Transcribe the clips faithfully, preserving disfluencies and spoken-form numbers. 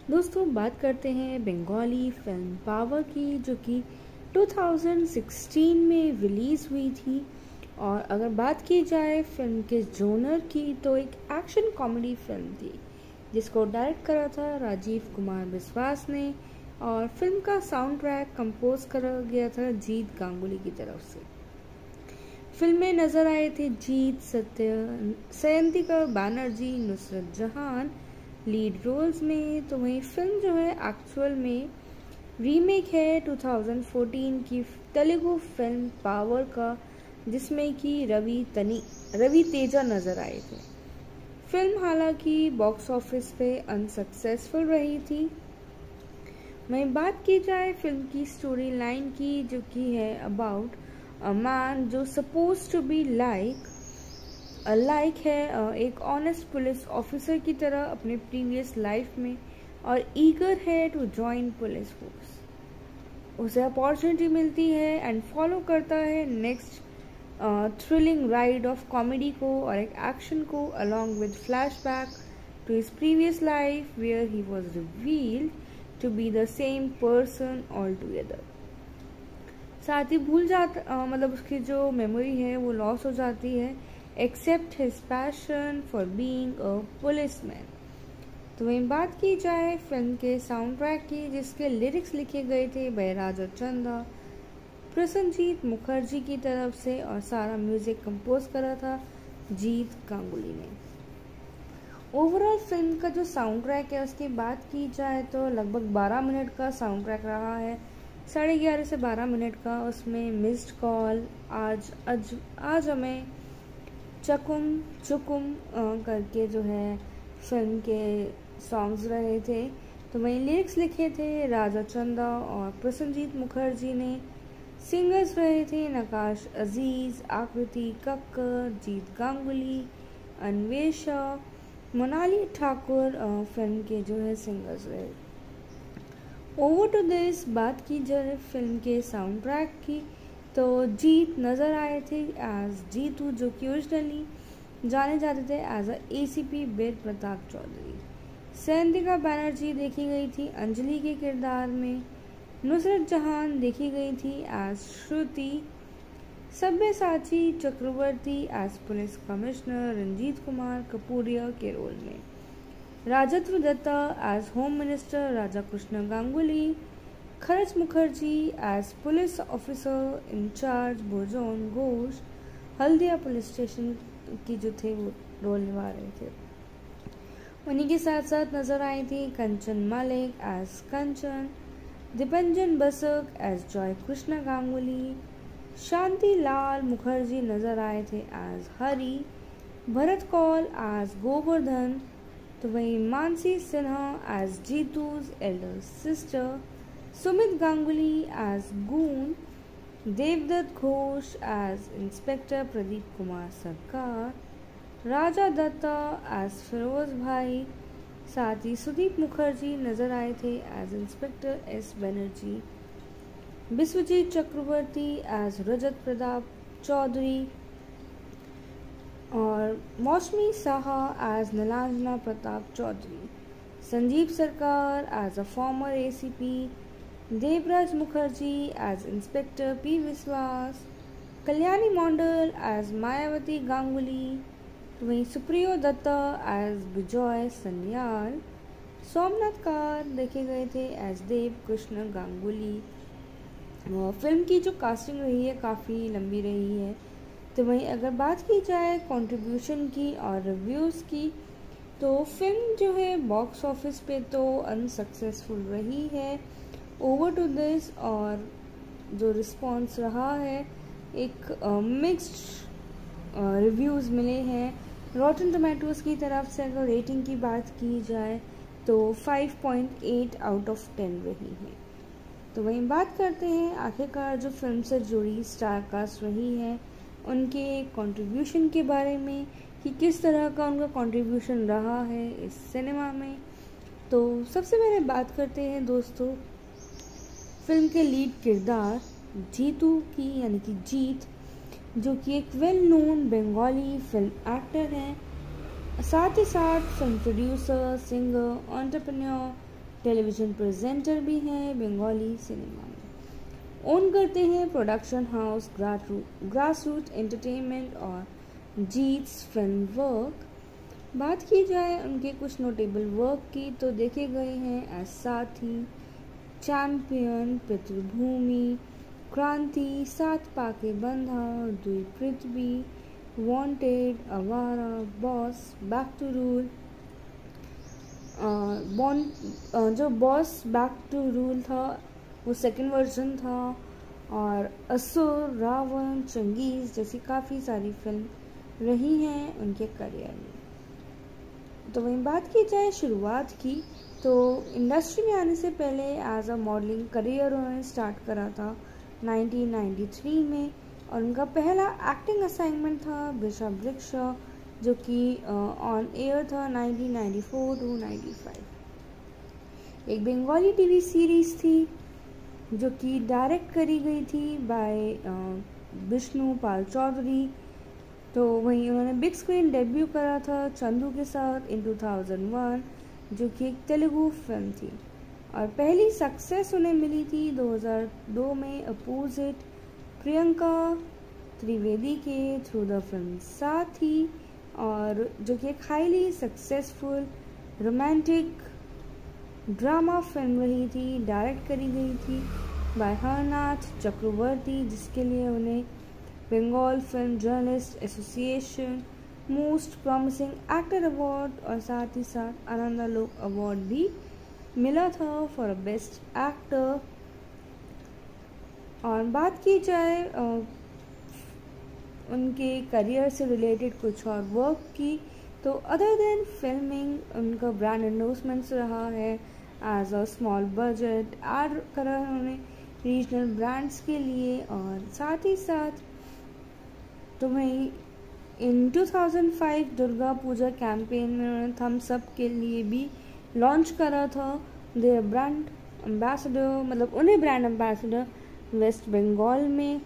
दोस्तों बात करते हैं बंगाली फिल्म पावर की, जो कि दो हज़ार सोलह में रिलीज़ हुई थी। और अगर बात की जाए फिल्म के जोनर की, तो एक एक्शन कॉमेडी फिल्म थी जिसको डायरेक्ट करा था राजीव कुमार बिस्वास ने। और फिल्म का साउंड ट्रैक कंपोज करा गया था जीत गांगुली की तरफ से। फिल्म में नजर आए थे जीत, सत्य, सयंतिका बैनर्जी, नुसरत जहान लीड रोल्स में। तो वही फिल्म जो है एक्चुअल में रीमेक है दो हज़ार चौदह की तेलुगु फिल्म पावर का, जिसमें कि रवि तनी रवि तेजा नजर आए थे। फिल्म हालांकि बॉक्स ऑफिस पे अनसक्सेसफुल रही थी। वहीं बात की जाए फिल्म की स्टोरी लाइन की, जो कि है अबाउट अ मैन जो suppose to be like like है एक ऑनेस्ट पुलिस ऑफिसर की तरह अपने प्रीवियस लाइफ में, और ईगर है टू जॉइन पुलिस फोर्स। उसे अपॉर्चुनिटी मिलती है एंड फॉलो करता है next thrilling ride of comedy को और एक एक्शन को, along with flashback to his previous life where he was revealed to be the same person all together. साथ ही भूल जाता मतलब उसकी जो मेमोरी है वो लॉस हो जाती है, except his passion for being a policeman. तो वहीं बात की जाए फिल्म के साउंड ट्रैक की, जिसके लिरिक्स लिखे गए थे बाय राजा चंदा, प्रसन्नजीत मुखर्जी की तरफ से, और सारा म्यूजिक कंपोज करा था जीत गांगुली ने। ओवरऑल फिल्म का जो साउंड ट्रैक है उसकी बात की जाए तो लगभग बारह मिनट का साउंड ट्रैक रहा है, साढ़े ग्यारह से बारह मिनट का। उसमें मिस्ड कॉल, आज आज आज हमें चकुम चुकुम करके जो है फिल्म के सॉन्ग्स रहे थे। तो वहीं लिरिक्स लिखे थे राजा चंदा और प्रसन्नजीत मुखर्जी ने। सिंगर्स रहे थे नकाश अजीज, आकृति कक्कर, जीत गांगुली, अन्वेषा, मोनाली ठाकुर फिल्म के जो है सिंगर्स रहे। ओवर टू दिस बात की जाए फिल्म के साउंड ट्रैक की, तो जीत नज़र आए थे एज जीतू, जो कि ओरिजिनली जाने जाते थे एज अ एसीपी वीर प्रताप चौधरी। सयंतिका बैनर्जी देखी गई थी अंजलि के किरदार में। नुसरत जहान देखी गई थी as Shruti. Sabyasachi Chakraborty as police commissioner Ranjit Kumar Kapuria के रोल में। Rajatava Dutta as home minister Raja Krishna Ganguly. Kharaj Mukherjee as police officer in charge भोजन घोष, हल्दिया पुलिस स्टेशन की जो थे वो रोल निभा रहे थे। उन्हीं के साथ साथ नजर आई थी कंचन मालिक एज कंचन, दीपंजन बसक एज जॉय कृष्ण गांगुली, शांति लाल मुखर्जी नजर आए थे एज हरी, भरत कौल एज गोवर्धन। तो वहीं Mansi Sinha as जीतूज elder sister, Sumit Ganguly as goon, देवदत्त Ghosh as inspector Pradeep Kumar Sarkar, Raja Dutta as Firoz भाई। साथ ही सुदीप मुखर्जी नजर आए थे as inspector S Banerjee, Biswajit Chakraborty as Rajat Pratap Chaudhary, और Mousumi Saha as Nilanjana Pratap Chaudhary, Sanjeev Sarkar as a former ACP, Debraj Mukherjee as inspector P Biswas, Kalyani Mandal as Mayawati Ganguly. तो वहीं सुप्रियो दत्ता एज विजय सन्याल, सोमनाथ कार देखे गए थे एज देव कृष्ण गांगुली। फिल्म की जो कास्टिंग रही है काफ़ी लंबी रही है। तो वहीं अगर बात की जाए कंट्रीब्यूशन की और रिव्यूज़ की, तो फिल्म जो है बॉक्स ऑफिस पे तो अनसक्सेसफुल रही है। ओवर टू दिस और जो रिस्पॉन्स रहा है, एक मिक्स्ड रिव्यूज़ मिले हैं। रॉटन टोमेटोज़ की तरफ से अगर रेटिंग की बात की जाए तो five point eight out of ten रही है। तो वहीं बात करते हैं आखिरकार जो फिल्म से जुड़ी स्टार कास्ट रही है उनके कंट्रीब्यूशन के बारे में, कि किस तरह का उनका कंट्रीब्यूशन रहा है इस सिनेमा में। तो सबसे पहले बात करते हैं दोस्तों फिल्म के लीड किरदार जीतू की, यानी कि जीत, जो कि एक well known Bengali film actor हैं। साथ ही साथ film producer, singer, entrepreneur, television presenter भी हैं बंगाली सिनेमा में। ओन करते हैं production house grass root entertainment और जीट्स फिल्म वर्क। बात की जाए उनके कुछ नोटेबल वर्क की तो देखे गए हैं एस साथी, चैंपियन, पितृभूमि, क्रांति, सात पाके Bandha, Dui Prithibi, wanted, Awara, boss, back to rule. Bond जो बॉस बैक टू रूल था वो सेकंड वर्जन था, और असुर, रावण, चंगेज़ जैसी काफ़ी सारी फिल्म रही हैं उनके करियर में। तो वहीं बात की जाए शुरुआत की तो इंडस्ट्री में आने से पहले एज अ मॉडलिंग करियर उन्होंने स्टार्ट करा था नाइनटीन नाइंटी थ्री में, और उनका पहला एक्टिंग असाइनमेंट था वृषभवृक्षा, जो कि ऑन एयर था nineteen ninety four to ninety five. एक बंगाली टीवी सीरीज थी जो कि डायरेक्ट करी गई थी बाय विष्णु पाल चौधरी। तो वहीं उन्होंने बिग स्क्रीन डेब्यू करा था चंदू के साथ इन टू थाउज़ेंड वन, जो कि एक तेलुगु फिल्म थी, और पहली सक्सेस उन्हें मिली थी दो हज़ार दो में अपोजिट प्रियंका त्रिवेदी के थ्रू द फिल्म साथी, और जो कि एक highly successful romantic drama film रही थी, डायरेक्ट करी गई थी बाय हरनाथ चक्रवर्ती, जिसके लिए उन्हें Bengal film journalist association most promising actor award और साथ ही साथ आनंदालोक अवार्ड भी मिला था फॉर बेस्ट एक्टर। और बात की जाए उनके करियर से रिलेटेड कुछ और वर्क की तो अदर देन फिल्मिंग उनका ब्रांड एंडोर्समेंट्स रहा है as a small budget ad करा उन्होंने रीजनल ब्रांड्स के लिए, और साथ ही साथ तो वहीं in two thousand five Durga Puja campaign में उन्होंने थम्स अप के लिए भी लॉन्च करा था देयर ब्रांड एम्बेसडर, मतलब उन्हें ब्रांड एम्बेसडर वेस्ट बंगाल में।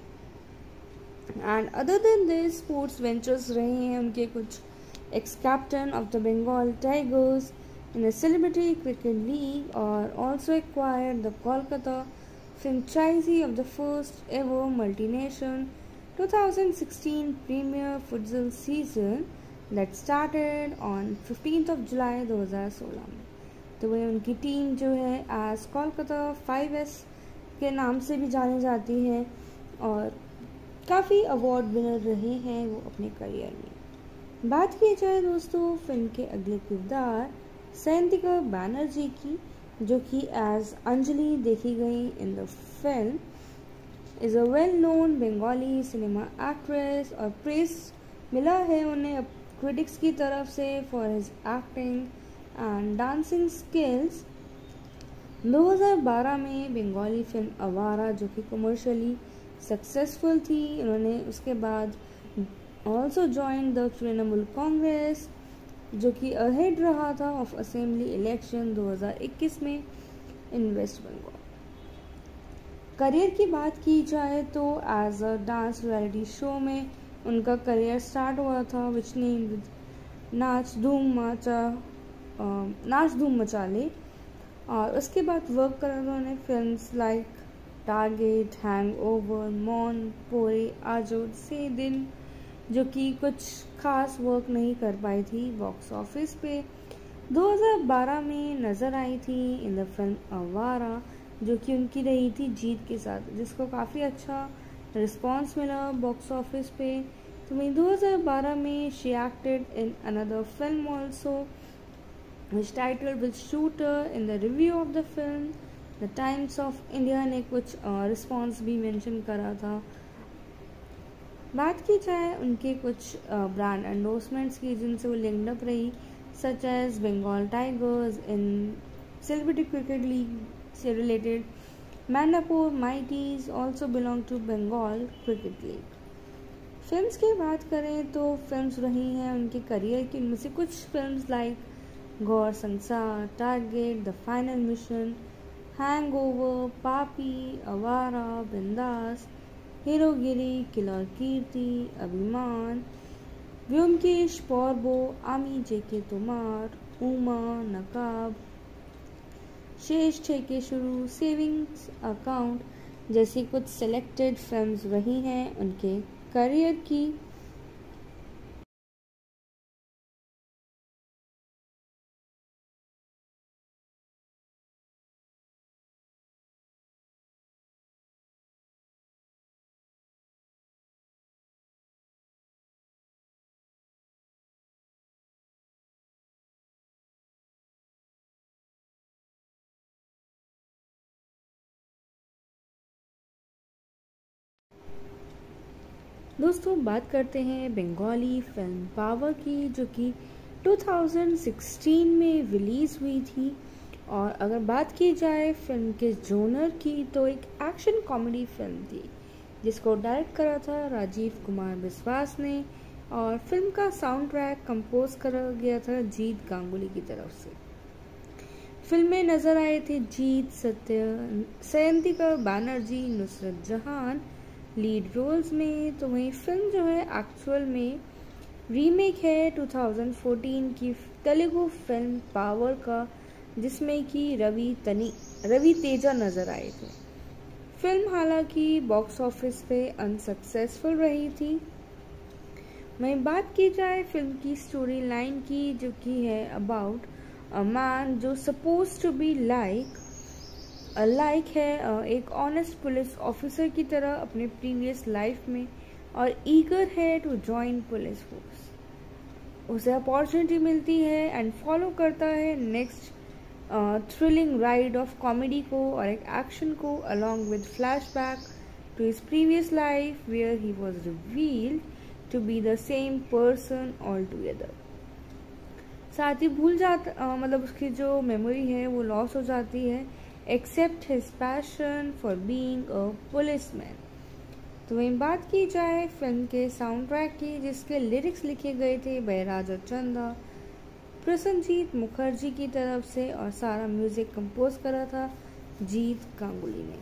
And other than this sports ventures रहे हैं उनके कुछ ex captain of the Bengal tigers in the celebrity cricket league, और also acquired the Kolkata franchisee of the first ever multinational twenty sixteen Premier Futsal season that started on fifteenth of July दो हज़ार सोलह में। तो वह उनकी टीम जो है आज कोलकाता फाइव एस के नाम से भी जानी जाती है, और काफ़ी अवार्ड विनर रहे हैं वो अपने करियर में। बात की जाए दोस्तों फिल्म के अगले किरदार सैंतिका बैनर्जी की, जो कि एज अंजलि देखी गई in the film, is a well known Bengali cinema actress, और प्रेस मिला है उन्हें क्रिटिक्स की तरफ से for his acting and dancing skills. दो हज़ार बारह में बंगाली फिल्म आवारा जो कि कमर्शियली सक्सेसफुल थी, उन्होंने उसके बाद also join the Trinamool Congress, जो कि अहेड रहा था ऑफ असेंबली इलेक्शन दो हज़ार इक्कीस में इन वेस्ट बंगाल। करियर की बात की जाए तो as a dance reality show में उनका करियर स्टार्ट हुआ था विच नेम विद नाच धूम मचा नाच धूम मचा ले, और उसके बाद वर्क करा उन्होंने फिल्म्स लाइक टारगेट, हैंगओवर, मौन, पोरे, आजोड से दिन, जो कि कुछ खास वर्क नहीं कर पाई थी बॉक्स ऑफिस पे। दो हज़ार बारह में नज़र आई थी इन द फिल्म आवारा, जो कि उनकी रही थी जीत के साथ, जिसको काफ़ी अच्छा रिस्पांस मिला बॉक्स ऑफिस पे। तो वहीं दो हज़ार बारह में she acted in another film also which title with shooter. In the review of the film the Times of India ने कुछ रिस्पॉन्स भी मेंशन करा था। बात की जाए उनके कुछ ब्रांड एंडोर्समेंट्स की जिनसे वो लिंक्ड अप रही, such as Bengal tigers in celebrity cricket league से related, मैंडापुर माइटीज also belong to Bengal cricket league. Films की बात करें तो फिल्म्स रही हैं उनके करियर की, उनमें से कुछ फिल्म्स लाइक गौर संसार, target, the final mission, hangover, Paapi, Awara, बिंदास, हीरोगिरी, किलर कीर्ति, अभिमान, व्योमकेश, पौरबो, आमी जेके तोमार, उमा, नकाब, शेष ठेके शुरू, सेविंग्स अकाउंट जैसी कुछ सेलेक्टेड फिल्म्स रही हैं उनके करियर की। दोस्तों बात करते हैं बंगाली फिल्म पावर की, जो कि दो हज़ार सोलह में रिलीज़ हुई थी। और अगर बात की जाए फिल्म के जोनर की, तो एक एक्शन कॉमेडी फिल्म थी जिसको डायरेक्ट करा था राजीव कुमार विश्वास ने, और फिल्म का साउंड ट्रैक कंपोज करा गया था जीत गांगुली की तरफ से। फिल्म में नजर आए थे जीत, सत्य, सयंतिका बैनर्जी, नुसरत जहान लीड रोल्स में। तो वही फिल्म जो है एक्चुअल में रीमेक है दो हज़ार चौदह की तेलुगु फिल्म पावर का, जिसमें कि रवि तनी रवि तेजा नजर आए थे। फिल्म हालांकि बॉक्स ऑफिस पे अनसक्सेसफुल रही थी। वहीं बात की जाए फिल्म की स्टोरी लाइन की, जो कि है अबाउट अ मैन जो suppose to be like like है एक ऑनेस्ट पुलिस ऑफिसर की तरह अपने प्रीवियस लाइफ में, और ईगर है टू जॉइन पुलिस फोर्स। उसे अपॉर्चुनिटी मिलती है एंड फॉलो करता है next thrilling ride of comedy को और एक एक्शन को, along with flashback to his previous life where he was revealed to be the same person all together. साथ ही भूल जाता uh, मतलब उसकी जो मेमोरी है वो लॉस हो जाती है, except his passion for being a policeman. तो वहीं बात की जाए फिल्म के साउंड ट्रैक की, जिसके लिरिक्स लिखे गए थे बाय राजा चंदा, प्रसन्नजीत मुखर्जी की तरफ से, और सारा म्यूजिक कंपोज करा था जीत गांगुली ने।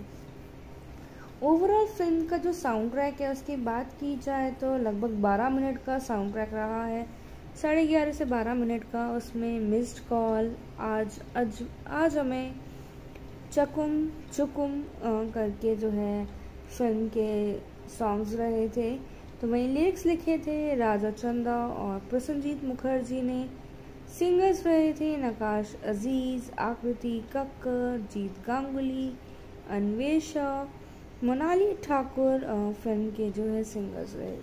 ओवरऑल फिल्म का जो साउंड ट्रैक है उसकी बात की जाए तो लगभग बारह मिनट का साउंड ट्रैक रहा है, साढ़े ग्यारह से बारह मिनट का। उसमें मिस्ड कॉल, आज अज आज हमें चकुम चुकुम करके जो है फिल्म के सॉन्ग्स रहे थे। तो वहीं लिरिक्स लिखे थे राजा चंदा और प्रसन्नजीत मुखर्जी ने। सिंगर्स रहे थे नकाश अजीज, आकृति कक्कर, जीत गांगुली, अन्वेषा, मोनाली ठाकुर फिल्म के जो है सिंगर्स रहे।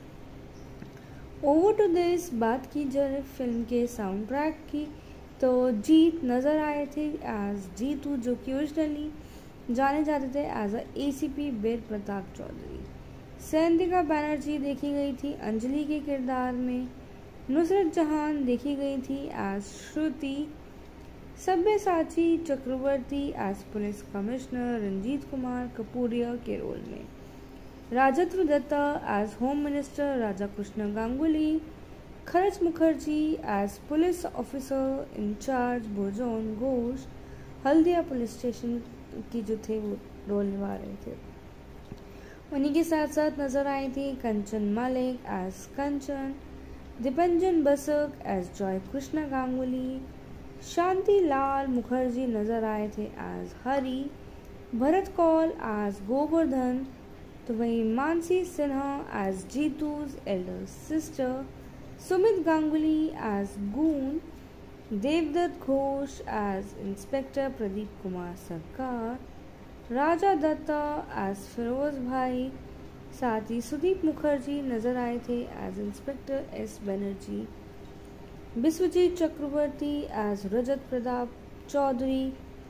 ओवर टू दिस बात की जाए फिल्म के साउंड ट्रैक की, तो जीत नज़र आए थे एज जीतू, जो कि ओरिजिनली जाने जाते थे एज अ एसीपी वीर प्रताप चौधरी। सयंतिका बैनर्जी देखी गई थी अंजलि के किरदार में। नुसरत जहान देखी गई थी as Shruti. Sabyasachi Chakraborty as police commissioner Ranjit Kumar Kapuria के रोल में। Rajatava Dutta as home minister Raja Krishna Ganguly. Kharaj Mukherjee as police officer in charge भोजन घोष, हल्दिया पुलिस स्टेशन की जो थे वो रोल निभा रहे थे। उन्हीं के साथ साथ नजर आई थी कंचन मलिक एज कंचन, दीपंजन बसक एज जॉय कृष्ण गांगुली, शांति लाल मुखर्जी नजर आए थे एज हरी, भरत कौल एज गोवर्धन। तो वहीं Mansi Sinha as जीतूज elder sister, Sumit Ganguly as goon, देवदत्त Ghosh as inspector Pradeep Kumar Sarkar, Raja Dutta as Firoz भाई। साथ ही सुदीप मुखर्जी नजर आए थे as inspector S Banerjee, Biswajit Chakraborty as Rajat Pratap Chaudhary,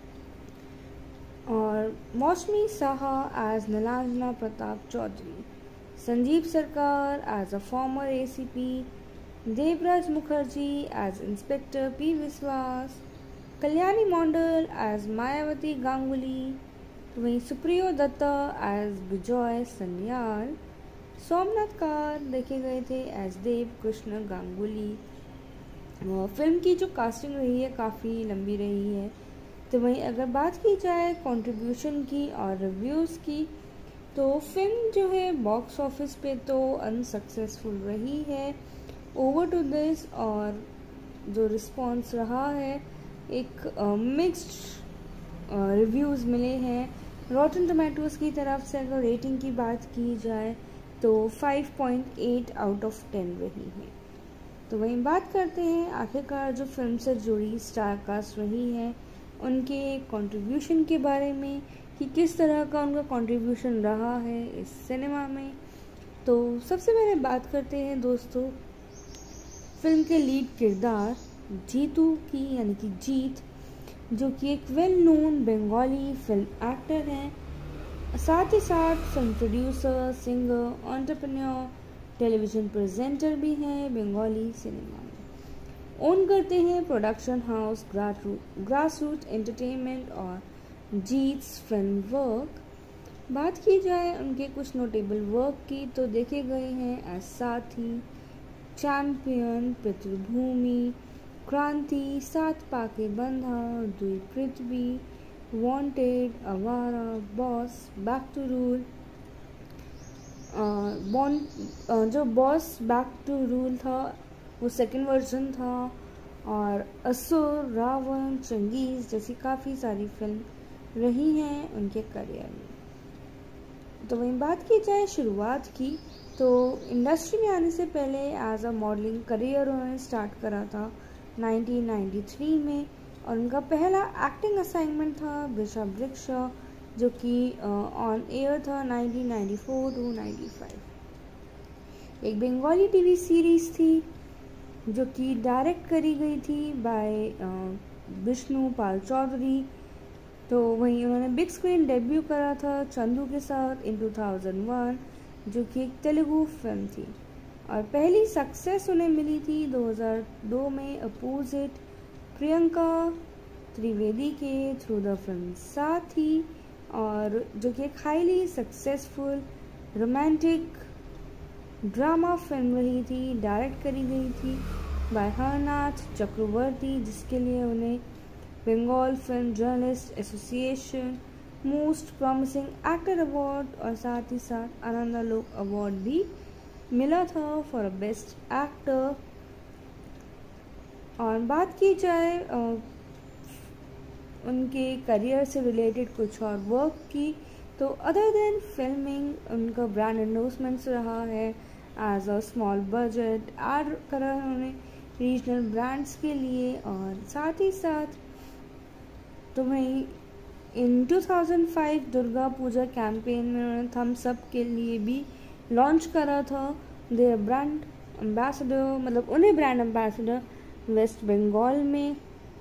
और Mousumi Saha as Nilanjana Pratap Chaudhary, Sanjeev Sarkar as a former ACP, Debraj Mukherjee as inspector P Biswas, Kalyani Mandal as Mayawati Ganguly. तो वहीं सुप्रियो दत्ता एज विजय सन्याल, सोमनाथ कार देखे गए थे एज देव कृष्ण गांगुली। फिल्म की जो कास्टिंग रही है काफ़ी लंबी रही है। तो वहीं अगर बात की जाए कंट्रीब्यूशन की और रिव्यूज़ की, तो फिल्म जो है बॉक्स ऑफिस पे तो अनसक्सेसफुल रही है। ओवर टू दिस और जो रिस्पॉन्स रहा है एक मिक्स्ड रिव्यूज़ मिले हैं। रॉटन टोमेटोज़ की तरफ से अगर रेटिंग की बात की जाए तो five point eight out of ten रही है। तो वहीं बात करते हैं आखिरकार जो फिल्म से जुड़ी स्टार कास्ट रही है उनके कंट्रीब्यूशन के बारे में कि किस तरह का उनका कंट्रीब्यूशन रहा है इस सिनेमा में। तो सबसे पहले बात करते हैं दोस्तों फिल्म के लीड किरदार जीतू की, यानी कि जीत, जो कि एक well known Bengali film actor हैं, साथ ही साथ film producer, singer, entrepreneur, television presenter भी हैं बंगाली सिनेमा में। ओन करते हैं production house grass root entertainment और जीट्स फिल्म वर्क। बात की जाए उनके कुछ नोटेबल वर्क की तो देखे गए हैं एज साथी, चैंपियन, पितृभूमि, क्रांति, सात पाके Bandha, Dui Prithibi, wanted, Awara, boss, back to rule. Bond जो बॉस बैक टू रूल था वो सेकंड वर्जन था, और असुर, रावण, चंगेज़ जैसी काफ़ी सारी फिल्म रही हैं उनके करियर में। तो वहीं बात की जाए शुरुआत की तो इंडस्ट्री में आने से पहले एज अ मॉडलिंग करियर उन्होंने स्टार्ट करा था नाइनटीन नाइंटी थ्री में, और उनका पहला एक्टिंग असाइनमेंट था वृषभृक्षा, जो कि ऑन एयर था nineteen ninety four to ninety five. एक बंगाली टीवी सीरीज थी जो कि डायरेक्ट करी गई थी बाय विष्णु पाल चौधरी। तो वहीं उन्होंने बिग स्क्रीन डेब्यू करा था चंदू के साथ इन टू थाउजेंड वन, जो कि एक तेलुगु फिल्म थी, और पहली सक्सेस उन्हें मिली थी दो हज़ार दो में अपोजिट प्रियंका त्रिवेदी के थ्रू द फिल्म साथी, और जो कि एक highly successful romantic drama film रही थी, डायरेक्ट करी गई थी बाय हरनाथ चक्रवर्ती, जिसके लिए उन्हें Bengal film journalist association most promising actor award और साथ ही साथ आनंदालोक अवार्ड भी मिला था फॉर बेस्ट एक्टर। और बात की जाए उनके करियर से रिलेटेड कुछ और वर्क की तो अदर देन फिल्मिंग उनका ब्रांड एंडोर्समेंट्स रहा है as a small budget ad करा है उन्होंने रीजनल ब्रांड्स के लिए, और साथ ही साथ तो वहीं in two thousand five Durga Puja campaign में उन्होंने थम्स अप के लिए भी लॉन्च करा था देयर ब्रांड एम्बेसडर, मतलब उन्हें ब्रांड एम्बेसडर वेस्ट बंगाल में।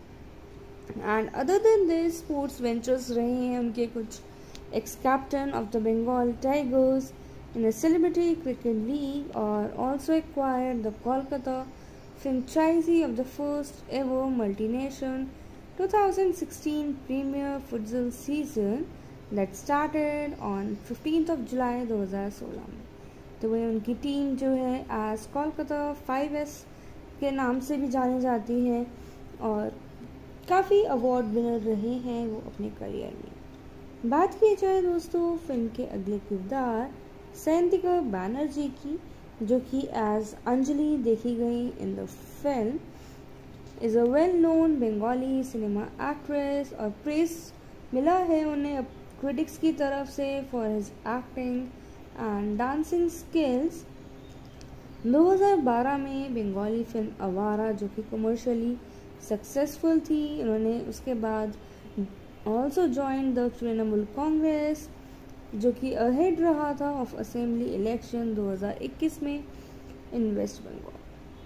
And other than this sports ventures रहे हैं उनके कुछ ex captain of the Bengal tigers in a celebrity cricket league, or also acquired the Kolkata franchisee of the first ever multinational twenty sixteen Premier Futsal season that started on fifteenth of July दो हज़ार सोलह में। तो वही उनकी team जो है as Kolkata five S के नाम से भी जानी जाती है, और काफ़ी अवार्ड विनर रहे हैं वो अपने करियर में। बात की जाए दोस्तों फिल्म के अगले किरदार सयंतिका बैनर्जी की, जो कि एज अंजलि देखी गई in the film, is a well known Bengali cinema actress, और प्रेस मिला है उन्हें क्रिटिक्स की तरफ से for his acting and dancing skills. दो हज़ार बारह में बंगाली फिल्म आवारा, जो कि कमर्शियली सक्सेसफुल थी, उन्होंने उसके बाद also join the Trinamool Congress, जो कि अहेड रहा था ऑफ असेंबली इलेक्शन दो हज़ार इक्कीस में इन वेस्ट बंगाल।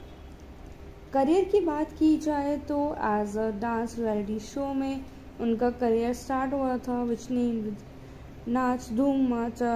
करियर की बात की जाए तो as a dance reality show में उनका करियर स्टार्ट हुआ था, विच नेम नाच धूम मचा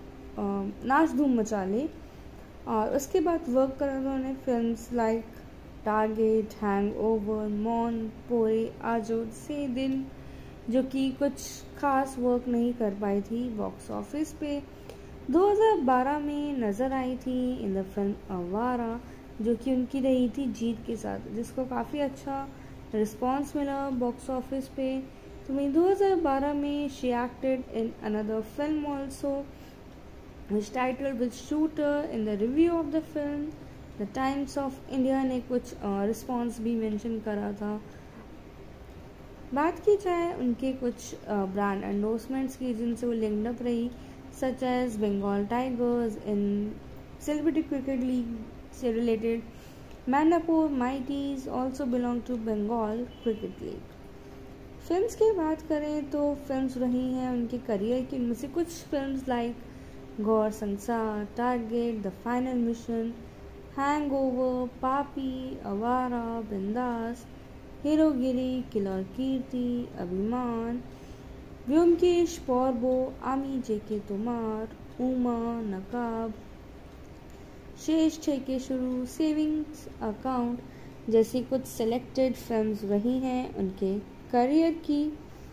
नाच धूम मचा ले, और उसके बाद वर्क करा उन्होंने फिल्म्स लाइक टारगेट, हैंगओवर, मौन, पोरे, आजो से दिन, जो कि कुछ खास वर्क नहीं कर पाई थी बॉक्स ऑफिस पे। दो हज़ार बारह में नज़र आई थी इन द फिल्म आवारा, जो कि उनकी रही थी जीत के साथ, जिसको काफ़ी अच्छा रिस्पांस मिला बॉक्स ऑफिस पे। तो वहीं दो हज़ार बारह में she acted in another film also which title with shooter. In the review of the film the Times of India ने कुछ रिस्पॉन्स uh, भी मेंशन करा था बात की जाए उनके कुछ ब्रांड एंडोर्समेंट्स की जिनसे वो लिंक्ड अप रही, such as Bengal tigers in celebrity cricket league से related, Mainapur mighties also belong to Bengal cricket league. Films की बात करें तो फिल्म्स रही हैं उनके करियर की, इनमें से कुछ फिल्म्स लाइक गौर संसार, target, the final mission, hangover, Paapi, Awara, बिंदास, हीरोगिरी, किलर कीर्ति, अभिमान, व्योमकेश, पॉर्बो, आमी जेके तुमार, उमा, नकाब, शेष ठेके शुरू, सेविंग्स अकाउंट जैसी कुछ सेलेक्टेड फिल्म्स रही हैं उनके करियर की।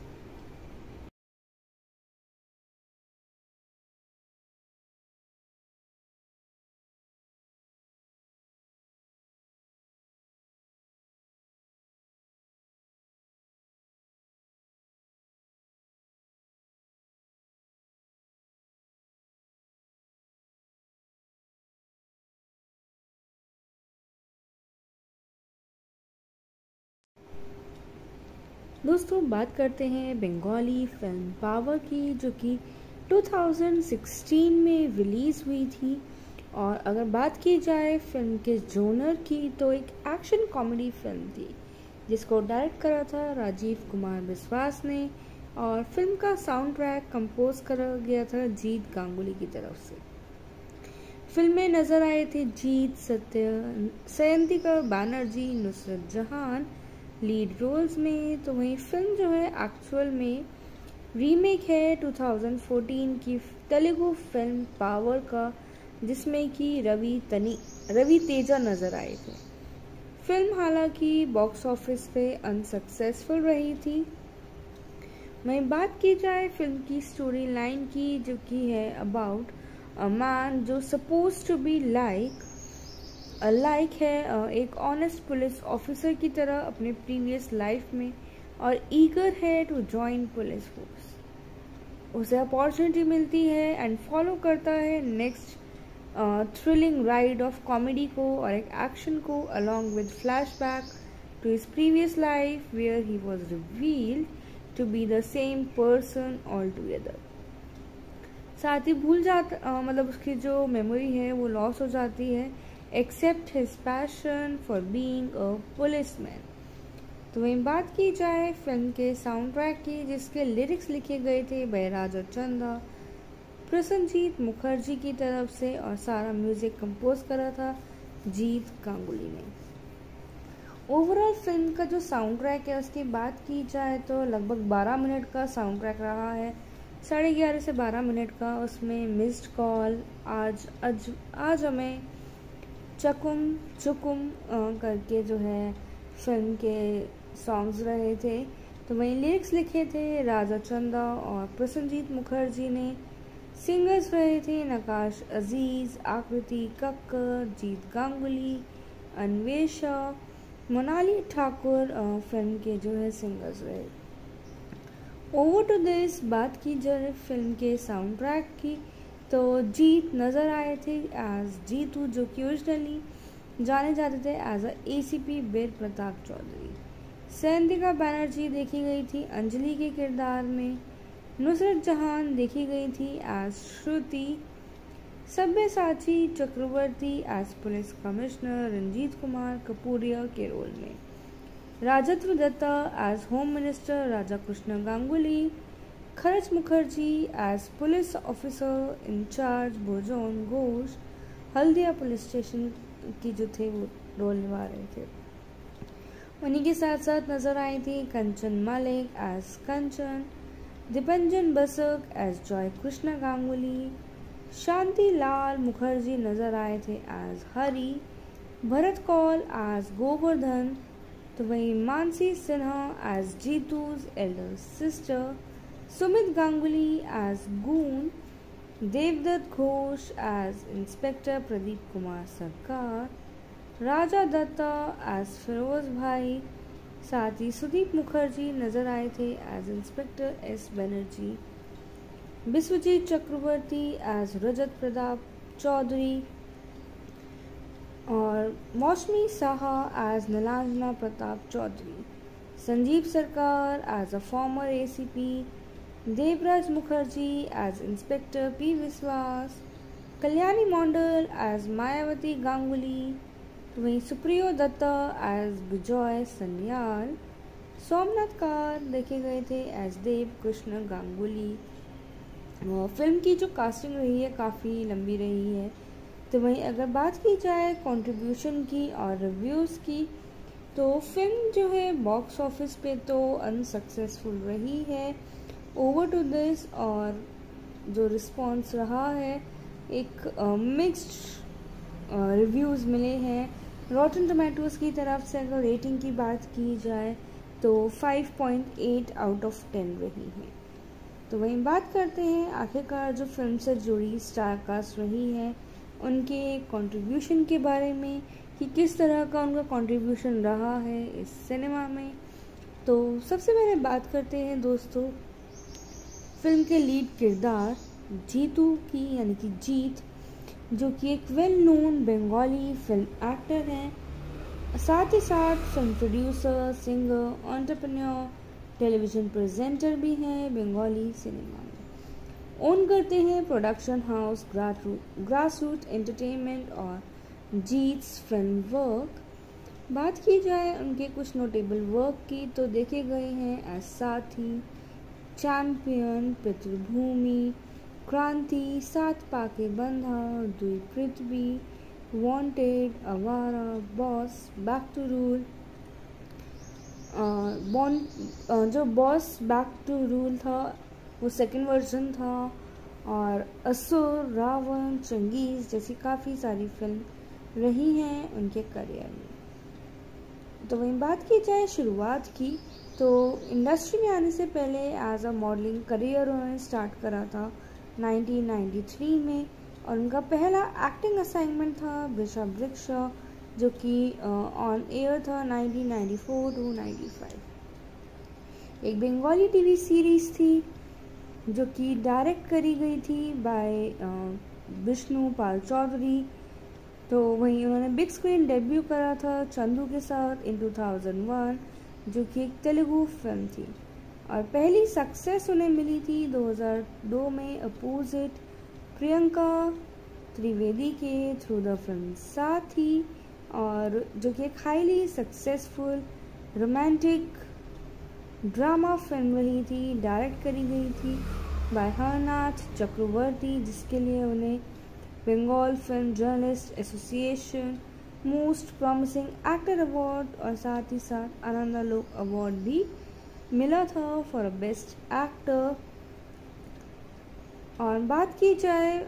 दोस्तों बात करते हैं बंगाली फिल्म पावर की, जो कि दो हज़ार सोलह में रिलीज़ हुई थी। और अगर बात की जाए फिल्म के जोनर की तो एक एक्शन कॉमेडी फिल्म थी जिसको डायरेक्ट करा था राजीव कुमार बिस्वास ने, और फिल्म का साउंड ट्रैक कंपोज करा गया था जीत गांगुली की तरफ से। फिल्म में नजर आए थे जीत, सत्य, सयंतिका बैनर्जी, नुसरत जहान लीड रोल्स में। तो वही फिल्म जो है एक्चुअल में रीमेक है दो हज़ार चौदह की तेलुगु फिल्म पावर का, जिसमें कि रवि तनी रवि तेजा नजर आए थे। फिल्म हालांकि बॉक्स ऑफिस पे अनसक्सेसफुल रही थी। वहीं बात की जाए फिल्म की स्टोरी लाइन की, जो कि है अबाउट अ मैन जो suppose to be like like है एक ऑनेस्ट पुलिस ऑफिसर की तरह अपने प्रीवियस लाइफ में, और ईगर है टू जॉइन पुलिस फोर्स। उसे अपॉर्चुनिटी मिलती है एंड फॉलो करता है next thrilling ride of comedy को और एक एक्शन को, along with flashback to his previous life where he was revealed to be the same person all together. साथ ही भूल जाता मतलब उसकी जो मेमोरी है वो लॉस हो जाती है, except his passion for being a policeman. तो वहीं बात की जाए फिल्म के साउंड ट्रैक की, जिसके लिरिक्स लिखे गए थे बैराजा चंदा, प्रसन्नजीत मुखर्जी की तरफ से, और सारा म्यूजिक कंपोज करा था जीत गांगुली ने। ओवरऑल फिल्म का जो साउंड ट्रैक है उसकी बात की जाए तो लगभग बारह मिनट का साउंड ट्रैक रहा है, साढ़े ग्यारह से बारह मिनट का। उसमें मिस्ड कॉल, आज अज आज हमें, चकुम चुकुम करके जो है फिल्म के सॉन्ग्स रहे थे। तो वहीं लिरिक्स लिखे थे राजा चंदा और प्रसन्नजीत मुखर्जी ने। सिंगर्स रहे थे नकाश अजीज, आकृति कक्कर, जीत गांगुली, अन्वेषा, मोनाली ठाकुर फिल्म के जो है सिंगर्स रहे। ओवर टू दिस बात की जाए फिल्म के साउंड ट्रैक की, तो जीत नज़र आए थे एज जीतू, जो कि ओरिजिनली जाने जाते थे एज अ एसीपी वीर प्रताप चौधरी। सयंतिका बैनर्जी देखी गई थी अंजलि के किरदार में। नुसरत जहान देखी गई थी as Shruti. Sabyasachi Chakraborty as police commissioner Ranjit Kumar Kapuria के रोल में। Rajatava Dutta as home minister Raja Krishna Ganguly. Kharaj Mukherjee as police officer in charge भोजन घोष, हल्दिया पुलिस स्टेशन की जो थे वो रोल निभा रहे थे। उन्हीं के साथ साथ नजर आई थी कंचन मालिक एज कंचन, दीपंजन बसक एज जॉय कृष्ण गांगुली, शांति लाल मुखर्जी नजर आए थे एज हरी, भरत कौल एज गोवर्धन। तो वहीं Mansi Sinha as जीतूज elder sister, Sumit Ganguly as goon, देवदत्त Ghosh as inspector Pradeep Kumar Sarkar, Raja Dutta as Firoz भाई। साथ ही सुदीप मुखर्जी नजर आए थे as inspector S Banerjee, Biswajit Chakraborty as Rajat Pratap Chaudhary, और Mousumi Saha as Nilanjana Pratap Chowdhury. Sanjeev Sarkar as a former A C P, Devraj Mukherjee as Inspector P. Viswas, Kalyani Mondal as Mayawati Ganguly, वहीं Supriyo Dutta as Vijay Sanyal, Somnath Kar देखे गए थे एज देव कृष्ण गांगुली। फिल्म की जो कास्टिंग रही है काफ़ी लंबी रही है। तो वहीं अगर बात की जाए कंट्रीब्यूशन की और रिव्यूज़ की, तो फिल्म जो है बॉक्स ऑफिस पे तो अनसक्सेसफुल रही है ओवर टू दिस, और जो रिस्पॉन्स रहा है एक मिक्स्ड रिव्यूज़ मिले हैं। रॉटन टोमेटोज़ की तरफ से अगर रेटिंग की बात की जाए तो five point eight out of ten रही है। तो वहीं बात करते हैं आखिरकार जो फिल्म से जुड़ी स्टार कास्ट रही है उनके कंट्रीब्यूशन के बारे में, कि किस तरह का उनका कंट्रीब्यूशन रहा है इस सिनेमा में। तो सबसे पहले बात करते हैं दोस्तों फिल्म के लीड किरदार जीतू की, यानी कि जीत, जो कि एक well known Bengali film actor हैं, साथ ही साथ film producer, singer, entrepreneur, television presenter भी हैं बंगाली सिनेमा में। ओन करते हैं production house grass root entertainment और जीट्स फिल्म वर्क। बात की जाए उनके कुछ नोटेबल वर्क की तो देखे गए हैं एज साथी, चैंपियन, पितृभूमि, क्रांति, सात पाके Bandha, Dui Prithibi, wanted, Awara, boss, back to rule. बॉन जो बॉस बैक टू रूल था वो सेकंड वर्जन था, और असुर, रावण, चंगेज़ जैसी काफ़ी सारी फिल्म रही हैं उनके करियर में। तो वहीं बात की जाए शुरुआत की, तो इंडस्ट्री में आने से पहले एज अ मॉडलिंग करियर उन्होंने स्टार्ट करा था नाइनटीन नाइंटी थ्री में, और उनका पहला एक्टिंग असाइनमेंट था वृषभृक्ष, जो कि ऑन एयर था nineteen ninety four to ninety five. एक बंगाली टीवी सीरीज थी जो कि डायरेक्ट करी गई थी बाय विष्णु पाल चौधरी। तो वहीं उन्होंने बिग स्क्रीन डेब्यू करा था चंदू के साथ इन टू थाउज़ेंड वन, जो कि एक तेलुगु फिल्म थी, और पहली सक्सेस उन्हें मिली थी दो हज़ार दो में अपोजिट प्रियंका त्रिवेदी के थ्रू द फिल्म साथी, और जो कि एक highly successful romantic drama film रही थी, डायरेक्ट करी गई थी बाय हरनाथ चक्रवर्ती, जिसके लिए उन्हें Bengal film journalist association most promising actor award और साथ ही साथ आनंदालोक अवार्ड भी मिला था फॉर अ बेस्ट एक्टर। और बात की जाए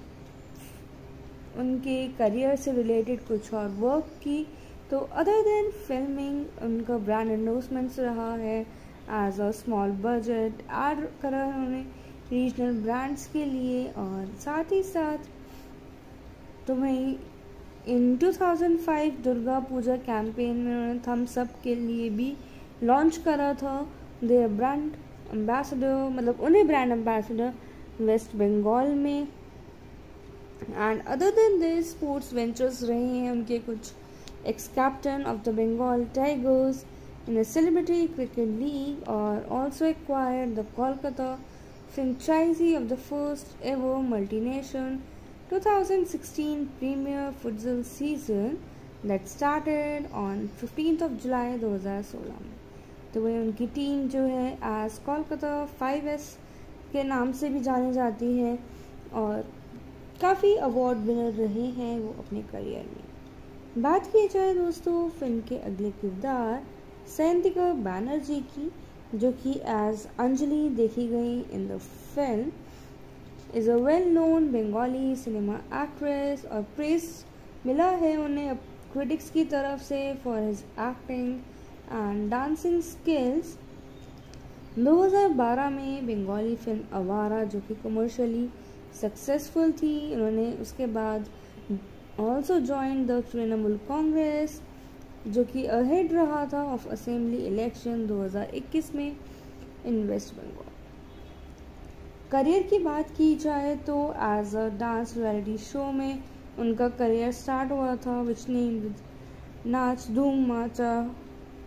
उनके करियर से रिलेटेड कुछ और वर्क की, तो अदर देन फिल्मिंग उनका ब्रांड एंडोर्समेंट्स रहा है as a small budget ad करा है उन्होंने रीजनल ब्रांड्स के लिए, और साथ ही साथ तो वहीं in two thousand five Durga Puja campaign में उन्होंने थम्स अप के लिए भी लॉन्च करा था देयर ब्रांड एम्बेसडर, मतलब उन्हें ब्रांड एम्बेसडर वेस्ट बंगाल में। And other than this sports ventures रहे हैं उनके कुछ, ex captain of the Bengal tigers in a celebrity cricket league, और also acquired the Kolkata franchisee of the first ever multinational twenty sixteen Premier Futsal season that started on fifteenth of July दो हज़ार सोलह में। तो वही उनकी टीम जो है एज कोलकाता फाइव एस के नाम से भी जानी जाती है, और काफ़ी अवार्ड विनर रहे हैं वो अपने करियर में। बात की जाए दोस्तों फिल्म के अगले किरदार सैंतिका बैनर्जी की, जो कि एज अंजलि देखी गई in the film, is a well known Bengali cinema actress, और प्रेस मिला है उन्हें क्रिटिक्स की तरफ से for his acting and dancing skills. दो हज़ार बारह में बंगाली फिल्म आवारा, जो कि कमर्शियली सक्सेसफुल थी, उन्होंने उसके बाद also join the Trinamool Congress, जो कि अहेड रहा था ऑफ असेंबली इलेक्शन दो हज़ार इक्कीस में इन वेस्ट बंगाल। करियर की बात की जाए तो as a dance reality show में उनका करियर स्टार्ट हुआ था, विच नेम नाच धूम माचा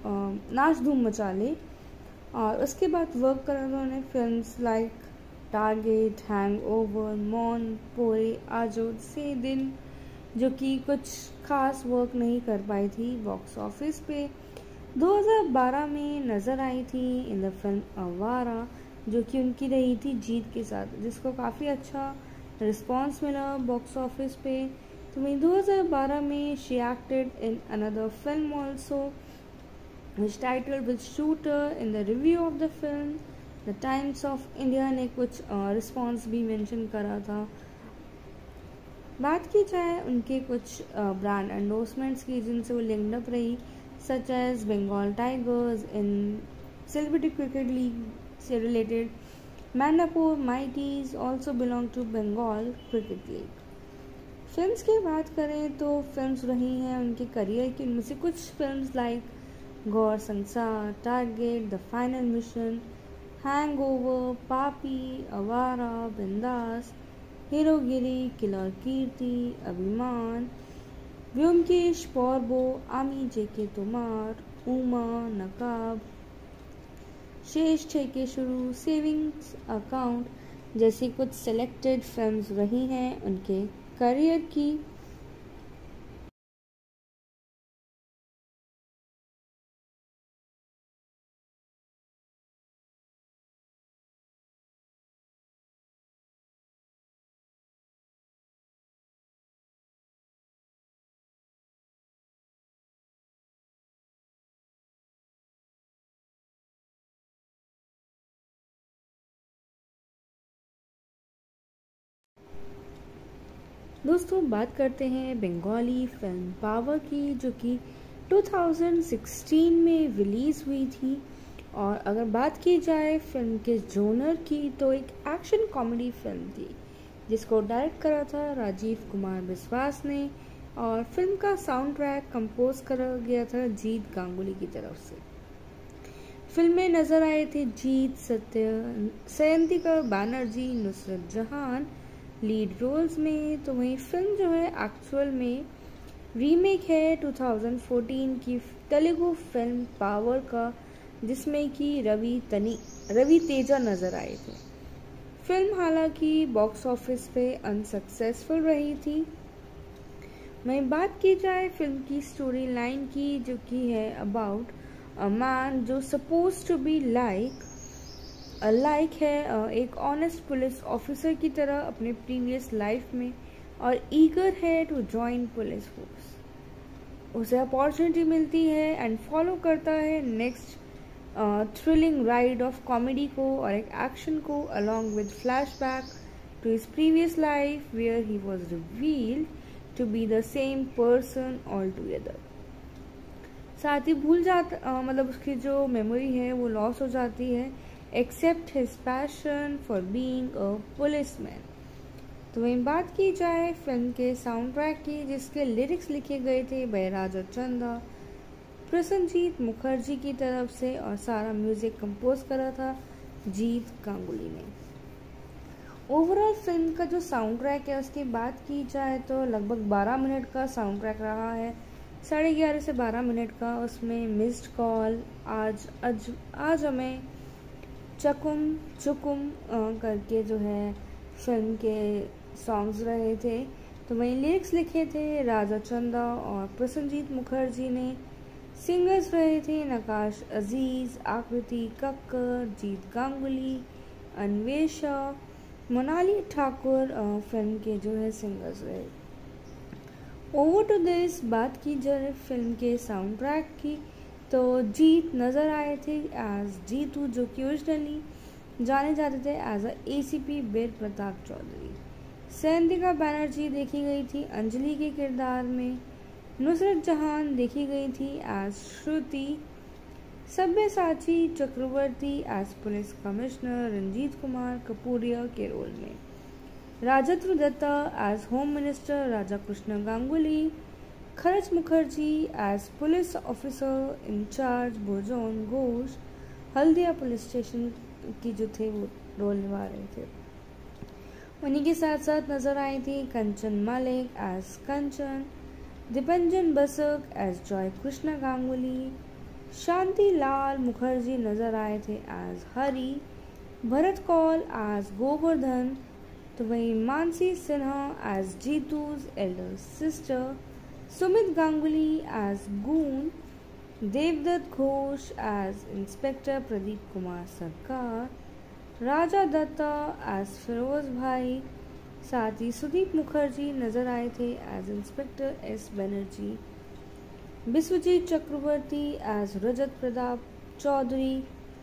नाच धूम मचा ले। और उसके बाद वर्क करा उन्होंने फिल्म्स लाइक टारगेट, हैंगओवर, मौन, पोरे, आजो से दिन, जो कि कुछ खास वर्क नहीं कर पाई थी बॉक्स ऑफिस पे। दो हज़ार बारह में नज़र आई थी इन द फिल्म आवारा, जो कि उनकी रही थी जीत के साथ, जिसको काफ़ी अच्छा रिस्पॉन्स मिला बॉक्स ऑफिस पे। तो वहीं दो हज़ार बारह में she acted in another film also which titled with shooter. In the review of the film the Times of India ने कुछ रिस्पॉन्स uh, भी मेंशन करा था। बात की जाए उनके कुछ ब्रांड uh, एंडोर्समेंट्स की जिनसे वो लिंक्ड अप रही, such as Bengal tigers in celebrity cricket league से related, मैंडापुर माइटीज also belong to Bengal cricket league. Films की बात करें तो फिल्म्स रही हैं उनके करियर की, उनमें से कुछ फिल्म्स लाइक गौर संसार, target, the final mission, hangover, Paapi, Awara, बिंदास, हीरोगिरी, किलर कीर्ति, अभिमान, व्योमकेश, पॉर्बो, आमी जेके तुमार, उमा, नकाब, शेष ठेके शुरू, सेविंग्स अकाउंट जैसी कुछ सेलेक्टेड फिल्म्स रही हैं उनके करियर की। दोस्तों बात करते हैं बंगाली फिल्म पावर की, जो कि दो हज़ार सोलह में रिलीज़ हुई थी। और अगर बात की जाए फिल्म के जोनर की तो एक एक्शन कॉमेडी फिल्म थी, जिसको डायरेक्ट करा था राजीव कुमार बिस्वास ने। और फिल्म का साउंड ट्रैक कंपोज करा गया था जीत गांगुली की तरफ से। फिल्म में नजर आए थे जीत, सत्य, सयंतिका बैनर्जी, नुसरत जहान लीड रोल्स में। तो वही फिल्म जो है एक्चुअल में रीमेक है दो हज़ार चौदह की तेलुगु फिल्म पावर का, जिसमें कि रवि तनी रवि तेजा नजर आए थे। फिल्म हालांकि बॉक्स ऑफिस पे अनसक्सेसफुल रही थी। वहीं बात की जाए फिल्म की स्टोरी लाइन की, जो कि है अबाउट अ मैन जो suppose to be like like है एक ऑनेस्ट पुलिस ऑफिसर की तरह अपने प्रीवियस लाइफ में, और ईगर है टू जॉइन पुलिस फोर्स। उसे अपॉर्चुनिटी मिलती है एंड फॉलो करता है next thrilling ride of comedy को और एक एक्शन को, along with flashback to his previous life where he was revealed to be the same person all together. साथ ही भूल जाता मतलब उसकी जो मेमोरी है वो लॉस हो जाती है, except his passion for being a policeman. तो वहीं बात की जाए फिल्म के साउंड ट्रैक की, जिसके लिरिक्स लिखे गए थे बाय राजा चंदा, प्रसन्नजीत मुखर्जी की तरफ से, और सारा म्यूजिक कंपोज करा था जीत गांगुली ने। ओवरऑल फिल्म का जो साउंड ट्रैक है उसकी बात की जाए तो लगभग बारह मिनट का साउंड ट्रैक रहा है, साढ़े ग्यारह से बारह मिनट का। उसमें मिस्ड कॉल, आज अज आज हमें, चकुम चुकुम करके जो है फिल्म के सॉन्ग्स रहे थे। तो वहीं लिरिक्स लिखे थे राजा चंदा और प्रसन्नजीत मुखर्जी ने। सिंगर्स रहे थे नकाश अजीज, आकृति कक्कर, जीत गांगुली, अन्वेषा, मोनाली ठाकुर फिल्म के जो है सिंगर्स रहे। ओवर टू दिस बात की जाए फिल्म के साउंड ट्रैक की, तो जीत नज़र आए थे एज जीतू, जो कि ओरिजिनली जाने जाते थे as a ACP Bir Pratap Chaudhary. Sayantika Banerjee देखी गई थी अंजलि के किरदार में। नुसरत जहान देखी गई थी as Shruti. Sabyasachi Chakraborty as police commissioner Ranjit Kumar Kapuria के रोल में। Rajatava Dutta as home minister Raja Krishna Ganguly. Kharaj Mukherjee as police officer in charge भोजन घोष, हल्दिया पुलिस स्टेशन की जो थे वो रोल निभा रहे थे। उन्हीं के साथ साथ नजर आई थी कंचन मलिक एज कंचन, दीपंजन बसक एज जॉय कृष्णा गांगुली, शांति लाल मुखर्जी नजर आए थे एज हरी, भरत कौल एज गोवर्धन, तो वहीं Mansi Sinha as जीतू's elder sister, Sumit Ganguly as goon, देवदत्त Ghosh as inspector Pradeep Kumar Sarkar, Raja Dutta as Firoz भाई, साथ ही सुदीप मुखर्जी नजर आए थे as inspector S Banerjee, Biswajit Chakraborty as Rajat Pratap Chaudhary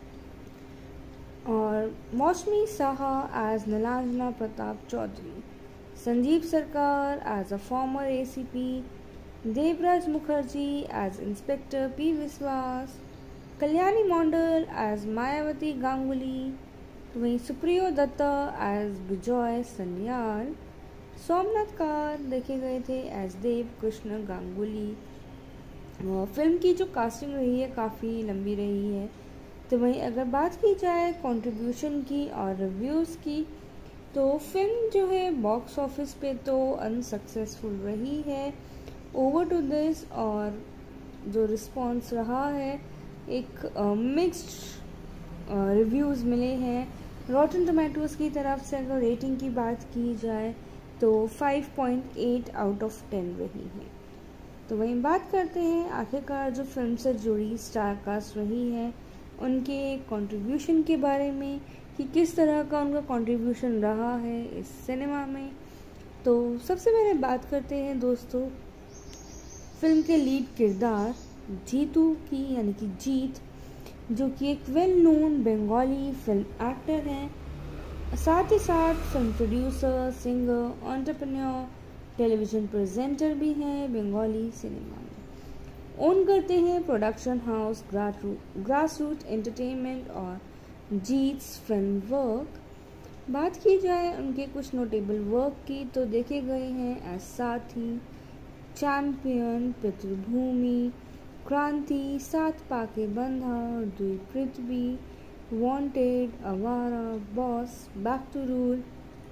और Mousumi Saha as Nilanjana Pratap Chaudhary, Sanjeev Sarkar as a former ACP, Debraj Mukherjee as inspector P Biswas, Kalyani Mandal as Mayawati Ganguly, तो वहीं सुप्रियो दत्ता एज विजय सन्याल, सोमनाथ कार देखे गए थे एज देव कृष्ण गांगुली। फिल्म की जो कास्टिंग रही है काफ़ी लंबी रही है। तो वहीं अगर बात की जाए कंट्रीब्यूशन की और रिव्यूज़ की, तो फिल्म जो है बॉक्स ऑफिस पे तो अनसक्सेसफुल रही है ओवर टू दिस, और जो रिस्पॉन्स रहा है एक मिक्स्ड रिव्यूज़ मिले हैं। रॉटन टोमेटोज़ की तरफ से अगर रेटिंग की बात की जाए तो five point eight out of ten रही है। तो वहीं बात करते हैं आखिरकार जो फिल्म से जुड़ी स्टार कास्ट रही है उनके कंट्रीब्यूशन के बारे में कि किस तरह का उनका कंट्रीब्यूशन रहा है इस सिनेमा में। तो सबसे पहले बात करते हैं दोस्तों फिल्म के लीड किरदार जीतू की, यानी कि जीत, जो कि एक well known Bengali film actor हैं, साथ ही साथ film producer, singer, entrepreneur, television presenter भी हैं बंगाली सिनेमा में। ओन करते हैं production house grass root entertainment और जीट्स फिल्म वर्क। बात की जाए उनके कुछ नोटेबल वर्क की तो देखे गए हैं एज साथी, चैंपियन, पितृभूमि, क्रांति, सात पाके Bandha, Dui Prithibi, wanted, Awara, boss, back to rule.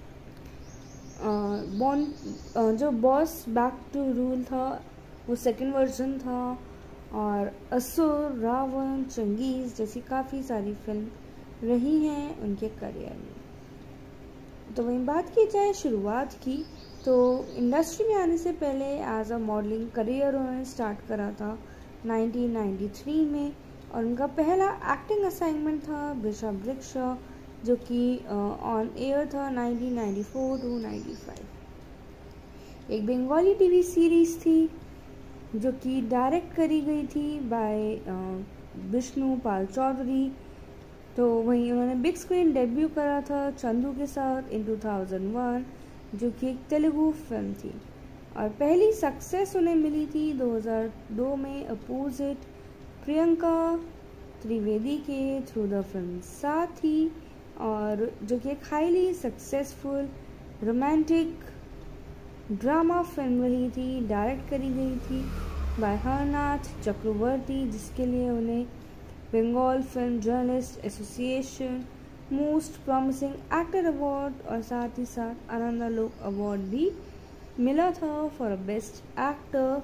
बॉन जो बॉस बैक टू रूल था वो सेकंड वर्जन था, और असुर, रावण, चंगेज़ जैसी काफ़ी सारी फिल्म रही हैं उनके करियर में। तो वहीं बात की जाए शुरुआत की तो इंडस्ट्री में आने से पहले एज अ मॉडलिंग करियर उन्होंने स्टार्ट करा था नाइनटीन नाइंटी थ्री में, और उनका पहला एक्टिंग असाइनमेंट था वृषभृक्षा, जो कि ऑन एयर था nineteen ninety four to ninety five. एक बंगाली टीवी सीरीज थी जो कि डायरेक्ट करी गई थी बाय विष्णु पाल चौधरी। तो वहीं उन्होंने बिग स्क्रीन डेब्यू करा था चंदू के साथ इन टू थाउज़ेंड वन, जो कि एक तेलुगु फिल्म थी, और पहली सक्सेस उन्हें मिली थी दो हज़ार दो में अपोजिट प्रियंका त्रिवेदी के थ्रू द फिल्म साथी, और जो कि एक highly successful romantic drama film रही थी, डायरेक्ट करी गई थी बाय हरनाथ चक्रवर्ती, जिसके लिए उन्हें Bengal film journalist association most promising actor award और साथ ही साथ आनंदालोक अवार्ड भी मिला था फॉर बेस्ट एक्टर।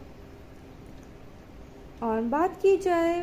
और बात की जाए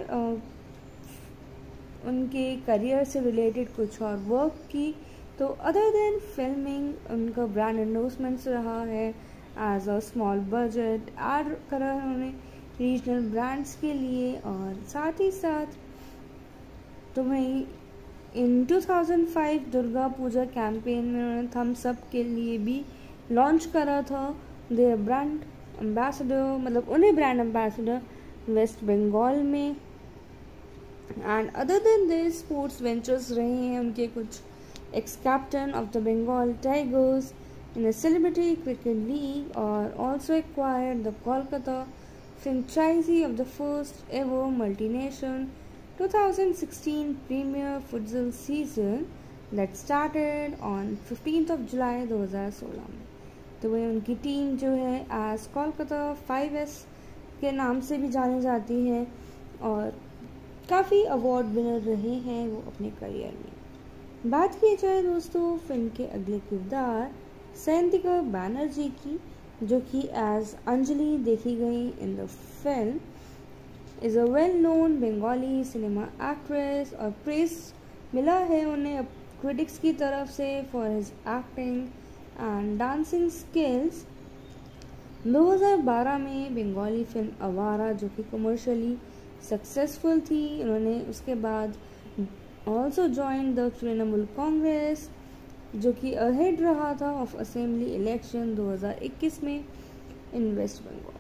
उनके करियर से रिलेटेड कुछ और वर्क की, तो अदर देन फिल्मिंग उनका ब्रांड एंडोर्समेंट्स रहा है as a small budget ad करा है उन्होंने रीजनल ब्रांड्स के लिए, और साथ ही साथ तो वहीं in two thousand five Durga Puja campaign में उन्होंने थम्स अप के लिए भी लॉन्च करा था देयर ब्रांड एम्बेसडर, मतलब उन्हें ब्रांड एम्बेसडर वेस्ट बंगाल में। And other than this sports ventures रहे हैं उनके कुछ ex captain of the Bengal tigers in the celebrity cricket league, और also acquired the Kolkata franchisee of the first ever multinational twenty sixteen Premier Futsal season that started on fifteenth of July दो हज़ार सोलह में। तो वह उनकी टीम जो है आज कोलकाता फाइव एस के नाम से भी जानी जाती है, और काफ़ी अवार्ड विनर रहे हैं वो अपने करियर में। बात की जाए दोस्तों फिल्म के अगले किरदार सैंतिका बैनर्जी की, जो कि एज अंजलि देखी गई in the film. Is a well known Bengali cinema actress और प्रेस मिला है उन्हें क्रिटिक्स की तरफ से for his acting and dancing skills. दो हज़ार बारह में बंगाली फिल्म आवारा जो कि कमर्शियली सक्सेसफुल थी, उन्होंने उसके बाद also join the Trinamool Congress जो कि अहेड रहा था ऑफ असेंबली इलेक्शन दो हज़ार इक्कीस में इन वेस्ट बंगाल।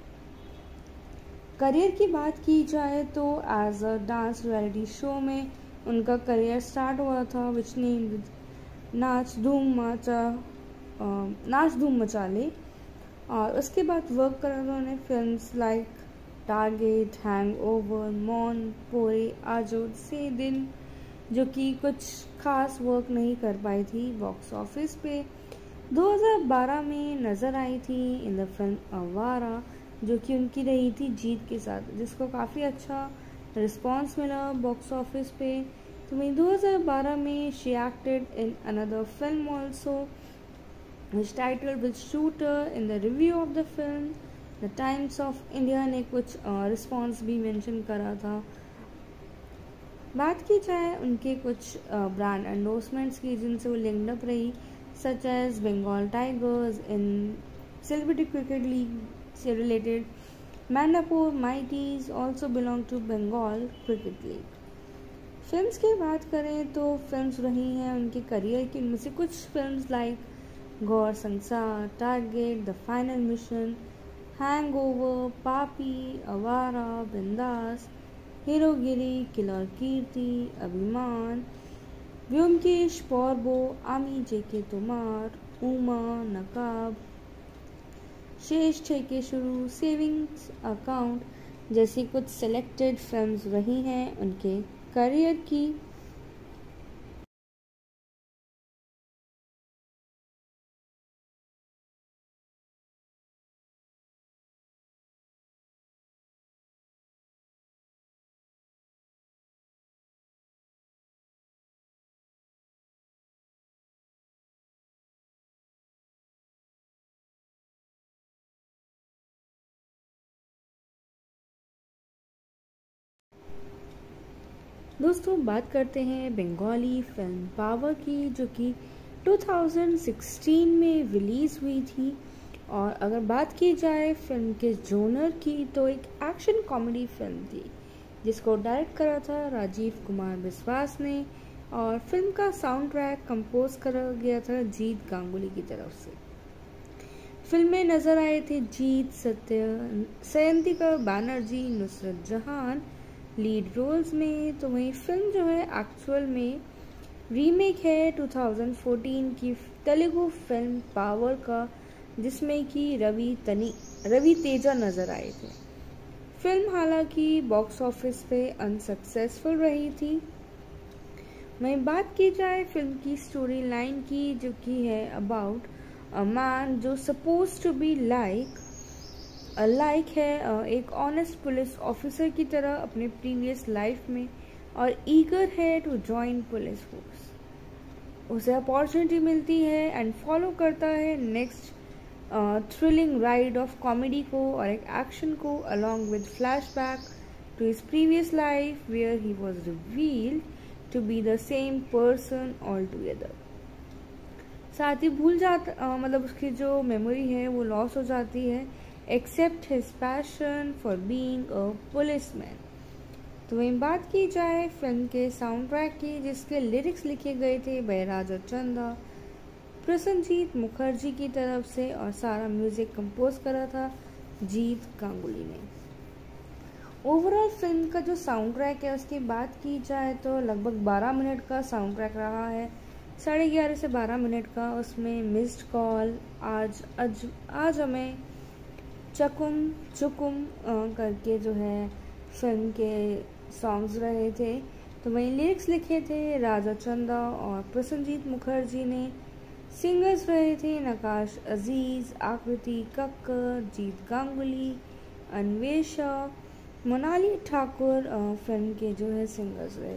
करियर की बात की जाए तो as a dance reality show में उनका करियर स्टार्ट हुआ था विच नेम विद नाच धूम मचा नाच धूम मचा ले, और उसके बाद वर्क करा उन्होंने फिल्म्स लाइक टारगेट, हैंगओवर, मौन, पोरे, आजोड से दिन, जो कि कुछ खास वर्क नहीं कर पाई थी बॉक्स ऑफिस पे। दो हज़ार बारह में नज़र आई थी इन द फिल्म आवारा जो कि उनकी रही थी जीत के साथ, जिसको काफ़ी अच्छा रिस्पॉन्स मिला बॉक्स ऑफिस पे। तो वहीं दो हज़ार बारह में she acted in another film also which title with shooter. In the review of the film the Times of India ने कुछ रिस्पॉन्स भी मेंशन करा था। बात की जाए उनके कुछ ब्रांड एंडोर्समेंट्स की जिनसे वो लिंक्ड अप रही, such as Bengal tigers in celebrity cricket league से related, मैंडापुर माइटीज also belong to Bengal cricket league. Films की बात करें तो फिल्म्स रही हैं उनके करियर की, उनमें से कुछ फिल्म्स लाइक गौर संसार, target, the final mission, hangover, Paapi, Awara, बिंदास, हीरोगिरी, किलर कीर्ति, अभिमान, व्योमकेश, पौरबो, आमी जेके तुमार, उमा, नकाब, शेष ठेके शुरू, सेविंग्स अकाउंट जैसी कुछ सेलेक्टेड फिल्म्स रही हैं उनके करियर की। दोस्तों बात करते हैं बंगाली फिल्म पावर की जो कि दो हज़ार सोलह में रिलीज़ हुई थी। और अगर बात की जाए फिल्म के जोनर की तो एक एक्शन कॉमेडी फिल्म थी जिसको डायरेक्ट करा था राजीव कुमार विश्वास ने, और फिल्म का साउंड ट्रैक कंपोज करा गया था जीत गांगुली की तरफ से। फिल्म में नजर आए थे जीत, सत्य, सयंतिका बैनर्जी, नुसरत जहान लीड रोल्स में। तो वही फिल्म जो है एक्चुअल में रीमेक है दो हज़ार चौदह की तेलुगु फिल्म पावर का, जिसमें कि रवि तनी रवि तेजा नजर आए थे। फिल्म हालांकि बॉक्स ऑफिस पे अनसक्सेसफुल रही थी। वहीं बात की जाए फिल्म की स्टोरी लाइन की जो कि है अबाउट अ मैन जो suppose to be like like है एक ऑनेस्ट पुलिस ऑफिसर की तरह अपने प्रीवियस लाइफ में, और ईगर है टू जॉइन पुलिस फोर्स। उसे अपॉर्चुनिटी मिलती है एंड फॉलो करता है next thrilling ride of comedy को और एक एक्शन को along with flashback to his previous life where he was revealed to be the same person all together. साथ ही भूल जाता uh, मतलब उसकी जो मेमोरी है वो लॉस हो जाती है except his passion for being a policeman. तो वहीं बात की जाए फिल्म के साउंड ट्रैक की जिसके लिरिक्स लिखे गए थे बैराज और चंदा, प्रसन्नजीत मुखर्जी की तरफ से, और सारा म्यूजिक कंपोज करा था जीत गांगुली ने। ओवरऑल फिल्म का जो साउंड ट्रैक है उसकी बात की जाए तो लगभग बारह मिनट का साउंड ट्रैक रहा है, साढ़े ग्यारह से बारह मिनट का। उसमें मिस्ड कॉल, आज अज आज हमें, चकुम चुकुम करके जो है फिल्म के सॉन्ग्स रहे थे। तो वहीं लिरिक्स लिखे थे राजा चंदा और प्रसन्नजीत मुखर्जी ने। सिंगर्स रहे थे नकाश अजीज, आकृति कक्कर, जीत गांगुली, अन्वेषा, मोनाली ठाकुर फिल्म के जो है सिंगर्स रहे।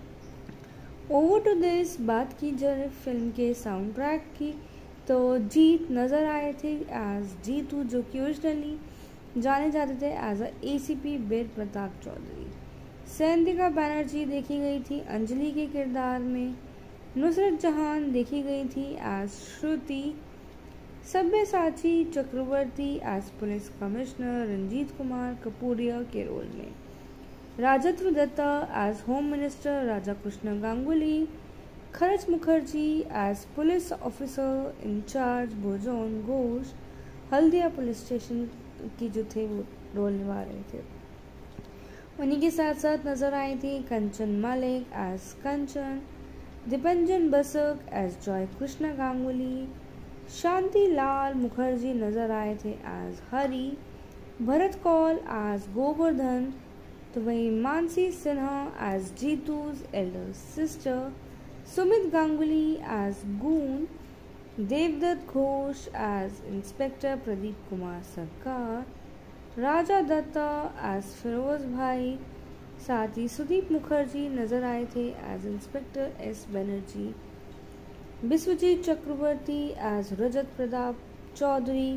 ओवर टू दिस बात की जाए फिल्म के साउंड ट्रैक की तो जीत नज़र आए थे एज जीतू जो कि ओरिजिनली जाने जाते थे एज अ एसीपी वीर प्रताप चौधरी। सैंतिका बनर्जी देखी गई थी अंजलि के किरदार में। नुसरत जहान देखी गई थी as Shruti. Sabyasachi Chakraborty as police commissioner Ranjit Kumar Kapuria के रोल में। Rajatava Dutta as home minister Raja Krishna Ganguly. Kharaj Mukherjee as police officer in charge भोजन घोष हल्दिया पुलिस स्टेशन की जो थे वो रोल निभा रहे थे। उन्हीं के साथ साथ नजर आई थी कंचन मलिक एज कंचन। दीपंजन बसक एज जॉय कृष्ण गांगुली। शांति लाल मुखर्जी नजर आए थे एज हरी। भरत कौल एज गोवर्धन। तो वहीं Mansi Sinha as जीतू's elder sister. Sumit Ganguly as goon. देवदत्त Ghosh as inspector Pradeep Kumar Sarkar. Raja Dutta as Firoz भाई। साथ ही सुदीप मुखर्जी नजर आए थे as inspector S Banerjee. Biswajit Chakraborty as Rajat Pratap Chaudhary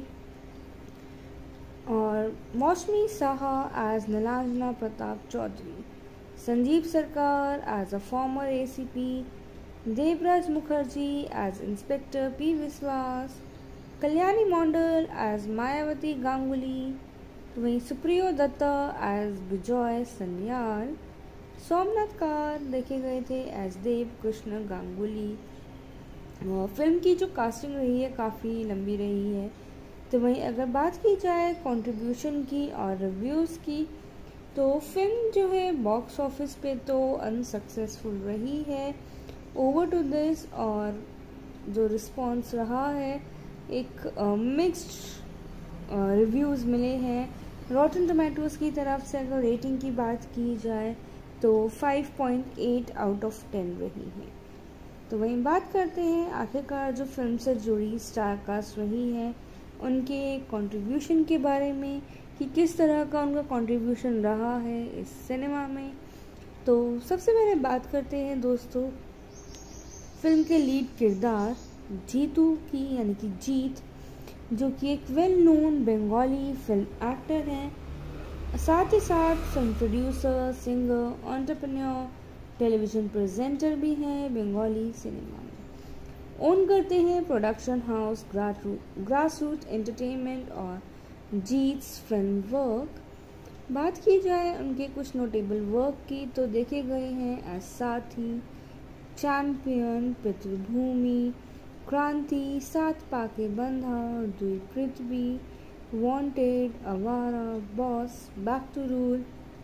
और Mousumi Saha as Nilanjana Pratap Chaudhary. Sanjeev Sarkar as a former ACP. Debraj Mukherjee as inspector P Biswas. Kalyani Mandal as Mayawati Ganguly. तो वहीं सुप्रियो दत्ता एज विजय सन्याल। सोमनाथ कार देखे गए थे एज देव कृष्ण गांगुली। फिल्म की जो कास्टिंग रही है काफ़ी लंबी रही है। तो वहीं अगर बात की जाए कंट्रीब्यूशन की और रिव्यूज़ की तो फिल्म जो है बॉक्स ऑफिस पे तो अनसक्सेसफुल रही है ओवर टू दिस, और जो रिस्पॉन्स रहा है एक मिक्स्ड रिव्यूज़ मिले हैं। रॉटन टोमेटोज़ की तरफ से अगर रेटिंग की बात की जाए तो five point eight out of ten रही है। तो वहीं बात करते हैं आखिरकार जो फिल्म से जुड़ी स्टार कास्ट रही है उनके कंट्रीब्यूशन के बारे में कि किस तरह का उनका कंट्रीब्यूशन रहा है इस सिनेमा में। तो सबसे पहले बात करते हैं दोस्तों फिल्म के लीड किरदार जीतू की, यानी कि जीत, जो कि एक well known Bengali film actor हैं। साथ ही साथ film producer, singer, entrepreneur, television presenter भी हैं बंगाली सिनेमा में। ओन करते हैं production house grass root entertainment और जीट्स फिल्म वर्क। बात की जाए उनके कुछ नोटेबल वर्क की तो देखे गए हैं एज साथी, चैंपियन, पितृभूमि, क्रांति, सात पाके Bandha, Dui Prithibi, wanted, Awara, boss, back to rule.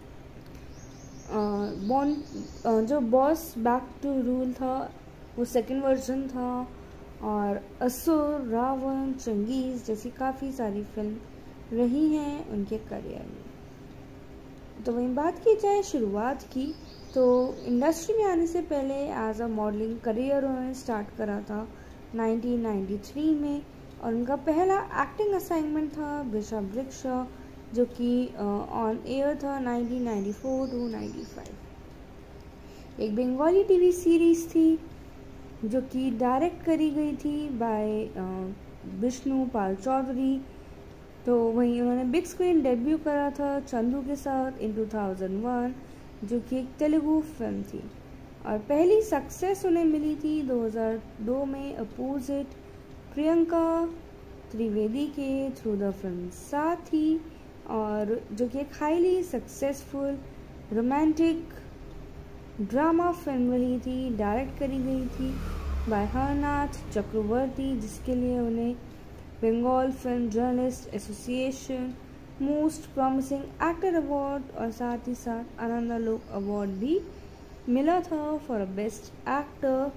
Bond जो बॉस बैक टू रूल था वो सेकंड वर्जन था, और असुर, रावण, चंगेज़ जैसी काफ़ी सारी फिल्म रही हैं उनके करियर में। तो वहीं बात की जाए शुरुआत की तो इंडस्ट्री में आने से पहले एज अ मॉडलिंग करियर उन्होंने स्टार्ट करा था नाइनटीन नाइंटी थ्री में, और उनका पहला एक्टिंग असाइनमेंट था वृषावृक्षा जो कि ऑन एयर था nineteen ninety four to ninety five. एक बंगाली टीवी सीरीज़ थी जो कि डायरेक्ट करी गई थी बाय विष्णु पाल चौधरी। तो वहीं उन्होंने बिग स्क्रीन डेब्यू करा था चंदू के साथ इन टू थाउजेंड वन, जो कि एक तेलुगु फिल्म थी, और पहली सक्सेस उन्हें मिली थी दो हज़ार दो में अपोजिट प्रियंका त्रिवेदी के थ्रू द फिल्म साथी, और जो कि एक highly successful romantic drama film रही थी। डायरेक्ट करी गई थी बाय हरनाथ चक्रवर्ती, जिसके लिए उन्हें Bengal film journalist association most promising actor award और साथ ही साथ आनंदालोक अवार्ड भी मिला था फॉर बेस्ट एक्टर।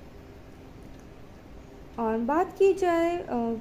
और बात की जाए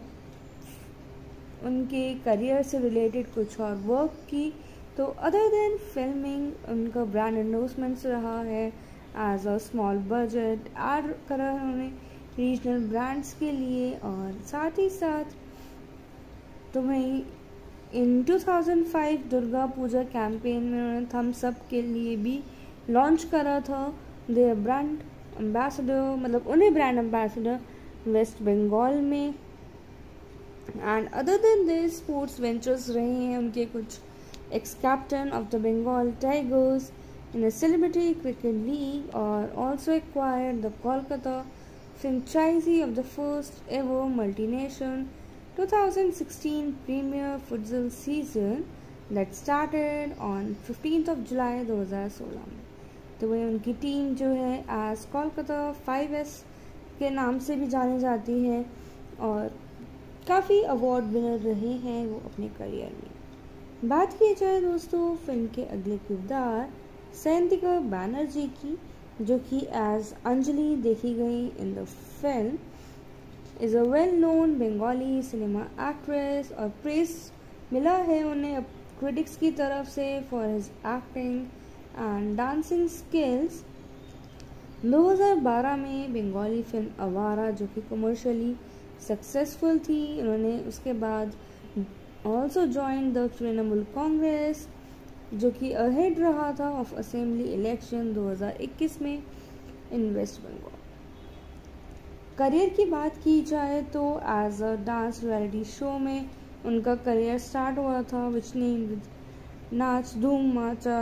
उनके करियर से रिलेटेड कुछ और वर्क की तो अदर देन फिल्मिंग उनका ब्रांड एंडोर्समेंट्स रहा है as a small budget ad करा है उन्होंने रीजनल ब्रांड्स के लिए, और साथ ही साथ तो वहीं in two thousand five Durga Puja campaign में उन्होंने थम्स अप के लिए भी लॉन्च करा था देयर ब्रांड एम्बेसडर, मतलब उन्हें ब्रांड एम्बेसडर वेस्ट बंगाल में। And other than this sports ventures रहे हैं उनके कुछ ex captain of the Bengal tigers in a celebrity cricket league, or also acquired the Kolkata franchisee of the first ever multinational twenty sixteen Premier Futsal season that started on fifteenth of July दो हज़ार सोलह में। तो वही उनकी team जो है as Kolkata five S के नाम से भी जानी जाती है और काफ़ी अवार्ड विनर रहे हैं वो अपने करियर में। बात की जाए दोस्तों फिल्म के अगले किरदार सयंतिका बैनर्जी की, जो कि एज अंजलि देखी गई in the film, is a well known Bengali cinema actress और प्रेस मिला है उन्हें क्रिटिक्स की तरफ से for his acting and dancing skills. दो हज़ार बारह में बंगाली फिल्म आवारा जो कि कमर्शियली सक्सेसफुल थी, उन्होंने उसके बाद also join the Trinamool Congress जो कि अहेड रहा था ऑफ असेंबली इलेक्शन दो हज़ार इक्कीस में इन वेस्ट बंगाल। करियर की बात की जाए तो as a dance reality show में उनका करियर स्टार्ट हुआ था विच नेम नाच धूम मचा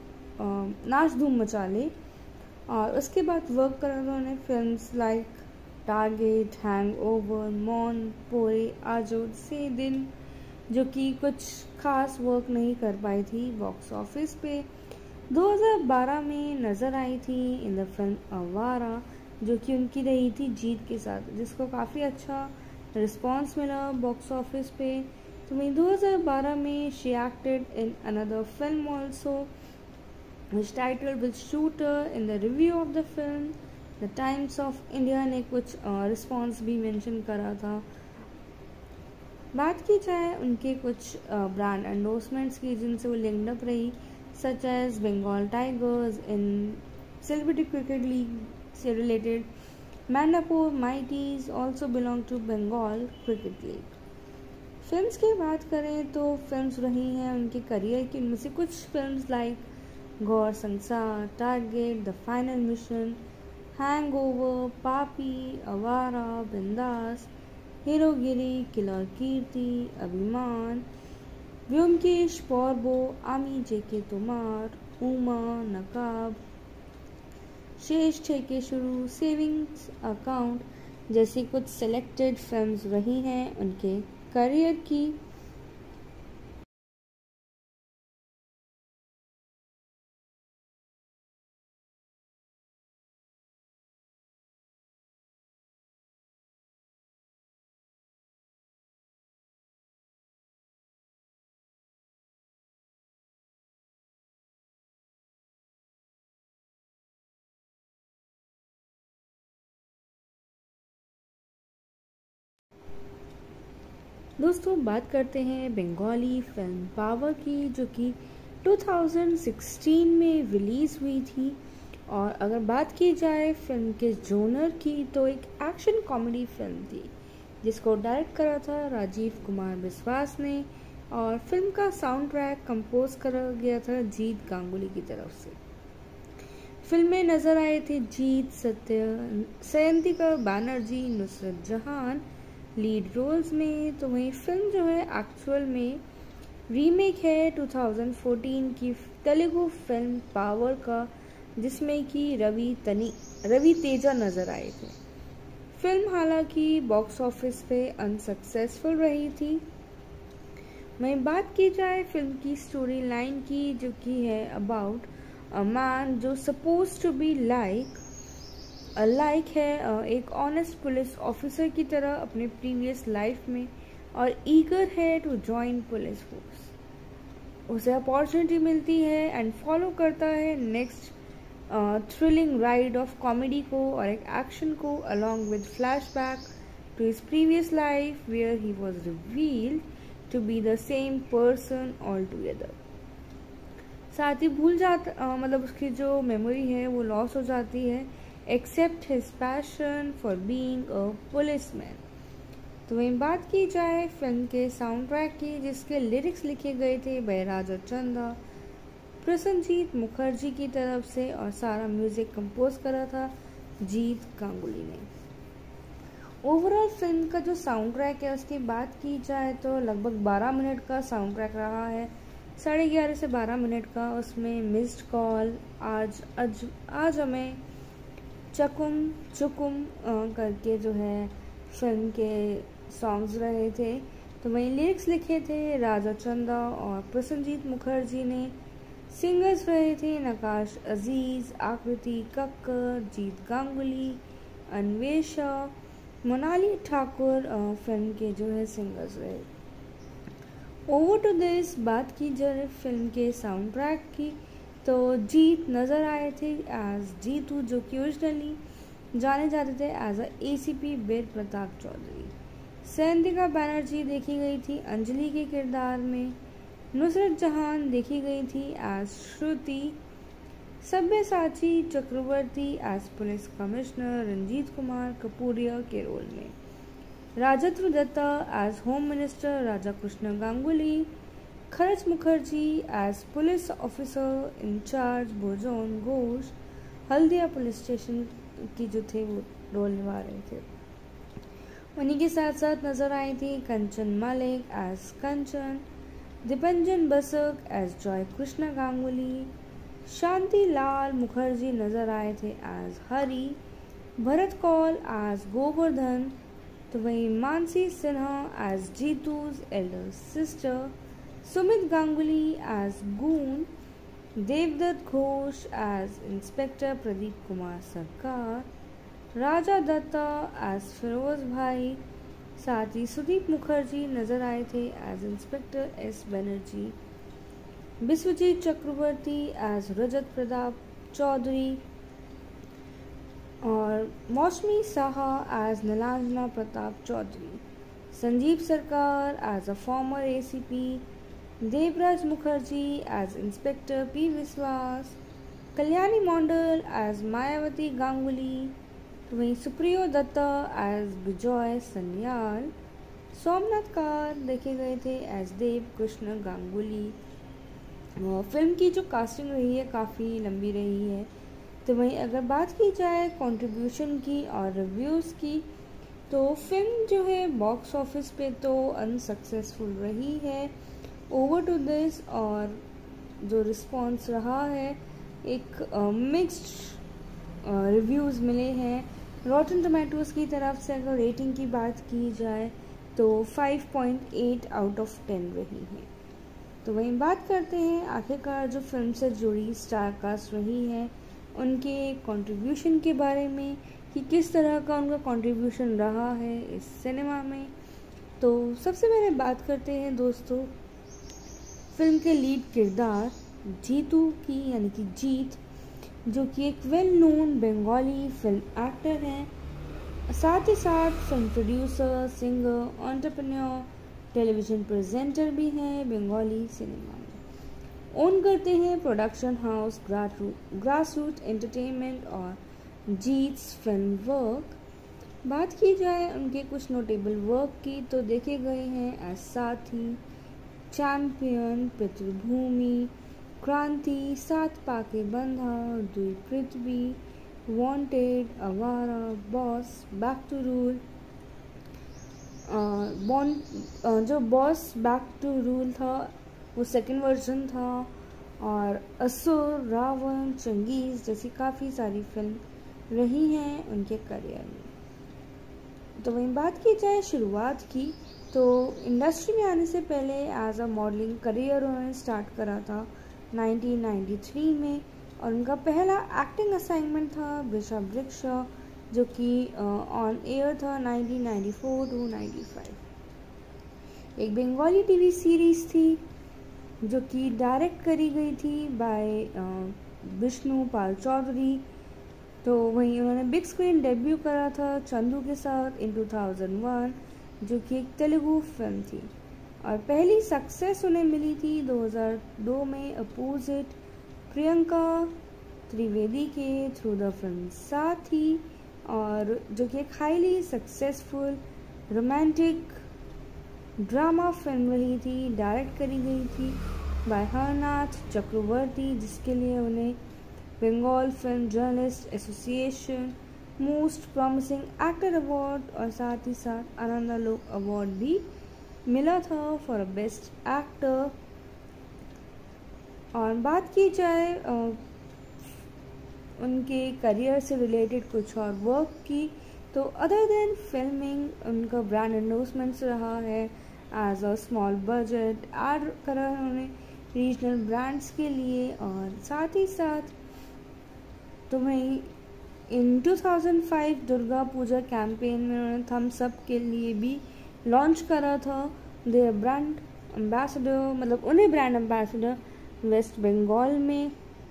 नाच धूम मचा ले, और उसके बाद वर्क करा था उन्होंने फिल्म्स लाइक टारगेट, हैंगओवर, मौन, पोरे, आजो से दिन, जो कि कुछ खास वर्क नहीं कर पाई थी बॉक्स ऑफिस पे। दो हज़ार बारह में नज़र आई थी इन द फिल्म आवारा जो कि उनकी रही थी जीत के साथ, जिसको काफ़ी अच्छा रिस्पांस मिला बॉक्स ऑफिस पे। तो वहीं दो हज़ार बारह में she acted in another film also which title with shooter. In the review of the film the Times of India ने कुछ रिस्पॉन्स uh, भी मेंशन करा था। बात की जाए उनके कुछ ब्रांड एंडोर्समेंट्स की जिनसे वो लिंक्ड अप रही, such as Bengal tigers in celebrity cricket league से related, मैंडापुर माइटीज also belong to Bengal cricket league. Films की बात करें तो फिल्म्स रही हैं उनके करियर की, उनमें से कुछ फिल्म्स लाइक गौर संसार, target, the final mission, hangover, Paapi, Awara, बिंदास, हीरोगिरी, किलर कीर्ति, अभिमान, व्योमकेश, पॉर्बो, आमी जेके तुमार, उमा, नकाब, शेष ठेके शुरू, सेविंग्स अकाउंट जैसी कुछ सेलेक्टेड फिल्म्स रही हैं उनके करियर की। दोस्तों बात करते हैं बंगाली फिल्म पावर की, जो कि दो हज़ार सोलह में रिलीज़ हुई थी। और अगर बात की जाए फिल्म के जोनर की तो एक एक्शन कॉमेडी फिल्म थी जिसको डायरेक्ट करा था राजीव कुमार बिस्वास ने, और फिल्म का साउंड ट्रैक कंपोज करा गया था जीत गांगुली की तरफ से। फिल्म में नजर आए थे जीत, सत्य, सयंतिका बैनर्जी, नुसरत जहान लीड रोल्स में। तो वही फिल्म जो है एक्चुअल में रीमेक है दो हज़ार चौदह की तेलुगु फिल्म पावर का, जिसमें कि रवि तनी रवि तेजा नजर आए थे। फिल्म हालांकि बॉक्स ऑफिस पे अनसक्सेसफुल रही थी। वहीं बात की जाए फिल्म की स्टोरी लाइन की, जो कि है अबाउट अ मैन जो suppose to be like like है एक ऑनेस्ट पुलिस ऑफिसर की तरह अपने प्रीवियस लाइफ में, और ईगर है टू जॉइन पुलिस फोर्स। उसे अपॉर्चुनिटी मिलती है एंड फॉलो करता है next thrilling ride of comedy को और एक एक्शन को, along with flashback to his previous life where he was revealed to be the same person all together. साथ ही भूल जाता मतलब उसकी जो मेमोरी है वो लॉस हो जाती है, except his passion for being a policeman. तो वहीं बात की जाए फिल्म के साउंड ट्रैक की, जिसके लिरिक्स लिखे गए थे बैराज चंदा, प्रसन्नजीत मुखर्जी की तरफ से, और सारा म्यूजिक कंपोज करा था जीत गांगुली ने। ओवरऑल फिल्म का जो साउंड ट्रैक है उसकी बात की जाए तो लगभग बारह मिनट का साउंड ट्रैक रहा है, साढ़े ग्यारह से बारह मिनट का। उसमें मिस्ड कॉल, आज अज आज हमें, चकुम चुकुम करके जो है फिल्म के सॉन्ग्स रहे थे। तो वहीं लिरिक्स लिखे थे राजा चंदा और प्रसन्नजीत मुखर्जी ने। सिंगर्स रहे थे नकाश अजीज, आकृति कक्कर, जीत गांगुली, अन्वेषा, मोनाली ठाकुर फिल्म के जो है सिंगर्स रहे। ओवर टू दिस, बात की जाए फिल्म के साउंड ट्रैक की तो जीत नज़र आए थे एज जीतू, जो कि ओरिजिनली जाने जाते थे एज अ एसीपी वीर प्रताप चौधरी। सैंतिका बैनर्जी देखी गई थी अंजलि के किरदार में। नुसरत जहान देखी गई थी as Shruti. Sabyasachi Chakraborty as police commissioner Ranjit Kumar Kapuria के रोल में। Rajatava Dutta as home minister Raja Krishna Ganguly. Kharaj Mukherjee as police officer in charge भोजन घोष, हल्दिया पुलिस स्टेशन की जो थे वो रोल निभा रहे थे। उन्हीं के साथ साथ नजर आई थी कंचन मलिक एज कंचन, दीपंजन बसक एज जॉय कृष्ण गांगुली, शांति लाल मुखर्जी नजर आए थे एज हरी, भरत कौल एज गोवर्धन। तो वहीं Mansi Sinha as जीतूज elder sister, Sumit Ganguly as goon, देवदत्त Ghosh as inspector Pradeep Kumar Sarkar, Raja Dutta as Firoz भाई, साथ ही सुदीप मुखर्जी नजर आए थे as inspector S Banerjee, Biswajit Chakraborty as Rajat Pratap Chaudhary और Mousumi Saha as Nilanjana Pratap Chaudhary, Sanjeev Sarkar as a former ACP, Debraj Mukherjee as inspector P Biswas, Kalyani Mandal as Mayawati Ganguly. तो वहीं सुप्रियो दत्ता एज विजय सन्याल, सोमनाथ कार देखे गए थे एज देव कृष्ण गांगुली। फिल्म की जो कास्टिंग रही है काफ़ी लंबी रही है। तो वहीं अगर बात की जाए कंट्रीब्यूशन की और रिव्यूज़ की तो फिल्म जो है बॉक्स ऑफिस पे तो अनसक्सेसफुल रही है। ओवर टू दिस और जो रिस्पॉन्स रहा है एक मिक्स्ड रिव्यूज़ मिले हैं। रॉटन टोमेटोज़ की तरफ से अगर रेटिंग की बात की जाए तो five point eight out of ten रही है। तो वहीं बात करते हैं आखिरकार जो फिल्म से जुड़ी स्टार कास्ट रही है उनके कंट्रीब्यूशन के बारे में कि किस तरह का उनका कंट्रीब्यूशन रहा है इस सिनेमा में। तो सबसे पहले बात करते हैं दोस्तों फिल्म के लीड किरदार जीतू की, यानी कि जीत, जो कि एक well known Bengali film actor हैं, साथ ही साथ film producer, singer, entrepreneur, television presenter भी हैं बंगाली सिनेमा में। ओन करते हैं production house grass root entertainment और जीट्स फिल्म वर्क। बात की जाए उनके कुछ नोटेबल वर्क की तो देखे गए हैं एज साथी, चैंपियन, पितृभूमि, क्रांति, सात पाके Bandha, Dui Prithibi, wanted, Awara, boss, back to rule. Bond जो बॉस बैक टू रूल था वो सेकंड वर्जन था, और असुर, रावण, चंगेज़ जैसी काफ़ी सारी फिल्म रही हैं उनके करियर में। तो वहीं बात की जाए शुरुआत की तो इंडस्ट्री में आने से पहले एज अ मॉडलिंग करियर उन्होंने स्टार्ट करा था नाइनटीन नाइंटी थ्री में, और उनका पहला एक्टिंग असाइनमेंट था वृषभृक्षा, जो कि ऑन एयर था nineteen ninety four to ninety five. एक बंगाली टीवी सीरीज थी जो कि डायरेक्ट करी गई थी बाय विष्णु पाल चौधरी। तो वहीं उन्होंने बिग स्क्रीन डेब्यू करा था चंदू के साथ इन टू थाउज़ेंड वन, जो कि एक तेलुगु फिल्म थी, और पहली सक्सेस उन्हें मिली थी दो हज़ार दो में अपोजिट प्रियंका त्रिवेदी के थ्रू द फिल्म साथी, और जो कि एक highly successful romantic drama film रही थी, डायरेक्ट करी गई थी बाय हरनाथ चक्रवर्ती, जिसके लिए उन्हें Bengal film journalist association most promising actor award और साथ ही साथ आनंदालोक अवार्ड भी मिला था फॉर बेस्ट एक्टर। और बात की जाए उनके करियर से रिलेटेड कुछ और वर्क की, तो अदर देन फिल्मिंग उनका ब्रांड एंडोर्समेंट्स रहा है as a small budget ad करा है उन्होंने रीजनल ब्रांड्स के लिए। और साथ ही साथ तुम्हें in two thousand five Durga Puja campaign में उन्होंने थम्स अप के लिए भी लॉन्च करा था देयर ब्रांड एम्बेसडर, मतलब उन्हें ब्रांड एम्बेसडर वेस्ट बंगाल में।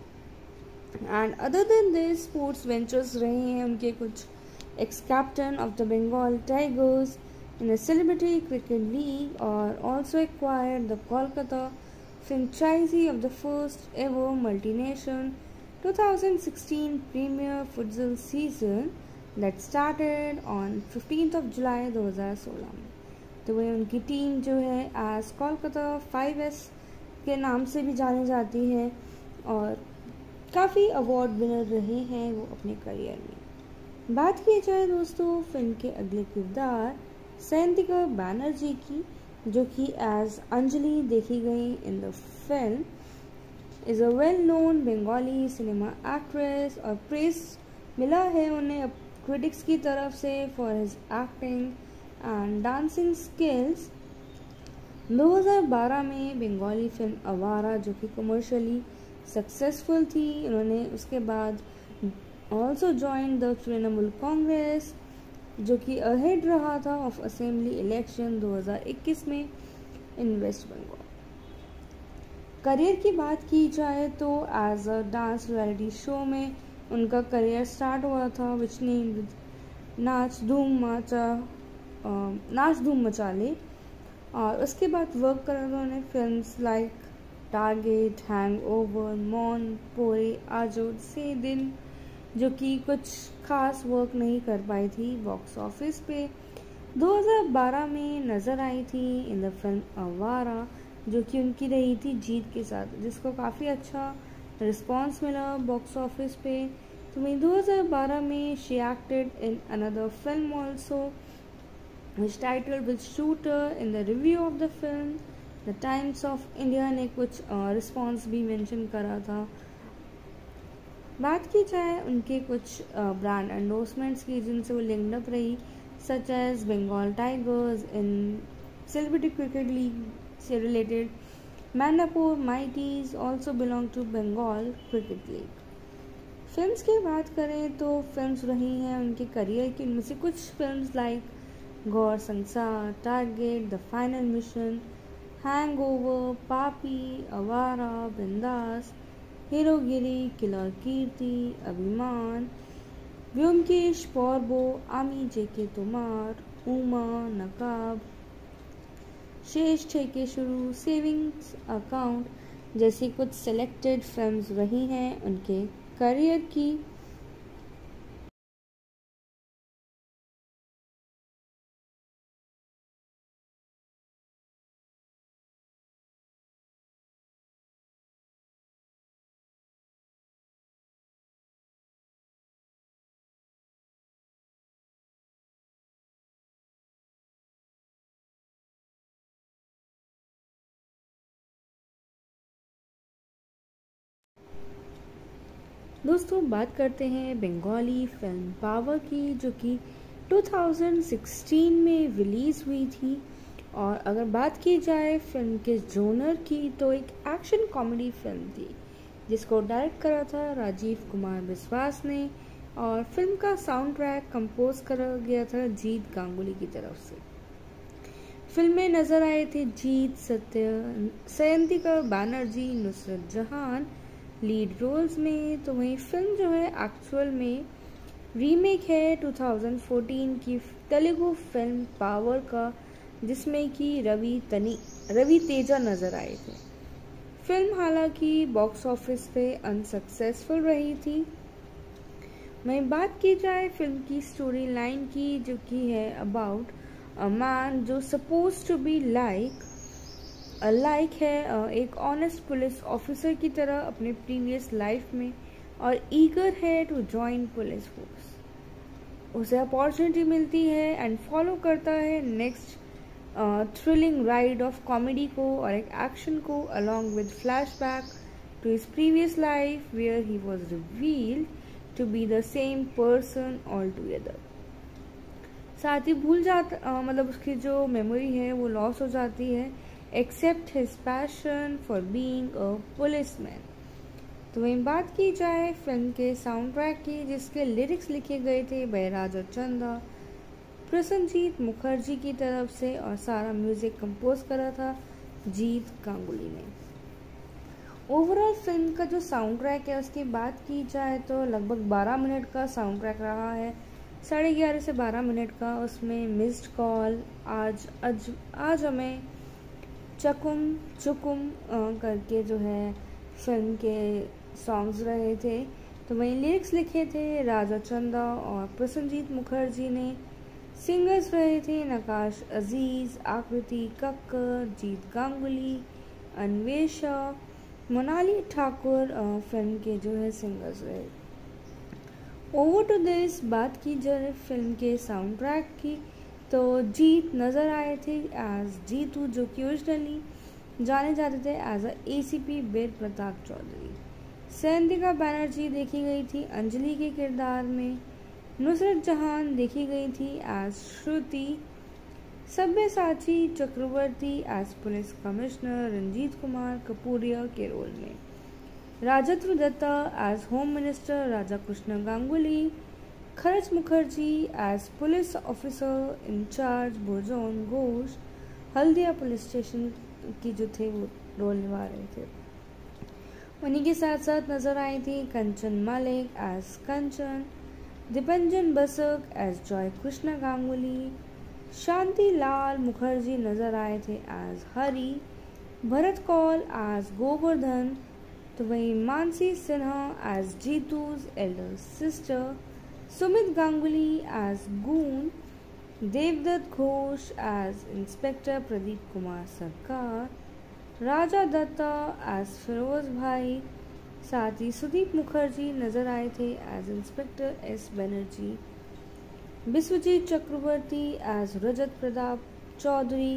And other than this sports ventures रहे हैं उनके कुछ ex captain of the Bengal tigers in a celebrity cricket league or also acquired the Kolkata franchisee of the first ever multinational twenty sixteen Premier Futsal season that started on fifteenth of July दो हज़ार सोलह में। तो वह उनकी team जो है as Kolkata five S के नाम से भी जानी जाती है और काफ़ी अवार्ड विनर रहे हैं वो अपने करियर में। बात की जाए दोस्तों फिल्म के अगले किरदार सयंतिका बैनर्जी की, जो कि एज अंजलि देखी गई in the film, is a well known Bengali cinema actress और प्रेस मिला है उन्हें क्रिटिक्स की तरफ से for his acting and dancing skills. दो हज़ार बारह में बंगाली फिल्म आवारा जो कि कमर्शियली सक्सेसफुल थी, उन्होंने उसके बाद also join the Trinamool Congress जो कि अहेड रहा था ऑफ असेंबली इलेक्शन दो हज़ार इक्कीस में इन वेस्ट बंगाल। करियर की बात की जाए तो as a dance reality show में उनका करियर स्टार्ट हुआ था विच नेम नाच धूम मचा नाच धूम मचा ले। और उसके बाद वर्क करा उन्होंने फिल्म्स लाइक टारगेट, हैंगओवर, मौन, पोरे, आजोड से दिन, जो कि कुछ खास वर्क नहीं कर पाई थी बॉक्स ऑफिस पे। दो हज़ार बारह में नज़र आई थी इन द फिल्म आवारा जो कि उनकी रही थी जीत के साथ, जिसको काफ़ी अच्छा रिस्पांस मिला बॉक्स ऑफिस पे। तो वहीं दो हज़ार बारह में she acted in another film also which titled with shooter in the review of the film the Times of India ने कुछ रिस्पॉन्स भी मेंशन करा था। बात की जाए उनके कुछ ब्रांड एंडोर्समेंट्स की जिनसे वो लिंक्ड अप रही, such as Bengal tigers in celebrity cricket league से related, मैंडापुर माइटीज also belong to Bengal cricket league. Films की बात करें तो फिल्म्स रही हैं उनके करियर की, उनमें से कुछ फिल्म्स लाइक गौर संसार, target, the final mission, hangover, Paapi, Awara, बिंदास, हीरोगिरी, किलर कीर्ति, अभिमान, व्योमकेश, पौरबो, आमी जेके तुमार, उमा, नकाब, शेष ठेके शुरू, सेविंग्स अकाउंट जैसी कुछ सेलेक्टेड फिल्म्स रही हैं उनके करियर की। दोस्तों बात करते हैं बंगाली फिल्म पावर की, जो कि दो हज़ार सोलह में रिलीज़ हुई थी। और अगर बात की जाए फिल्म के जोनर की तो एक एक्शन कॉमेडी फिल्म थी जिसको डायरेक्ट करा था राजीव कुमार विश्वास ने और फिल्म का साउंड ट्रैक कंपोज करा गया था जीत गांगुली की तरफ से। फिल्म में नजर आए थे जीत, सत्य, सयंतिका बैनर्जी, नुसरत जहान लीड रोल्स में। तो वही फिल्म जो है एक्चुअल में रीमेक है दो हज़ार चौदह की तेलुगु फिल्म पावर का, जिसमें कि रवि तनी रवि तेजा नजर आए थे। फिल्म हालांकि बॉक्स ऑफिस पे अनसक्सेसफुल रही थी। वहीं बात की जाए फिल्म की स्टोरी लाइन की, जो कि है अबाउट अ मैन जो suppose to be like like है एक ऑनेस्ट पुलिस ऑफिसर की तरह अपने प्रीवियस लाइफ में और ईगर है टू जॉइन पुलिस फोर्स। उसे अपॉर्चुनिटी मिलती है एंड फॉलो करता है next thrilling ride of comedy को और एक एक्शन को along with flashback to his previous life where he was revealed to be the same person all together. साथ ही भूल जाता uh, मतलब उसकी जो मेमोरी है वो लॉस हो जाती है except his passion for being a policeman. तो वहीं बात की जाए फिल्म के साउंड ट्रैक की, जिसके लिरिक्स लिखे गए थे बाय राजा चंदा, प्रसन्नजीत मुखर्जी की तरफ से, और सारा म्यूजिक कंपोज करा था जीत गांगुली ने। ओवरऑल फिल्म का जो साउंड ट्रैक है उसकी बात की जाए तो लगभग बारह मिनट का साउंड ट्रैक रहा है, साढ़े ग्यारह से बारह मिनट का। उसमें मिस्ड कॉल, आज अज आज हमें, चकुम चुकुम करके जो है फिल्म के सॉन्ग्स रहे थे। तो वहीं लिरिक्स लिखे थे राजा चंदा और प्रसन्नजीत मुखर्जी ने। सिंगर्स रहे थे नकाश अजीज, आकृति कक्कर, जीत गांगुली, अन्वेषा, मोनाली ठाकुर फिल्म के जो है सिंगर्स रहे। ओवर टू दिस बात की जाए फिल्म के साउंड ट्रैक की, तो जीत नज़र आए थे एज जीतू, जो कि ओरिजिनली जाने जाते थे as a ACP Ved Pratap Chaudhary. Sayantika Banerjee देखी गई थी अंजलि के किरदार में। नुसरत जहान देखी गई थी as Shruti. Sabyasachi Chakraborty as police commissioner Ranjit Kumar Kapuria के रोल में। Rajatava Dutta as home minister Raja Krishna Ganguly. Kharaj Mukherjee as police officer in charge Bhujon Ghosh, Haldia police station की जो थे वो रोल निभा रहे थे। उन्हीं के साथ साथ नजर आई थी कंचन मलिक एज कंचन, दीपंजन बसक एज जॉय कृष्ण गांगुली, शांति लाल मुखर्जी नजर आए थे एज हरी, भरत कौल एज गोवर्धन। तो वहीं Mansi Sinha as जीतूज elder sister, Sumit Ganguly as goon, देवदत्त Ghosh as inspector Pradeep Kumar Sarkar, Raja Dutta as Firoz भाई। साथ ही सुदीप मुखर्जी नजर आए थे as inspector S Banerjee, Biswajit Chakraborty as Rajat Pratap Chaudhary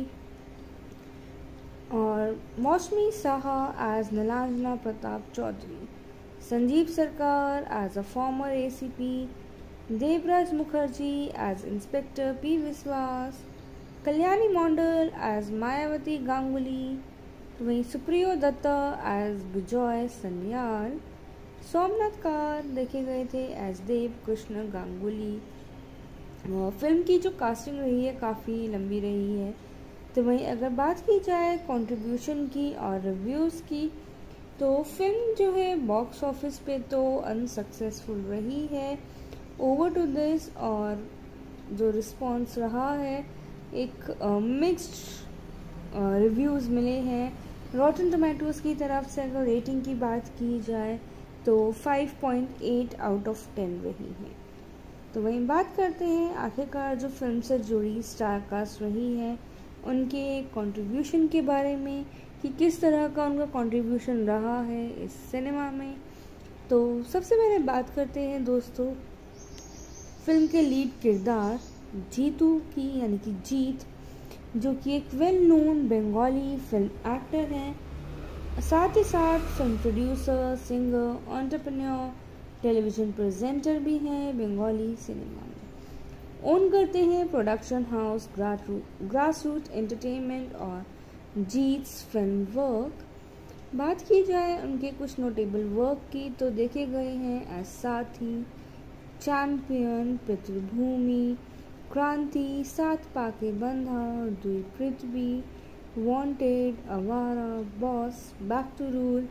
और Mousumi Saha as Nilanjana Pratap Chaudhary, Sanjeev Sarkar as a former ACP, Debraj Mukherjee as inspector P Biswas, Kalyani Mondal as Mayawati Ganguly. तो वहीं सुप्रियो दत्ता एज विजय सन्याल, सोमनाथ कार देखे गए थे एज देव कृष्ण गांगुली। फिल्म की जो कास्टिंग रही है काफ़ी लंबी रही है। तो वहीं अगर बात की जाए कंट्रीब्यूशन की और रिव्यूज़ की, तो फिल्म जो है बॉक्स ऑफिस पे तो अनसक्सेसफुल रही है। ओवर टू दिस और जो रिस्पॉन्स रहा है एक मिक्स्ड रिव्यूज़ मिले हैं। रॉटन टोमेटोज़ की तरफ से अगर रेटिंग की बात की जाए तो five point eight out of ten रही है। तो वहीं बात करते हैं आखिरकार जो फिल्म से जुड़ी स्टार कास्ट रही है उनके कंट्रीब्यूशन के बारे में कि किस तरह का उनका कंट्रीब्यूशन रहा है इस सिनेमा में। तो सबसे पहले बात करते हैं दोस्तों फिल्म के लीड किरदार जीतू की, यानी कि जीत, जो कि एक well known Bengali film actor हैं, साथ ही साथ film producer, singer, entrepreneur, television presenter भी हैं बंगाली सिनेमा में। ओन करते हैं production house grass root entertainment और जीट्स फिल्म वर्क। बात की जाए उनके कुछ नोटेबल वर्क की तो देखे गए हैं एज साथी, चैंपियन, पितृभूमि, क्रांति, सात पाके Bandha, Dui Prithibi, wanted, Awara, boss, back to rule.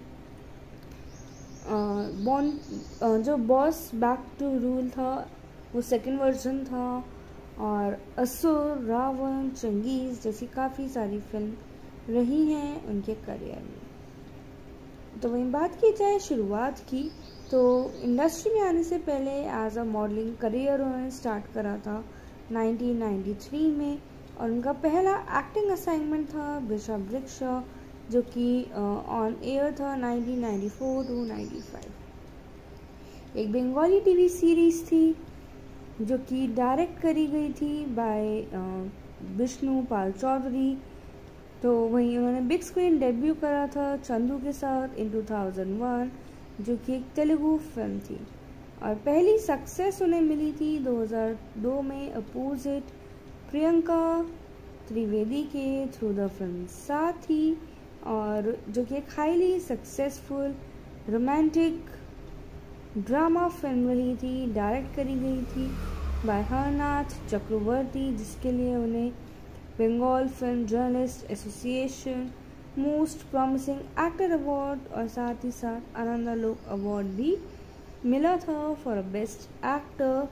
बॉन जो बॉस बैक टू रूल था वो सेकंड वर्जन था, और असुर, रावण, चंगेज़ जैसी काफ़ी सारी फिल्म रही हैं उनके करियर में। तो वहीं बात की जाए शुरुआत की तो इंडस्ट्री में आने से पहले एज अ मॉडलिंग करियर उन्होंने स्टार्ट करा था नाइनटीन नाइंटी थ्री में, और उनका पहला एक्टिंग असाइनमेंट था वृषभृक्षा, जो कि ऑन एयर था nineteen ninety four to ninety five. एक बंगाली टीवी सीरीज थी जो कि डायरेक्ट करी गई थी बाय विष्णु पाल चौधरी। तो वहीं उन्होंने बिग स्क्रीन डेब्यू करा था चंदू के साथ इन टू थाउज़ेंड वन, जो कि एक तेलुगु फिल्म थी। और पहली सक्सेस उन्हें मिली थी दो हज़ार दो में अपोजिट प्रियंका त्रिवेदी के थ्रू द फिल्म साथी, और जो कि एक highly successful romantic drama film रही थी, डायरेक्ट करी गई थी बाय हरनाथ चक्रवर्ती, जिसके लिए उन्हें Bengal film journalist association most promising actor award और साथ ही साथ आनंदालोक अवार्ड भी मिला था फॉर बेस्ट एक्टर।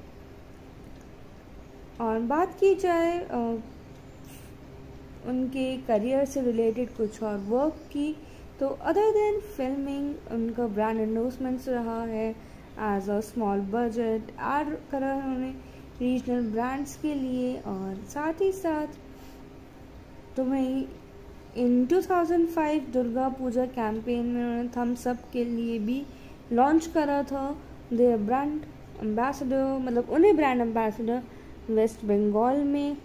और बात की जाए उनके करियर से रिलेटेड कुछ और वर्क की, तो अदर देन फिल्मिंग उनका ब्रांड एंडोर्समेंट्स रहा है as a small budget ad करा है उन्होंने रीजनल ब्रांड्स के लिए। और साथ ही साथ तो वहीं in two thousand five Durga Puja campaign में उन्होंने थम्स अप के लिए भी लॉन्च करा था देयर ब्रांड एम्बेसडर, मतलब उन्हें ब्रांड एम्बेसडर वेस्ट बंगाल में।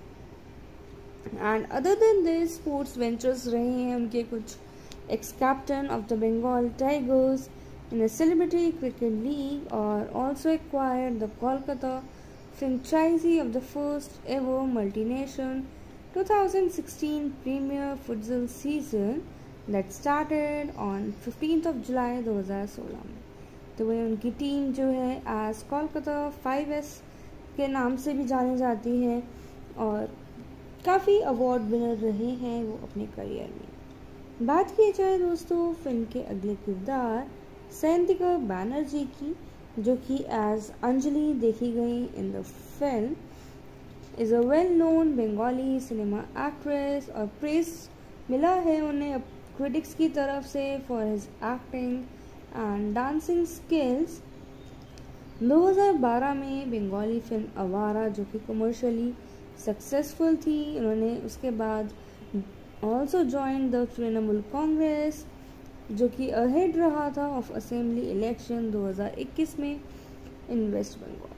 And other than this sports ventures रहे हैं उनके कुछ ex captain of the Bengal tigers in a celebrity cricket league, or also acquired the Kolkata franchisee of the first ever multinational twenty sixteen Premier Futsal season that started on fifteenth of July दो हज़ार सोलह में। तो वही उनकी team जो है as Kolkata five S के नाम से भी जानी जाती है और काफ़ी अवार्ड विनर रहे हैं वो अपने करियर में। बात की जाए दोस्तों फिल्म के अगले किरदार सयंतिका बैनर्जी की, जो कि एज अंजलि देखी गई in the film, is a well known Bengali cinema actress और प्रेस मिला है उन्हें क्रिटिक्स की तरफ से for his acting and dancing skills. दो हज़ार बारह में बंगाली फिल्म आवारा जो कि कमर्शियली सक्सेसफुल थी, उन्होंने उसके बाद also join the Trinamool Congress जो कि अहेड रहा था ऑफ असेंबली इलेक्शन दो हज़ार इक्कीस में इन वेस्ट बंगाल।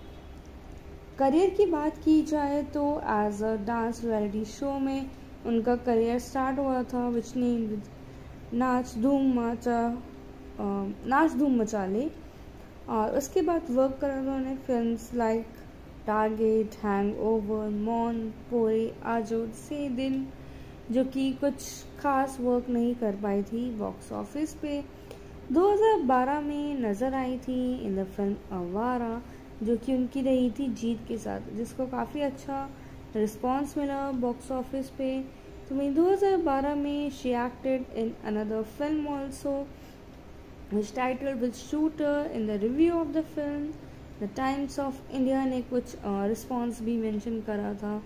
करियर की बात की जाए तो as a dance reality show में उनका करियर स्टार्ट हुआ था विच नेम विद नाच धूम मचा नाच धूम मचा ले, और उसके बाद वर्क करा उन्होंने फिल्म्स लाइक टारगेट, हैंगओवर, मौन, पोरे, आजो से दिन, जो कि कुछ खास वर्क नहीं कर पाई थी बॉक्स ऑफिस पे। दो हज़ार बारह में नज़र आई थी इन द फिल्म आवारा जो कि उनकी रही थी जीत के साथ, जिसको काफ़ी अच्छा रिस्पांस मिला बॉक्स ऑफिस पे। तो वहीं दो हज़ार बारह में she acted in another film also which title with shooter. In the review of the film the Times of India ने कुछ रिस्पॉन्स भी मेंशन करा था।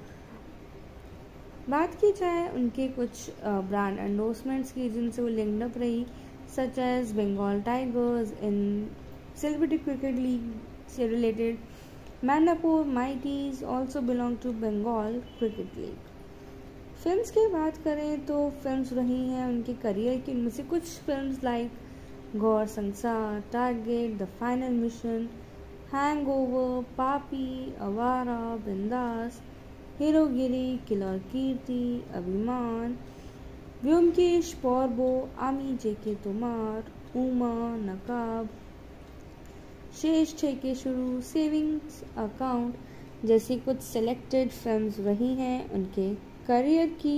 बात की जाए उनके कुछ ब्रांड एंडोर्समेंट्स की जिनसे वो लिंक्ड अप रही, such as Bengal tigers in celebrity cricket league से related, मैंडापुर माइटीज also belong to Bengal cricket league. Films की बात करें तो फिल्म्स रही हैं उनके करियर की, उनमें से कुछ फिल्म्स लाइक गौर संसार, target, the final mission, hangover, Paapi, Awara, बिंदास, हीरोगिरी, किलर कीर्ति, अभिमान, व्योमकेश, पौरबो, आमी जेके तुमार, उमा, नकाब, शेष ठेके शुरू, सेविंग्स अकाउंट जैसी कुछ सेलेक्टेड फिल्म्स रही हैं उनके करियर की।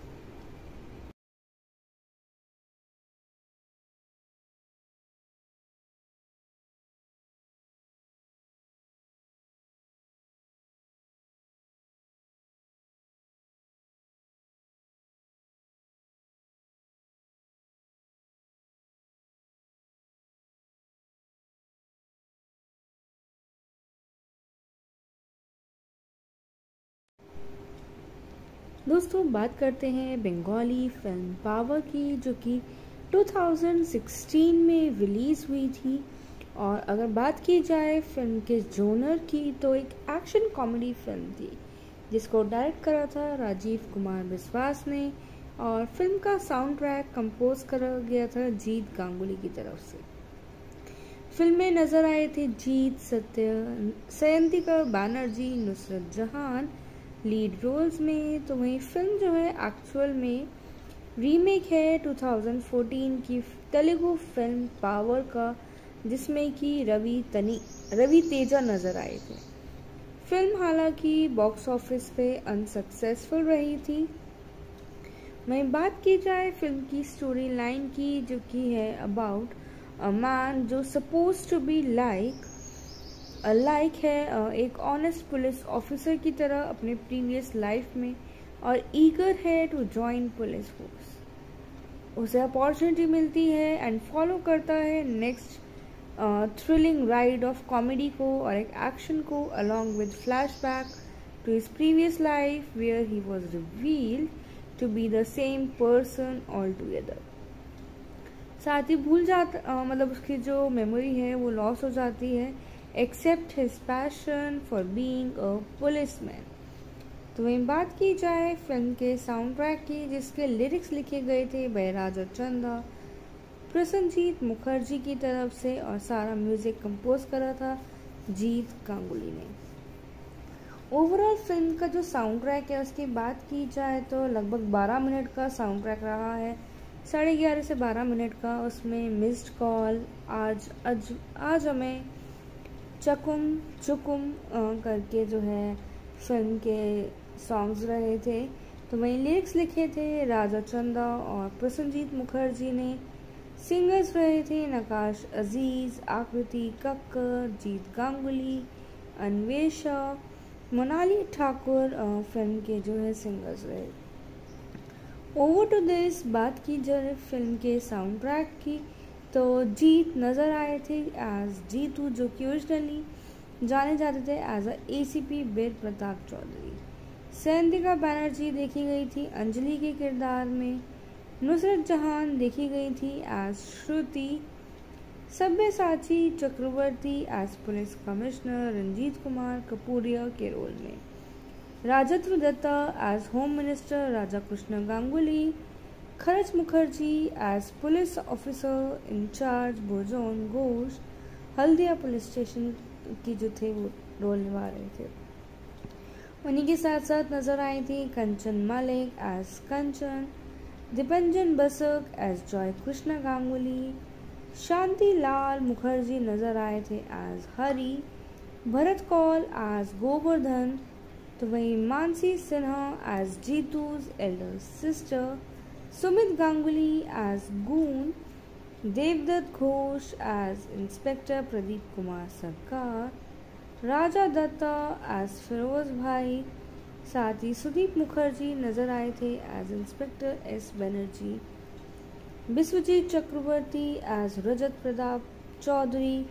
दोस्तों बात करते हैं बंगाली फिल्म पावर की, जो कि दो हज़ार सोलह में रिलीज़ हुई थी। और अगर बात की जाए फिल्म के जोनर की तो एक एक्शन कॉमेडी फिल्म थी जिसको डायरेक्ट करा था राजीव कुमार विश्वास ने, और फिल्म का साउंड ट्रैक कंपोज करा गया था जीत गांगुली की तरफ से। फिल्म में नजर आए थे जीत, सत्य, सयंतिका बैनर्जी, नुसरत जहान लीड रोल्स में। तो वहीं फिल्म जो है एक्चुअल में रीमेक है टू थाउजेंड फोर्टीन की तेलुगु फिल्म पावर का, जिसमें कि रवि तनी रवि तेजा नजर आए थे। फिल्म हालांकि बॉक्स ऑफिस पे अनसक्सेसफुल रही थी। वहीं बात की जाए फिल्म की स्टोरी लाइन की, जो कि है अबाउट अ मैन जो suppose to be like like है एक ऑनेस्ट पुलिस ऑफिसर की तरह अपने प्रीवियस लाइफ में, और ईगर है टू जॉइन पुलिस फोर्स। उसे अपॉर्चुनिटी मिलती है एंड फॉलो करता है next thrilling ride of comedy को और एक एक्शन को, along with flashback to his previous life where he was revealed to be the same person all together. साथ ही भूल जाता uh, मतलब उसकी जो मेमोरी है वो लॉस हो जाती है, except his passion for being a policeman. तो वहीं बात की जाए फिल्म के साउंड ट्रैक की, जिसके लिरिक्स लिखे गए थे बाय राजा चंदा, प्रसन्नजीत मुखर्जी की तरफ से, और सारा म्यूजिक कंपोज करा था जीत गांगुली ने। ओवरऑल फिल्म का जो साउंड ट्रैक है उसकी बात की जाए तो लगभग बारह मिनट का साउंड ट्रैक रहा है, साढ़े ग्यारह से बारह मिनट का। उसमें मिस्ड कॉल, आज अज आज हमें, चकुम चुकुम करके जो है फिल्म के सॉन्ग्स रहे थे। तो वहीं लिरिक्स लिखे थे राजा चंदा और प्रसन्नजीत मुखर्जी ने। सिंगर्स रहे थे नकाश अजीज, आकृति कक्कर, जीत गांगुली, अन्वेषा, मोनाली ठाकुर फिल्म के जो है सिंगर्स रहे। ओवर टू दिस बात की जाए फिल्म के साउंड ट्रैक की, तो जीत नज़र आए थे एज जीतू, जो कि ओरिजिनली जाने जाते थे as a ACP Ved Pratap Chaudhary. Sayantika Banerjee देखी गई थी अंजलि के किरदार में। नुसरत जहान देखी गई थी as Shruti. Sabyasachi Chakraborty as police commissioner Ranjit Kumar Kapuria के रोल में। Rajatava Dutta as home minister Raja Krishna Ganguly. Kharaj Mukherjee as police officer incharge boson Ghosh, Haldia police station की जो थे वो रोल निभा रहे थे। उन्हीं के साथ साथ नजर आई थी कंचन मलिक एज कंचन, दीपंजन बसक एज जॉय कृष्ण गांगुली, शांति लाल मुखर्जी नजर आए थे एज हरी, भरत कौल एज गोवर्धन। तो वहीं Mansi Sinha as जीतूज elder sister, Sumit Ganguly as goon, देवदत्त Ghosh as inspector Pradeep Kumar Sarkar, Raja Dutta as Firoz भाई। साथ ही सुदीप मुखर्जी नजर आए थे as inspector S Banerjee, Biswajit Chakraborty as Rajat Pratap Chaudhary,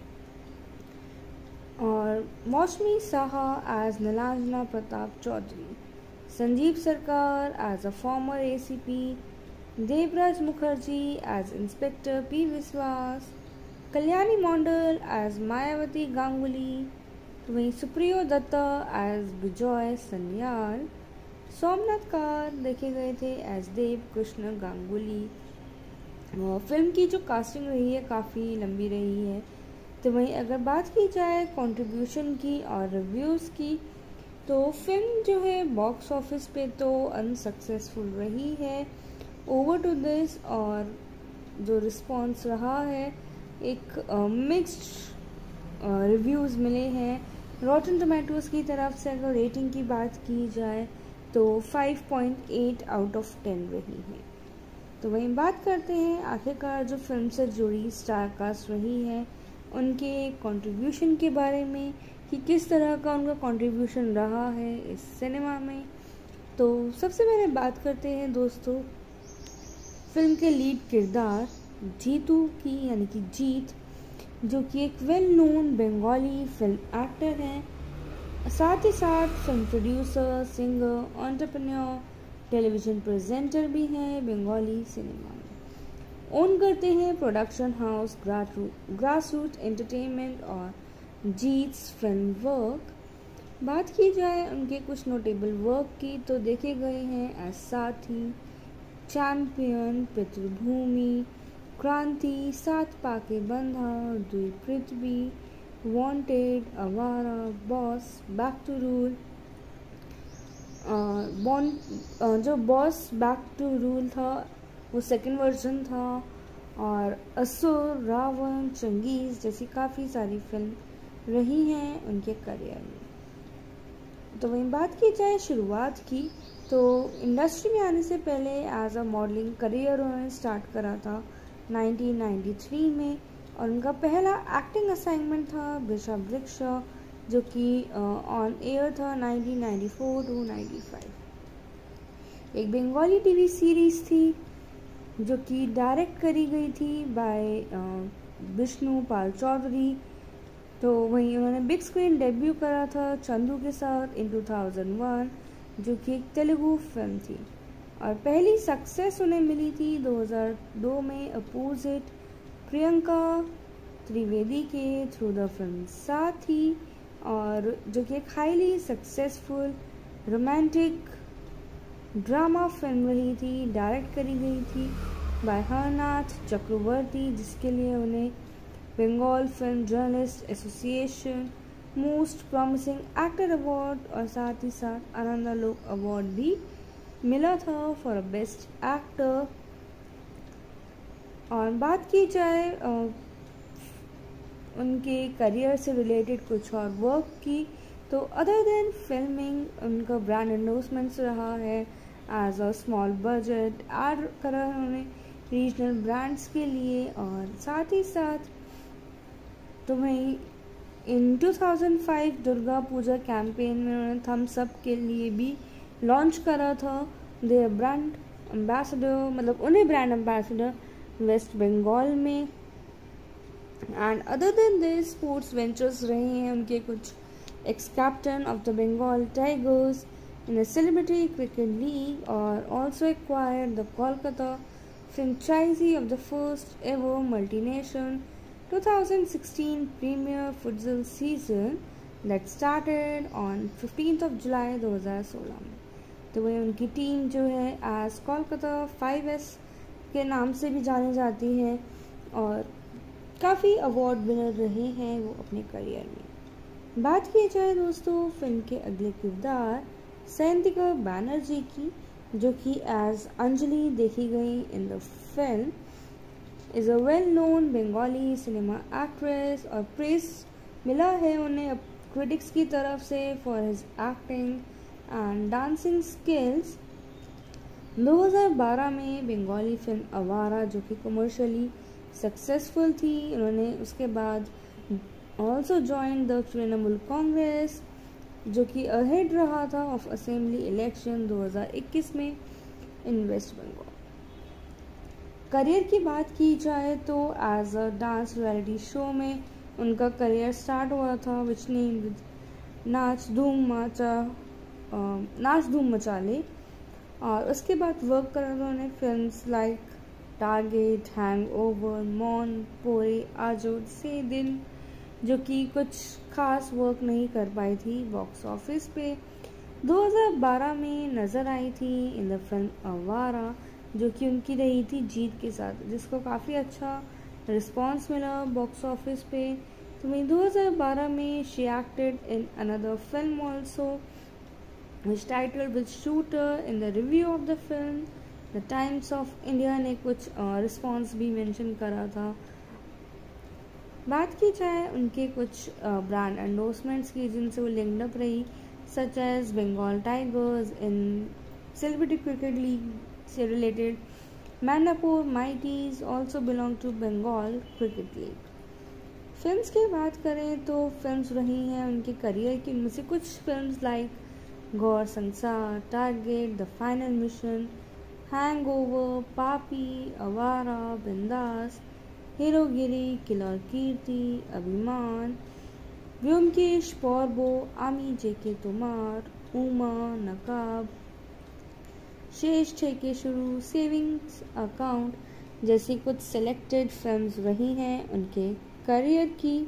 और Mousumi Saha as Nilanjana Pratap Chaudhary, Sanjeev Sarkar as a former ACP, Debraj Mukherjee as inspector P Biswas, Kalyani Mandal as Mayawati Ganguly, वहीं सुप्रियो दत्ता एज विजय सन्याल, सोमनाथ कार देखे गए थे एज देव कृष्ण गांगुली। फिल्म की जो कास्टिंग रही है काफ़ी लंबी रही है। तो वहीं अगर बात की जाए कंट्रीब्यूशन की और रिव्यूज़ की, तो फिल्म जो है बॉक्स ऑफिस पे तो अनसक्सेसफुल रही है। ओवर टू दिस और जो रिस्पॉन्स रहा है एक मिक्स्ड रिव्यूज़ मिले हैं। रॉटन टोमेटोज़ की तरफ से अगर रेटिंग की बात की जाए तो five point eight out of ten रही है। तो वहीं बात करते हैं आखिरकार जो फिल्म से जुड़ी स्टार कास्ट रही है उनके कंट्रीब्यूशन के बारे में, कि किस तरह का उनका कंट्रीब्यूशन रहा है इस सिनेमा में। तो सबसे पहले बात करते हैं दोस्तों फिल्म के लीड किरदार जीतू की, यानी कि जीत, जो कि एक well known Bengali film actor हैं, साथ ही साथ film producer, singer, entrepreneur, television presenter भी हैं बंगाली सिनेमा में। ओन करते हैं production house grass root entertainment और जीट्स फिल्म वर्क। बात की जाए उनके कुछ नोटेबल वर्क की तो देखे गए हैं एज साथी, चैंपियन, पितृभूमि, क्रांति, सात पाके Bandha, Dui Prithibi, wanted, Awara, boss, back to rule. बॉन जो बॉस बैक टू रूल था वो सेकंड वर्जन था, और असुर, रावण, चंगेज़ जैसी काफ़ी सारी फिल्म रही हैं उनके करियर में। तो वहीं बात की जाए शुरुआत की, तो इंडस्ट्री में आने से पहले एज अ मॉडलिंग करियर उन्होंने स्टार्ट करा था नाइनटीन नाइंटी थ्री में, और उनका पहला एक्टिंग असाइनमेंट था वृषावृक्षा, जो कि ऑन एयर था nineteen ninety four to ninety five. एक बंगाली टीवी सीरीज थी जो कि डायरेक्ट करी गई थी बाय विष्णु पाल चौधरी। तो वहीं उन्होंने बिग स्क्रीन डेब्यू करा था चंदू के साथ इन टू थाउजेंड वन, जो कि एक तेलुगु फिल्म थी, और पहली सक्सेस उन्हें मिली थी दो हज़ार दो में अपोजिट प्रियंका त्रिवेदी के थ्रू द फिल्म साथी, और जो कि एक highly successful romantic drama film रही थी, डायरेक्ट करी गई थी बाय हरनाथ चक्रवर्ती, जिसके लिए उन्हें Bengal film journalist association most promising actor award और साथ ही साथ आनंदालोक अवार्ड भी मिला था फॉर अ बेस्ट एक्टर। और बात की जाए उनके करियर से रिलेटेड कुछ और वर्क की, तो अदर देन फिल्मिंग उनका ब्रांड एंडोर्समेंट्स रहा है as a small budget ad करा है उन्होंने रीजनल ब्रांड्स के लिए, और साथ ही साथ तो वहीं in two thousand five Durga Puja campaign में उन्होंने थम्स अप के लिए भी लॉन्च करा था देयर ब्रांड एम्बेसडर, मतलब उन्हें ब्रांड एम्बेसडर वेस्ट बंगाल में। And other than this sports ventures रहे हैं उनके कुछ ex captain of the Bengal tigers in a celebrity cricket league, or also acquired the Kolkata franchisee of the first ever multinational twenty sixteen Premier Futsal season that started on fifteenth of July दो हज़ार सोलह में। तो वही उनकी team जो है as Kolkata five S के नाम से भी जानी जाती है, और काफ़ी अवार्ड विनर रहे हैं वो अपने करियर में। बात की जाए दोस्तों फिल्म के अगले किरदार सैंतिका बैनर्जी की, जो कि एज अंजलि देखी गई in the film, is a well known Bengali cinema actress, और प्रेस मिला है उन्हें क्रिटिक्स की तरफ से for his acting and dancing skills. दो हज़ार बारह में बंगाली फिल्म आवारा, जो कि कमर्शियली सक्सेसफुल थी, उन्होंने उसके बाद also join the Trinamool Congress, जो कि अहेड रहा था ऑफ असेंबली इलेक्शन दो हज़ार इक्कीस में इन वेस्ट बंगाल। करियर की बात की जाए तो as a dance reality show में उनका करियर स्टार्ट हुआ था, विच नेम विद नाच धूम मचा नाच धूम मचा ले, और उसके बाद वर्क करा था उन्होंने फिल्म्स लाइक टारगेट, हैंगओवर, मौन, पोरे, आजो से दिन, जो कि कुछ खास वर्क नहीं कर पाई थी बॉक्स ऑफिस पे। दो हज़ार बारह में नज़र आई थी इन द फिल्म आवारा, जो कि उनकी रही थी जीत के साथ, जिसको काफ़ी अच्छा रिस्पांस मिला बॉक्स ऑफिस पे। तो वहीं दो हज़ार बारह में she acted in another film also which title with shooter. In the review of the film the Times of India ने कुछ रिस्पॉन्स uh, भी मेंशन करा था। बात की जाए उनके कुछ ब्रांड एंडोर्समेंट्स की जिनसे वो लिंक्ड अप रही, such as Bengal tigers in celebrity cricket league से related, मैंडापुर माइटीज also belong to Bengal cricket league. Films की बात करें तो फिल्म्स रही हैं उनके करियर की, उनमें से कुछ फिल्म्स लाइक गौर संसार, target, the final mission, hangover, Paapi, Awara, बिंदास, हीरोगिरी, किलर कीर्ति, अभिमान, व्योमकेश पॉर्बो, आमी जेके तुमार, उमा, नकाब, शेष ठेके शुरू, सेविंग्स अकाउंट जैसी कुछ सेलेक्टेड फिल्म्स रही हैं उनके करियर की।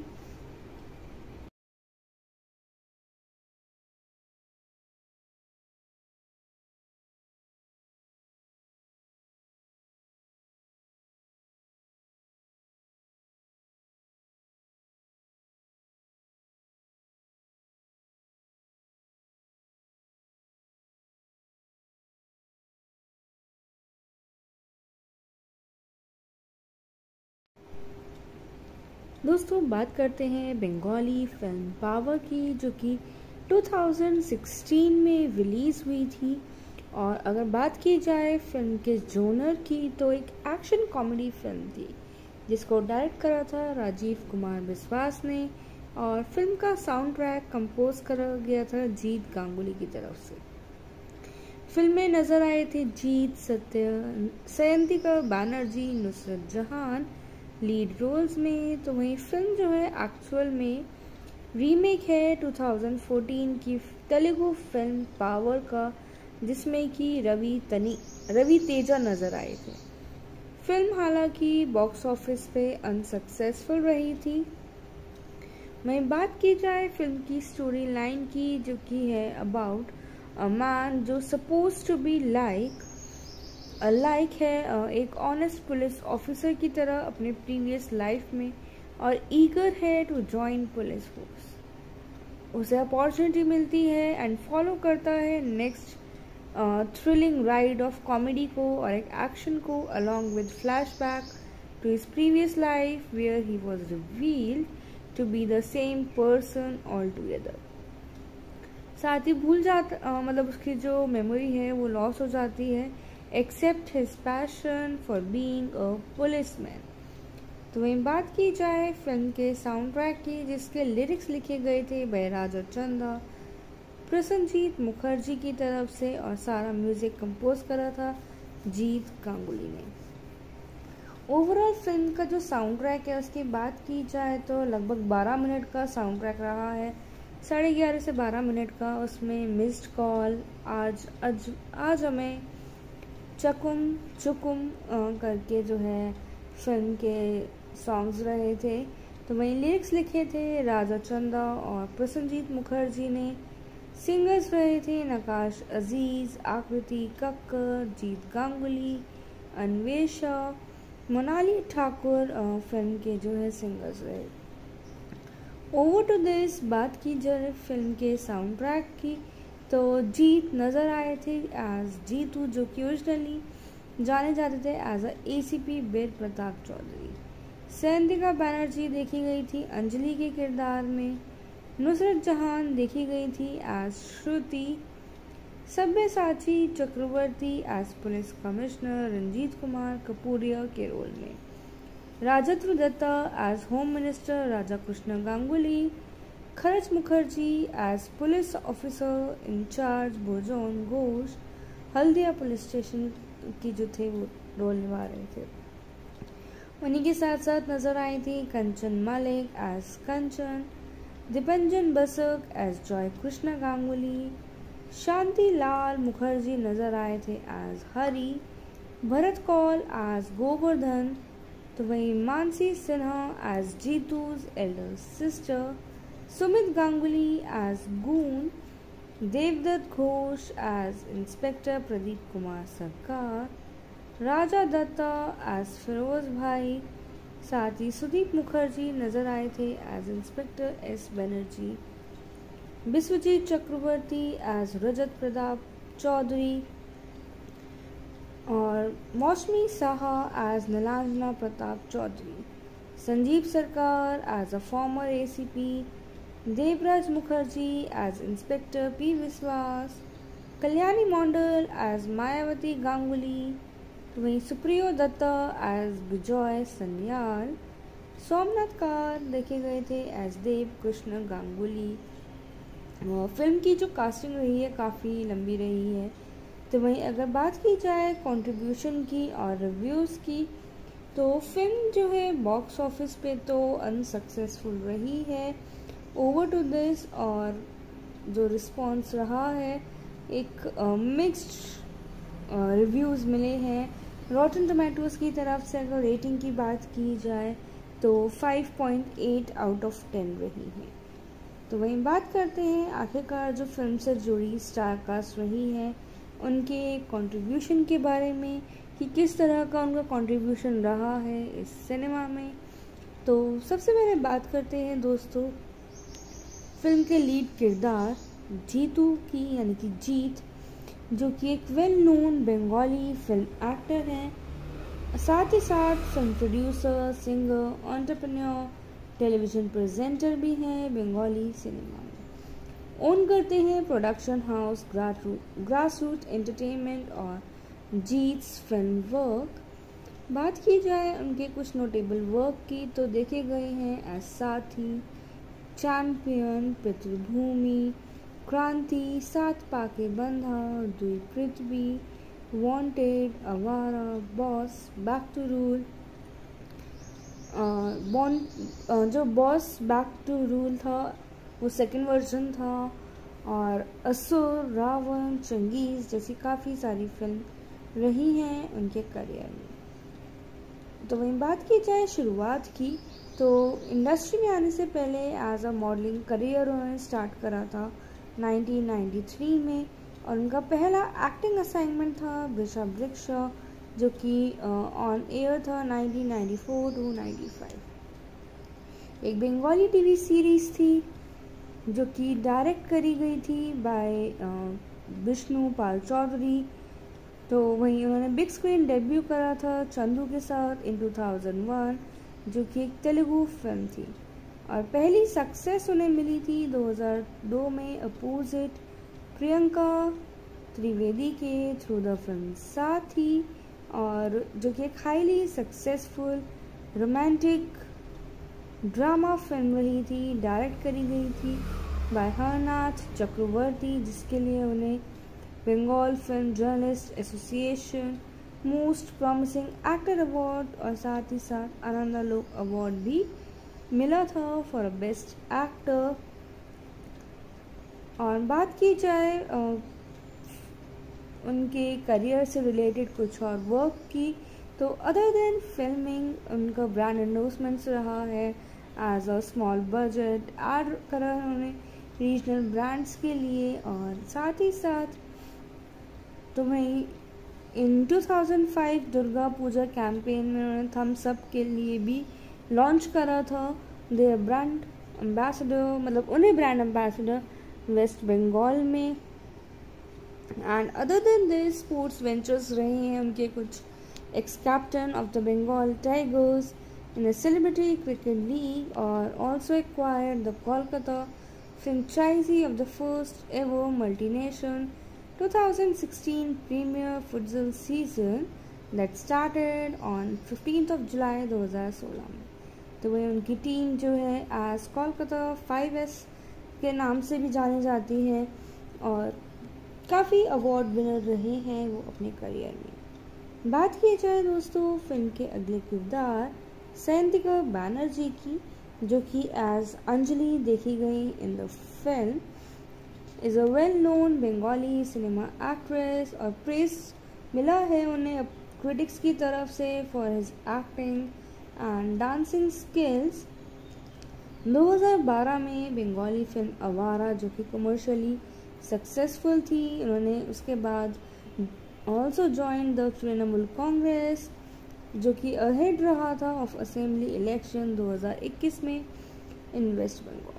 दोस्तों बात करते हैं बंगाली फिल्म पावर की, जो कि दो हज़ार सोलह में रिलीज़ हुई थी। और अगर बात की जाए फिल्म के जोनर की, तो एक एक्शन कॉमेडी फिल्म थी जिसको डायरेक्ट करा था राजीव कुमार बिस्वास ने, और फिल्म का साउंड ट्रैक कंपोज करा गया था जीत गांगुली की तरफ से। फिल्म में नजर आए थे जीत, सत्य, सयंतिका बैनर्जी, नुसरत जहान लीड रोल्स में। तो वहीं फिल्म जो है एक्चुअल में रीमेक है दो हज़ार चौदह की तेलुगु फिल्म पावर का, जिसमें कि रवि तनी रवि तेजा नजर आए थे। फिल्म हालांकि बॉक्स ऑफिस पे अनसक्सेसफुल रही थी। वहीं बात की जाए फिल्म की स्टोरी लाइन की, जो कि है अबाउट अ मैन जो suppose to be like like है एक ऑनेस्ट पुलिस ऑफिसर की तरह अपने प्रीवियस लाइफ में, और ईगर है टू जॉइन पुलिस फोर्स। उसे अपॉर्चुनिटी मिलती है एंड फॉलो करता है next thrilling ride of comedy को और एक एक्शन को, along with flashback to his previous life where he was revealed to be the same person all together. साथ ही भूल जाता मतलब उसकी जो मेमोरी है वो लॉस हो जाती है, except his passion for being a policeman. तो वहीं बात की जाए फिल्म के साउंड ट्रैक की, जिसके लिरिक्स लिखे गए थे बैराज और चंदा, प्रसन्नजीत मुखर्जी की तरफ से, और सारा म्यूजिक कंपोज करा था जीत गांगुली ने। ओवरऑल फिल्म का जो साउंड ट्रैक है उसकी बात की जाए तो लगभग बारह मिनट का साउंड ट्रैक रहा है, साढ़े ग्यारह से बारह मिनट का। उसमें मिस्ड कॉल, आज आज आज हमें चकुम चुकुम करके जो है फिल्म के सॉन्ग्स रहे थे। तो वहीं लिरिक्स लिखे थे राजा चंदा और प्रसन्नजीत मुखर्जी ने। सिंगर्स रहे थे नकाश अजीज, आकृति कक्कर, जीत गांगुली, अन्वेषा, मोनाली ठाकुर फिल्म के जो है सिंगर्स रहे। ओवर टू दिस बात की जाए फिल्म के साउंड ट्रैक की, तो जीत नज़र आए थे एज जीतू, जो कि ओरिजिनली जाने जाते थे एज अ एसीपी वीर प्रताप चौधरी। सयंतिका बैनर्जी देखी गई थी अंजलि के किरदार में। नुसरत जहान देखी गई थी as Shruti. Sabyasachi Chakraborty as police commissioner Ranjit Kumar Kapuria के रोल में। Rajatava Dutta as home minister Raja Krishna Ganguly. Kharaj Mukherjee as police officer in charge भोजन घोष, हल्दिया पुलिस स्टेशन की जो थे वो रोल निभा रहे थे। उन्हीं के साथ साथ नजर आई थी कंचन मलिक एज कंचन, दीपंजन बसक एज जॉय कृष्ण गांगुली, शांति लाल मुखर्जी नजर आए थे एज हरी, भरत कौल एज गोवर्धन। तो वहीं Mansi Sinha as जीतूज elder sister, Sumit Ganguly as goon, देवदत्त Ghosh as inspector Pradeep Kumar Sarkar, Raja Dutta as Firoz भाई। साथ ही सुदीप मुखर्जी नजर आए थे as inspector S Banerjee, Biswajit Chakraborty as Rajat Pratap Chaudhary, और Mousumi Saha as Nilanjana Pratap Chaudhary, Sanjeev Sarkar as a former ACP, Debraj Mukherjee as inspector P Biswas, Kalyani Mandal as Mayawati Ganguly. तो वहीं सुप्रियो दत्ता एज विजय सन्याल, सोमनाथ कार देखे गए थे एज देव कृष्ण गांगुली। फिल्म की जो कास्टिंग रही है काफ़ी लंबी रही है। तो वहीं अगर बात की जाए कंट्रीब्यूशन की और रिव्यूज़ की, तो फिल्म जो है बॉक्स ऑफिस पे तो अनसक्सेसफुल रही है। ओवर टू दिस और जो रिस्पॉन्स रहा है एक मिक्स्ड रिव्यूज़ मिले हैं। रॉटन टोमेटोज़ की तरफ से अगर रेटिंग की बात की जाए तो five point eight out of ten रही है। तो वहीं बात करते हैं आखिरकार जो फिल्म से जुड़ी स्टार कास्ट रही है उनके कंट्रीब्यूशन के बारे में, कि किस तरह का उनका कंट्रीब्यूशन रहा है इस सिनेमा में। तो सबसे पहले बात करते हैं दोस्तों फिल्म के लीड किरदार जीतू की, यानी कि जीत, जो कि एक well known Bengali film actor हैं, साथ ही साथ film producer, singer, entrepreneur, television presenter भी हैं बंगाली सिनेमा में। ओन करते हैं production house grass root entertainment और जीट्स फिल्म वर्क। बात की जाए उनके कुछ नोटेबल वर्क की तो देखे गए हैं एस साथी, चैंपियन, पितृभूमि, क्रांति, सात पाके Bandha, Dui Prithibi, wanted, Awara, boss, back to rule. बॉन जो बॉस बैक टू रूल था वो सेकंड वर्जन था, और असुर, रावण, चंगेज़ जैसी काफ़ी सारी फिल्म रही हैं उनके करियर में। तो वहीं बात की जाए शुरुआत की तो इंडस्ट्री में आने से पहले एज अ मॉडलिंग करियर उन्होंने स्टार्ट करा था नाइनटीन नाइंटी थ्री में, और उनका पहला एक्टिंग असाइनमेंट था वृषभृक्षा, जो कि ऑन एयर था nineteen ninety four to ninety five. एक बंगाली टीवी सीरीज थी जो कि डायरेक्ट करी गई थी बाय विष्णु पाल चौधरी। तो वहीं उन्होंने बिग स्क्रीन डेब्यू करा था चंदू के साथ इन टू थाउज़ेंड वन, जो कि एक तेलुगु फिल्म थी, और पहली सक्सेस उन्हें मिली थी दो हज़ार दो में अपोजिट प्रियंका त्रिवेदी के थ्रू द फिल्म साथी, और जो कि एक highly successful romantic drama film रही थी, डायरेक्ट करी गई थी बाय हरनाथ चक्रवर्ती, जिसके लिए उन्हें Bengal film journalist association most promising actor award और साथ ही साथ आनंदालोक अवार्ड भी मिला था फॉर बेस्ट एक्टर। और बात की जाए उनके करियर से रिलेटेड कुछ और वर्क की तो अदर देन फिल्मिंग उनका ब्रांड एंडोर्समेंट्स रहा है as a small budget ad करा उन्होंने रीजनल ब्रांड्स के लिए, और साथ ही साथ तो वहीं in two thousand five Durga Puja campaign में उन्होंने थम्स अप के लिए भी लॉन्च करा था देयर ब्रांड एम्बेसडर, मतलब उन्हें ब्रांड एम्बेसडर वेस्ट बंगाल में। And other than this sports ventures रहे हैं उनके कुछ ex captain of the Bengal tigers in a celebrity cricket league, or also acquired the Kolkata franchisee of the first ever multinational twenty sixteen Premier Futsal season that started on fifteenth of July दो हज़ार सोलह में। तो वही उनकी team जो है as Kolkata five S के नाम से भी जानी जाती है, और काफ़ी अवार्ड विनर रहे हैं वो अपने करियर में। बात की जाए दोस्तों फिल्म के अगले किरदार सयंतिका बैनर्जी की, जो कि एज अंजलि देखी गई in the film, is a well known Bengali cinema actress, और प्रेस मिला है उन्हें क्रिटिक्स की तरफ से for his acting and dancing skills. दो हज़ार बारह में बंगाली फिल्म आवारा जो कि कमर्शियली सक्सेसफुल थी, उन्होंने उसके बाद also join the Trinamool Congress, जो कि अहेड रहा था ऑफ असेंबली इलेक्शन दो हज़ार इक्कीस में इन वेस्ट बंगाल।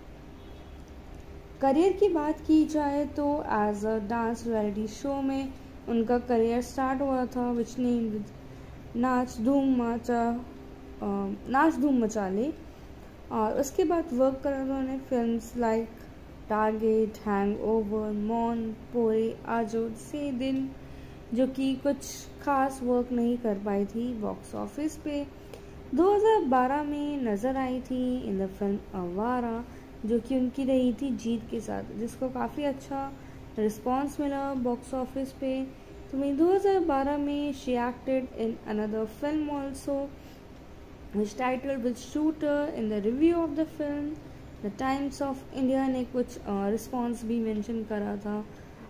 करियर की बात की जाए तो as a dance reality show में उनका करियर स्टार्ट हुआ था, विच नेम विद नाच धूम मचा नाच धूम मचा ले, और उसके बाद वर्क करा उन्होंने फिल्म्स लाइक टारगेट, हैंगओवर, मौन, पोए, आजो से दिन, जो कि कुछ खास वर्क नहीं कर पाई थी बॉक्स ऑफिस पे। दो हज़ार बारह में नज़र आई थी इन द फिल्म आवारा, जो कि उनकी रही थी जीत के साथ, जिसको काफ़ी अच्छा रिस्पांस मिला बॉक्स ऑफिस पे। तो मैं दो हज़ार बारह में she acted in another film also which title with shooter. In the review of the film the Times of India ने कुछ रिस्पांस भी मेंशन करा था।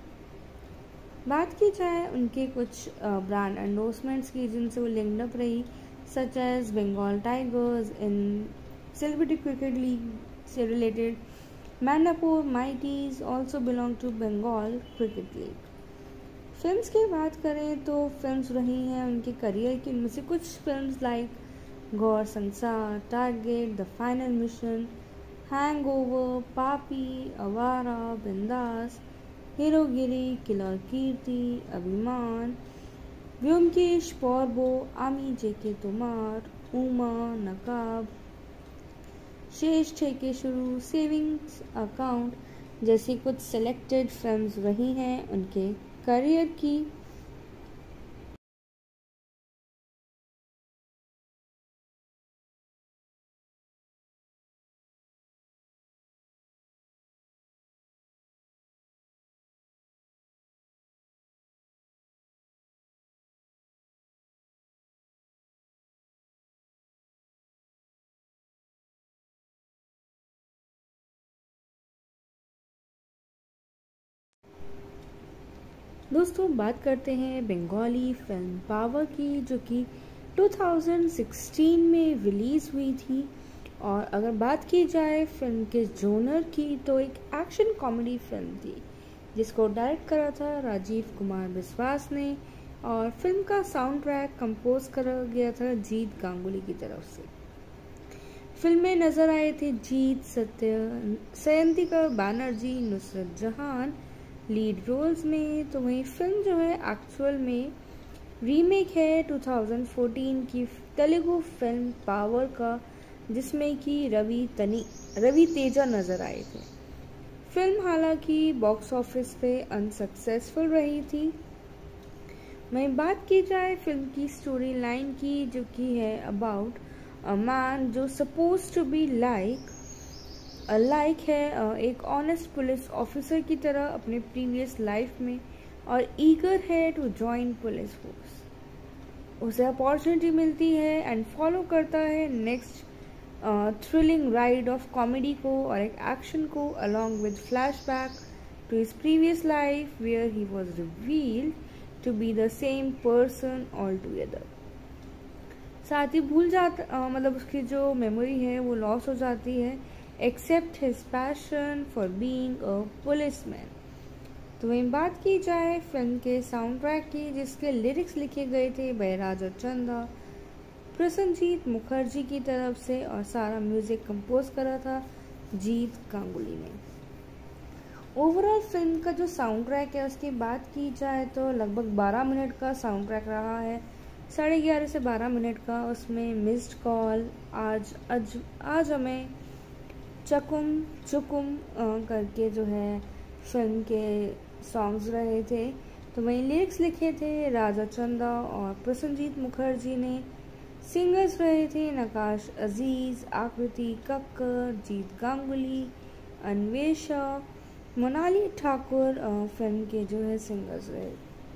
बात की जाए उनके कुछ ब्रांड एंडोर्समेंट्स की जिनसे वो लिंक्ड अप रही, such as Bengal tigers in celebrity cricket league से related, मैंडापुर माइटीज also belong to Bengal cricket league. Films की बात करें तो फिल्म्स रही हैं उनके करियर की, उनमें से कुछ फिल्म्स लाइक गौर संसार, target, the final mission, hangover, Paapi, Awara, बिंदास, हीरोगिरी, किलर कीर्ति, अभिमान, व्योमकेश, पौरबो, आमी जेके तोमार, उमा, नकाब, शेष ठेके शुरू, सेविंग्स अकाउंट जैसी कुछ सेलेक्टेड फिल्म्स रही हैं उनके करियर की। दोस्तों बात करते हैं बंगाली फिल्म पावर की, जो कि दो हज़ार सोलह में रिलीज़ हुई थी। और अगर बात की जाए फिल्म के जोनर की, तो एक एक्शन कॉमेडी फिल्म थी जिसको डायरेक्ट करा था राजीव कुमार विश्वास ने, और फिल्म का साउंड ट्रैक कंपोज करा गया था जीत गांगुली की तरफ से। फिल्म में नजर आए थे जीत, सत्य, सयंतिका बैनर्जी, नुसरत जहान लीड रोल्स में। तो वही फिल्म जो है एक्चुअल में रीमेक है दो हज़ार चौदह की तेलुगु फिल्म पावर का, जिसमें कि रवि तनी रवि तेजा नजर आए थे। फिल्म हालांकि बॉक्स ऑफिस पे अनसक्सेसफुल रही थी। वहीं बात की जाए फिल्म की स्टोरी लाइन की, जो कि है अबाउट अ मैन जो suppose to be like like है एक ऑनेस्ट पुलिस ऑफिसर की तरह अपने प्रीवियस लाइफ में, और ईगर है टू जॉइन पुलिस फोर्स। उसे अपॉर्चुनिटी मिलती है एंड फॉलो करता है next thrilling ride of comedy को और एक एक्शन को, along with flashback to his previous life where he was revealed to be the same person all together. साथ ही भूल जाता uh, मतलब उसकी जो मेमोरी है वो लॉस हो जाती है, except his passion for being a policeman. तो वहीं बात की जाए फिल्म के साउंड ट्रैक की, जिसके लिरिक्स लिखे गए थे बाय राजा चंदा, प्रसन्नजीत मुखर्जी की तरफ से, और सारा म्यूजिक कंपोज करा था जीत गांगुली ने। ओवरऑल फिल्म का जो साउंड ट्रैक है उसकी बात की जाए तो लगभग बारह मिनट का साउंड ट्रैक रहा है, साढ़े ग्यारह से बारह मिनट का। उसमें मिस्ड कॉल, आज अज आज हमें, चकुम चुकुम करके जो है फिल्म के सॉन्ग्स रहे थे। तो वहीं लिरिक्स लिखे थे राजा चंदा और प्रसन्नजीत मुखर्जी ने। सिंगर्स रहे थे नकाश अजीज, आकृति कक्कर, जीत गांगुली, अन्वेषा, मोनाली ठाकुर फिल्म के जो है सिंगर्स रहे।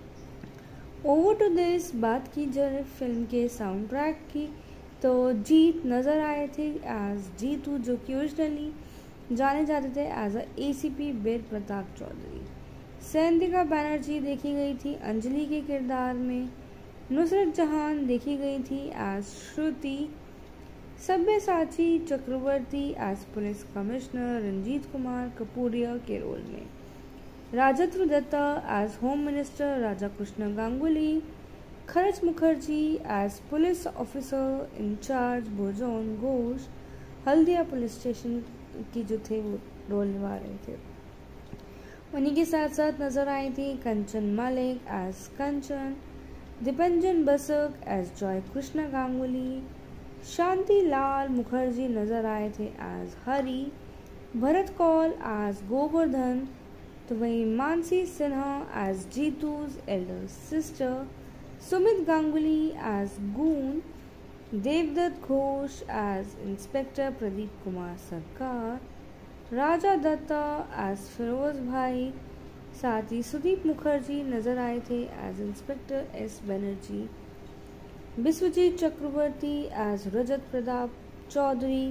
ओवर टू दिस बात की जाए फिल्म के साउंड ट्रैक की, तो जीत नज़र आए थे एज जीतू, जो कि ओरिजिनली जाने जाते थे एज अ एसीपी वीर प्रताप चौधरी। सयंतिका बैनर्जी देखी गई थी अंजलि के किरदार में। नुसरत जहान देखी गई थी as Shruti. Sabyasachi Chakraborty as police commissioner Ranjit Kumar Kapuria के रोल में। Rajatava Dutta as home minister Raja Krishna Ganguly. Kharaj Mukherjee as police officer in charge भोजन घोष, हल्दिया पुलिस स्टेशन की जो थे वो रोल निभा रहे थे। उन्हीं के साथ साथ नजर आई थी कंचन मलिक एज कंचन, दीपंजन बसक एज जॉय कृष्ण गांगुली, शांति लाल मुखर्जी नजर आए थे एज हरी, भरत कौल एज गोवर्धन। तो वहीं Mansi Sinha as जीतूज elder sister, Sumit Ganguly as goon, देवदत्त Ghosh as inspector Pradeep Kumar Sarkar, Raja Dutta as Firoz भाई। साथ ही सुदीप मुखर्जी नजर आए थे as inspector S Banerjee, Biswajit Chakraborty as Rajat Pratap Chaudhary,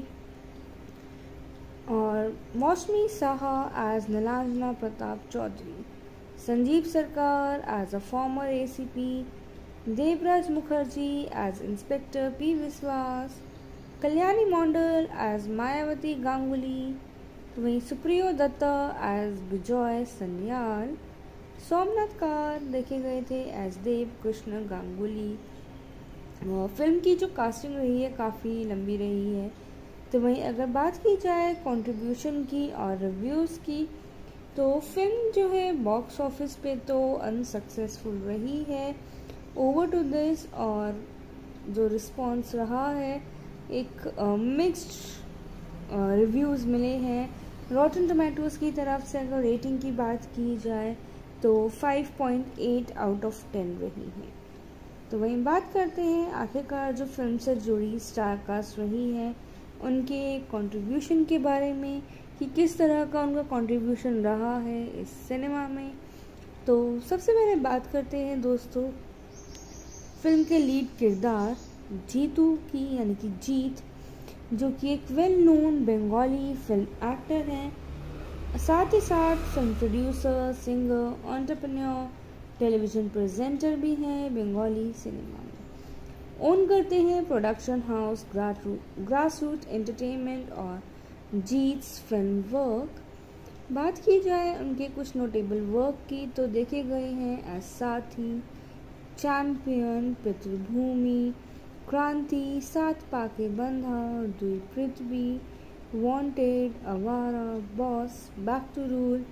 और Mousumi Saha as Nilanjana Pratap Chaudhary, Sanjeev Sarkar as a former ACP, Debraj Mukherjee as inspector P Biswas, Kalyani Mandal as Mayawati Ganguly. तो वहीं सुप्रियो दत्ता एज विजय सन्याल, सोमनाथ कार देखे गए थे एज देव कृष्ण गांगुली। फिल्म की जो कास्टिंग रही है काफ़ी लंबी रही है। तो वहीं अगर बात की जाए कंट्रीब्यूशन की और रिव्यूज़ की, तो फिल्म जो है बॉक्स ऑफिस पे तो अनसक्सेसफुल रही है। ओवर टू दिस और जो रिस्पॉन्स रहा है एक मिक्स्ड रिव्यूज़ मिले हैं। रॉटन टोमेटोज़ की तरफ से अगर रेटिंग की बात की जाए तो five point eight out of ten रही है। तो वहीं बात करते हैं आखिरकार जो फिल्म से जुड़ी स्टार कास्ट रही है उनके कंट्रीब्यूशन के बारे में कि किस तरह का उनका कंट्रीब्यूशन रहा है इस सिनेमा में। तो सबसे पहले बात करते हैं दोस्तों फिल्म के लीड किरदार जीतू की, यानी कि जीत, जो कि एक well known Bengali film actor हैं, साथ ही साथ film producer, singer, entrepreneur, television presenter भी हैं बंगाली सिनेमा में। ओन करते हैं production house grass root entertainment और जीट्स फिल्म वर्क। बात की जाए उनके कुछ नोटेबल वर्क की तो देखे गए हैं एज साथी, चैंपियन, पितृभूमि, क्रांति, सात पाके Bandha, Dui Prithibi, wanted, Awara, boss, back to rule.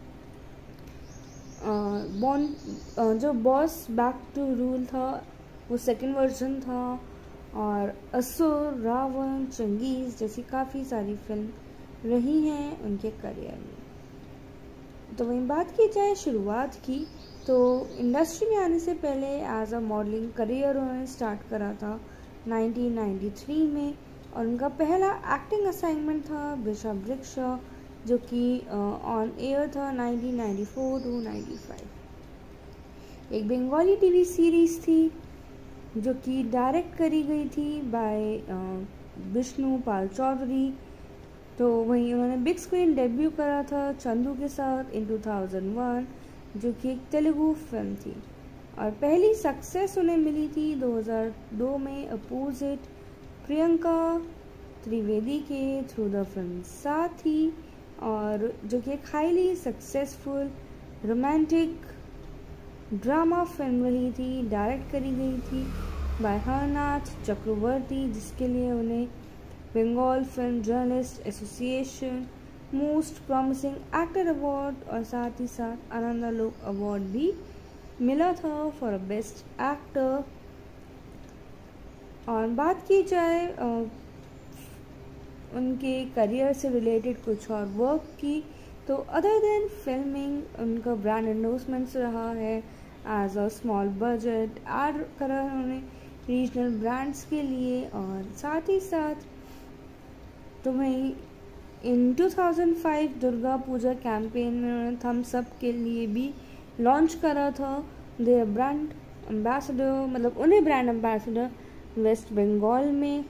बॉन जो बॉस बैक टू रूल था वो सेकंड वर्जन था, और असुर, रावण, चंगेज़ जैसी काफ़ी सारी फिल्म रही हैं उनके करियर में। तो वहीं बात की जाए शुरुआत की तो इंडस्ट्री में आने से पहले एज अ मॉडलिंग करियर उन्होंने स्टार्ट करा था नाइनटीन नाइंटी थ्री में, और उनका पहला एक्टिंग असाइनमेंट था वृषभृक्षा, जो कि ऑन एयर था nineteen ninety four to ninety five. एक बंगाली टीवी सीरीज थी जो कि डायरेक्ट करी गई थी बाय विष्णु पाल चौधरी। तो वहीं उन्होंने बिग स्क्रीन डेब्यू करा था चंदू के साथ इन टू थाउजेंड वन, जो कि एक तेलुगु फिल्म थी, और पहली सक्सेस उन्हें मिली थी दो हज़ार दो में अपोजिट प्रियंका त्रिवेदी के थ्रू द फिल्म साथी, और जो कि एक highly successful romantic drama film रही थी, डायरेक्ट करी गई थी बाय हरनाथ चक्रवर्ती, जिसके लिए उन्हें Bengal film journalist association most promising actor award और साथ ही साथ आनंदालोक अवार्ड भी मिला था फॉर अ बेस्ट एक्टर। और बात की जाए आ, उनके करियर से रिलेटेड कुछ और वर्क की तो अदर देन फिल्मिंग उनका ब्रांड एंडोर्समेंट्स रहा है as a small budget ad करा है उन्होंने रीजनल ब्रांड्स के लिए, और साथ ही साथ तो वहीं in two thousand five Durga Puja campaign में उन्होंने थम्स अप के लिए भी लॉन्च करा था देयर ब्रांड एम्बेसडर, मतलब उन्हें ब्रांड एम्बेसडर वेस्ट बंगाल में।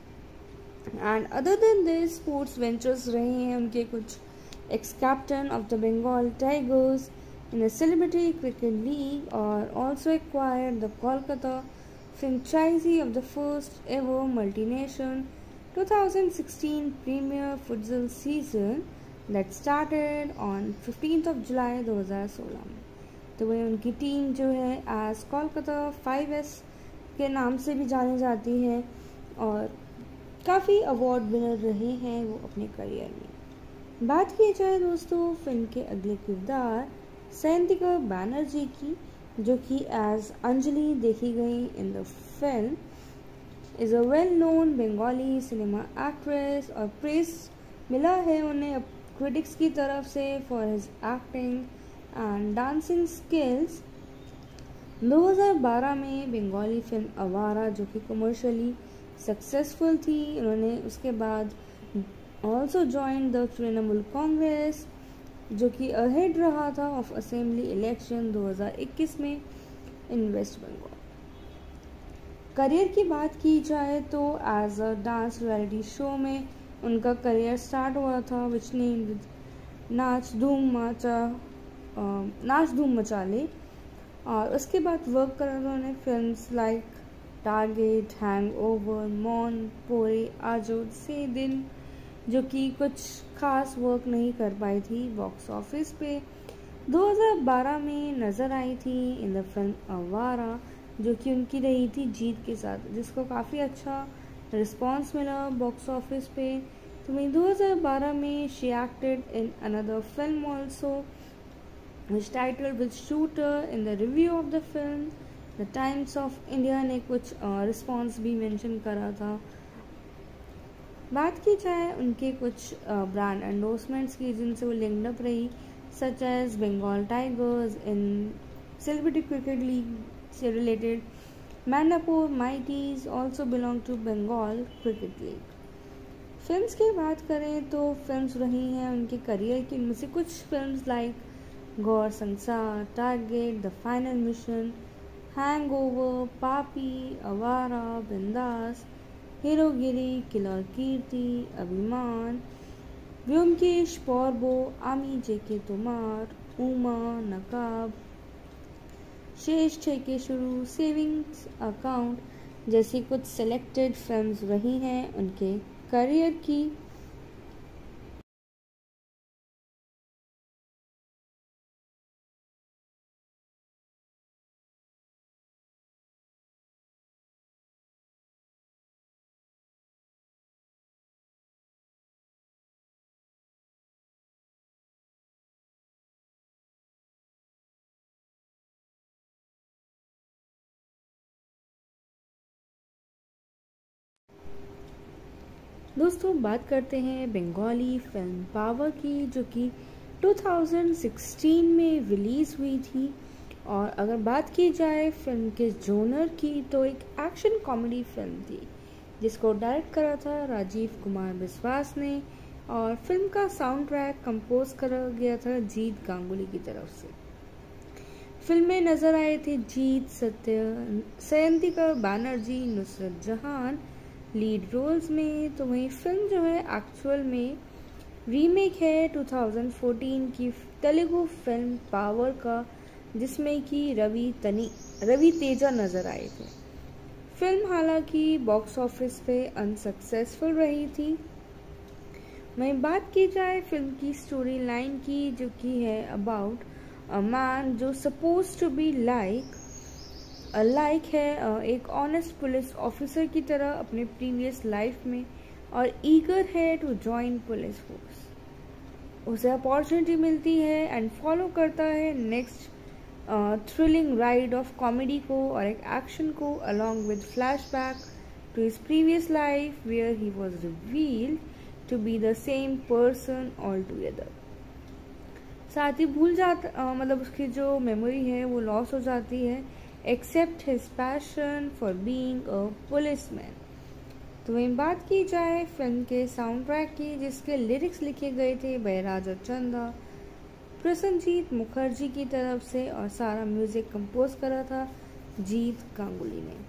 And other than this sports ventures रहे हैं उनके कुछ ex captain of the Bengal tigers in a celebrity cricket league, or also acquired the Kolkata franchisee of the first ever multinational twenty sixteen Premier Futsal season that started on fifteenth of July दो हज़ार सोलह में। तो वही उनकी team जो है as Kolkata five S के नाम से भी जानी जाती है, और काफ़ी अवार्ड विनर रहे हैं वो अपने करियर में। बात की जाए दोस्तों फिल्म के अगले किरदार सयंतिका बैनर्जी की, जो कि एज अंजलि देखी गई in the film, is a well known Bengali cinema actress, और प्रेस मिला है उन्हें क्रिटिक्स की तरफ से for his acting and dancing skills. दो हज़ार बारह में बंगाली फिल्म आवारा, जो कि कमर्शियली सक्सेसफुल थी, उन्होंने उसके बाद also join the Trinamool Congress, जो कि अहेड रहा था ऑफ असेंबली इलेक्शन दो हज़ार इक्कीस में इन वेस्ट बंगाल। करियर की बात की जाए तो as a dance reality show में उनका करियर स्टार्ट हुआ था, विच नेम्ड नाच धूम मचा नाच धूम मचा ले, और उसके बाद वर्क करा उन्होंने फिल्म्स लाइक टारगेट, हैंगओवर, मौन, पोरे, आजो से दिन, जो कि कुछ खास वर्क नहीं कर पाई थी बॉक्स ऑफिस पे। दो हज़ार बारह में नज़र आई थी इन द फिल्म आवारा, जो कि उनकी रही थी जीत के साथ, जिसको काफ़ी अच्छा रिस्पांस मिला बॉक्स ऑफिस पे। तो वहीं दो हज़ार बारह में she acted in another film also which title with shooter. In the review of the film the Times of India ने कुछ रिस्पॉन्स uh, भी मेंशन करा था बात की जाए उनके कुछ ब्रांड एंडोर्समेंट्स की जिनसे वो लिंक्ड अप रही, such as Bengal tigers in celebrity cricket league से related, Mainapur mighties also belong to Bengal cricket league. Films की बात करें तो फिल्म्स रही हैं उनके करियर की, इनमें से कुछ फिल्म्स लाइक गौर संसार, target, the final mission, hangover, Paapi, Awara, बिंदास, हीरोगिरी, किलर कीर्ति, अभिमान, व्योमकेश, पॉर्बो, आमी जेके तुमार, उमा, नकाब, शेष छह के शुरू, सेविंग्स अकाउंट जैसी कुछ सेलेक्टेड फिल्म्स रही हैं उनके करियर की। दोस्तों बात करते हैं बंगाली फिल्म पावर की, जो कि दो हज़ार सोलह में रिलीज़ हुई थी। और अगर बात की जाए फिल्म के जोनर की तो एक एक्शन कॉमेडी फिल्म थी जिसको डायरेक्ट करा था राजीव कुमार बिस्वास ने, और फिल्म का साउंड ट्रैक कंपोज करा गया था जीत गांगुली की तरफ से। फिल्म में नजर आए थे जीत, सत्य, सयंतिका बैनर्जी, नुसरत जहान लीड रोल्स में। तो वही फिल्म जो है एक्चुअल में रीमेक है दो हज़ार चौदह की तेलुगु फिल्म पावर का, जिसमें कि रवि तनी रवि तेजा नजर आए थे। फिल्म हालांकि बॉक्स ऑफिस पे अनसक्सेसफुल रही थी। वहीं बात की जाए फिल्म की स्टोरी लाइन की, जो कि है अबाउट अ मैन जो suppose to be like like है एक ऑनेस्ट पुलिस ऑफिसर की तरह अपने प्रीवियस लाइफ में, और ईगर है टू जॉइन पुलिस फोर्स। उसे अपॉर्चुनिटी मिलती है एंड फॉलो करता है next thrilling ride of comedy को और एक एक्शन को, along with flashback to his previous life where he was revealed to be the same person all together. साथ ही भूल जाता मतलब उसकी जो मेमोरी है वो लॉस हो जाती है, except his passion for being a policeman. तो वहीं बात की जाए फिल्म के साउंड ट्रैक की, जिसके लिरिक्स लिखे गए थे बैराजा चंदा, प्रसन्नजीत मुखर्जी की तरफ से, और सारा म्यूजिक कंपोज करा था जीत गांगुली ने।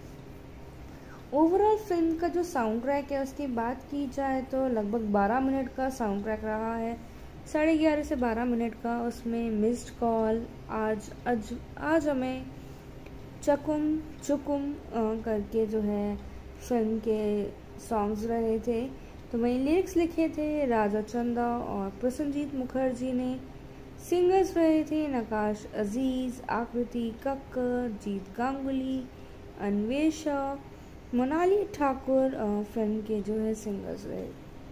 ओवरऑल फिल्म का जो साउंड ट्रैक है उसकी बात की जाए तो लगभग बारह मिनट का साउंड ट्रैक रहा है, साढ़े ग्यारह से बारह मिनट का। उसमें मिस्ड कॉल, आज अज आज हमें चकुम चुकुम करके जो है फिल्म के सॉन्ग्स रहे थे। तो वहीं लिरिक्स लिखे थे राजा चंदा और प्रसन्नजीत मुखर्जी ने। सिंगर्स रहे थे नकाश अजीज, आकृति कक्कर, जीत गांगुली, अन्वेषा, मोनाली ठाकुर फिल्म के जो है सिंगर्स रहे।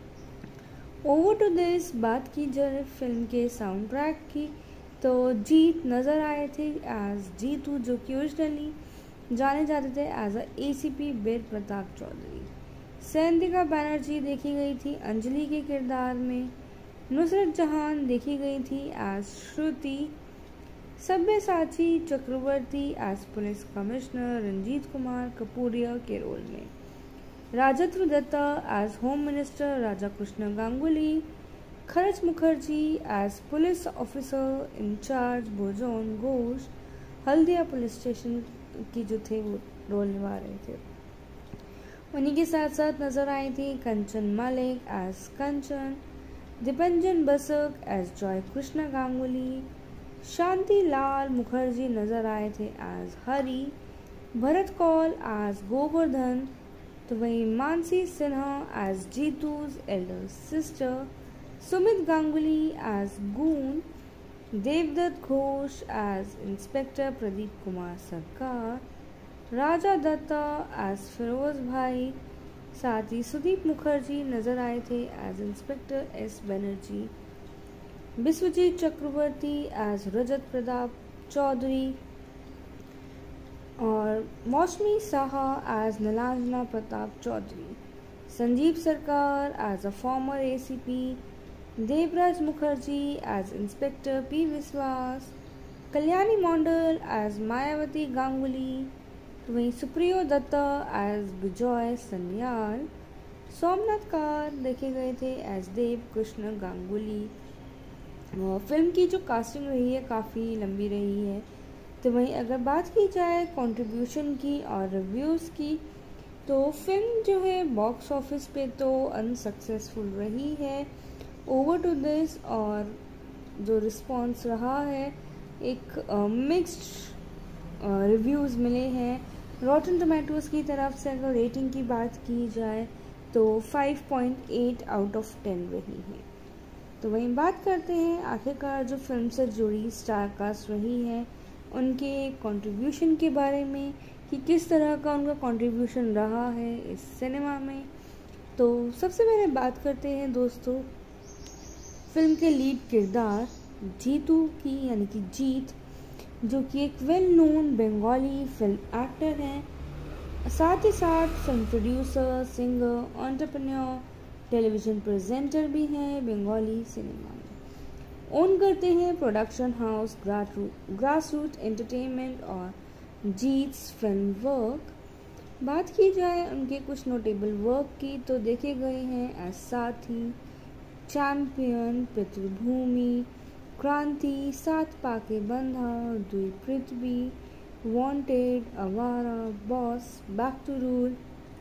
ओवर टू दिस बात की जाए फिल्म के साउंड ट्रैक की, तो जीत नज़र आए थे एज जीतू, जो कि ओरिजिनली जाने जाते थे एज अ एसीपी वीर प्रताप चौधरी। सयंतिका बैनर्जी देखी गई थी अंजलि के किरदार में। नुसरत जहान देखी गई थी as Shruti. Sabyasachi Chakraborty as police commissioner Ranjit Kumar Kapuria के रोल में। Rajatava Dutta as home minister Raja Krishna Ganguly. Kharaj Mukherjee as police officer incharge boson Ghosh, Haldia police station की जो थे वो रोल निभा रहे थे। उन्हीं के साथ साथ नजर आई थी कंचन मलिक एज कंचन, दीपंजन बसक एज जॉय कृष्ण गांगुली, शांति लाल मुखर्जी नजर आए थे एज हरी, भरत कौल एज गोवर्धन। तो वहीं Mansi Sinha as जीतूज elder sister, Sumit Ganguly as goon, देवदत्त Ghosh as inspector Pradeep Kumar Sarkar, Raja Dutta as Firoz भाई। साथ ही सुदीप मुखर्जी नजर आए थे as inspector S Banerjee, Biswajit Chakraborty as Rajat Pratap Chaudhary, और Mousumi Saha as Nilanjana Pratap Chowdhury. Sanjeev Sarkar as a former A C P, Devraj Mukherjee as Inspector P. Viswas, Kalyani Mondal as Mayawati Ganguly, वहीं Supriyo Dutta as Bijoy Sanyal, Somnath Kar देखे गए थे एज देव कृष्ण गांगुली। फिल्म की जो कास्टिंग रही है काफ़ी लंबी रही है। तो वहीं अगर बात की जाए कंट्रीब्यूशन की और रिव्यूज़ की, तो फिल्म जो है बॉक्स ऑफिस पे तो अनसक्सेसफुल रही है ओवर टू दिस, और जो रिस्पॉन्स रहा है एक मिक्स्ड रिव्यूज़ मिले हैं। रॉटन टोमेटोज़ की तरफ से अगर रेटिंग की बात की जाए तो five point eight out of ten रही है। तो वहीं बात करते हैं आखिरकार जो फिल्म से जुड़ी स्टार कास्ट रही है उनके कंट्रीब्यूशन के बारे में, कि किस तरह का उनका कंट्रीब्यूशन रहा है इस सिनेमा में। तो सबसे पहले बात करते हैं दोस्तों फिल्म के लीड किरदार जीतू की, यानी कि जीत, जो कि एक well known Bengali film actor हैं, साथ ही साथ film producer, singer, entrepreneur, television presenter भी हैं बंगाली सिनेमा में। ओन करते हैं production house grass root entertainment और जीट्स फिल्म वर्क। बात की जाए उनके कुछ नोटेबल वर्क की तो देखे गए हैं एज साथी, चैंपियन, पितृभूमि, क्रांति, सात पाके Bandha, Dui Prithibi, wanted, Awara, boss, back to rule.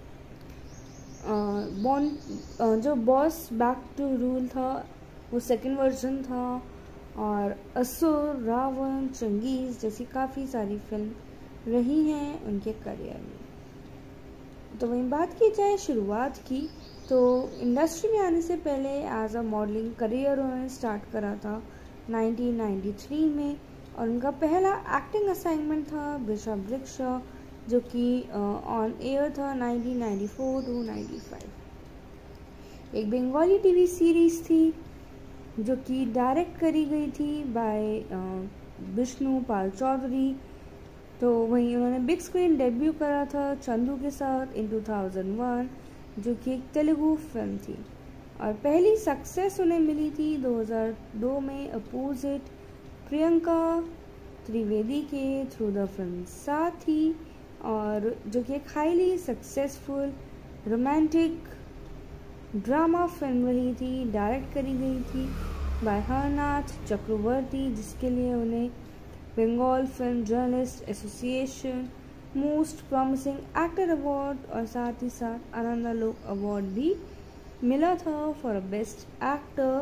Bond जो बॉस बैक टू रूल था वो सेकंड वर्जन था, और असुर, रावण, चंगेज़ जैसी काफ़ी सारी फिल्म रही हैं उनके करियर में। तो वहीं बात की जाए शुरुआत की, तो इंडस्ट्री में आने से पहले एज अ मॉडलिंग करियर उन्होंने स्टार्ट करा था नाइनटीन नाइंटी थ्री में, और उनका पहला एक्टिंग असाइनमेंट था वृषावृक्षा, जो कि ऑन एयर था nineteen ninety four to ninety five. एक बंगाली टीवी सीरीज़ थी जो कि डायरेक्ट करी गई थी बाय विष्णु पाल चौधरी। तो वहीं उन्होंने बिग स्क्रीन डेब्यू करा था चंदू के साथ इन टू थाउज़ेंड वन, जो कि एक तेलुगु फिल्म थी, और पहली सक्सेस उन्हें मिली थी दो हज़ार दो में अपोजिट प्रियंका त्रिवेदी के थ्रू द फिल्म साथी, और जो कि एक highly successful romantic drama film रही थी, डायरेक्ट करी गई थी बाय हरनाथ चक्रवर्ती, जिसके लिए उन्हें Bengal film journalist association most promising actor award और साथ ही साथ आनंदालोक अवार्ड भी मिला था फॉर अ बेस्ट एक्टर।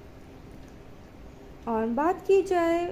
और बात की जाए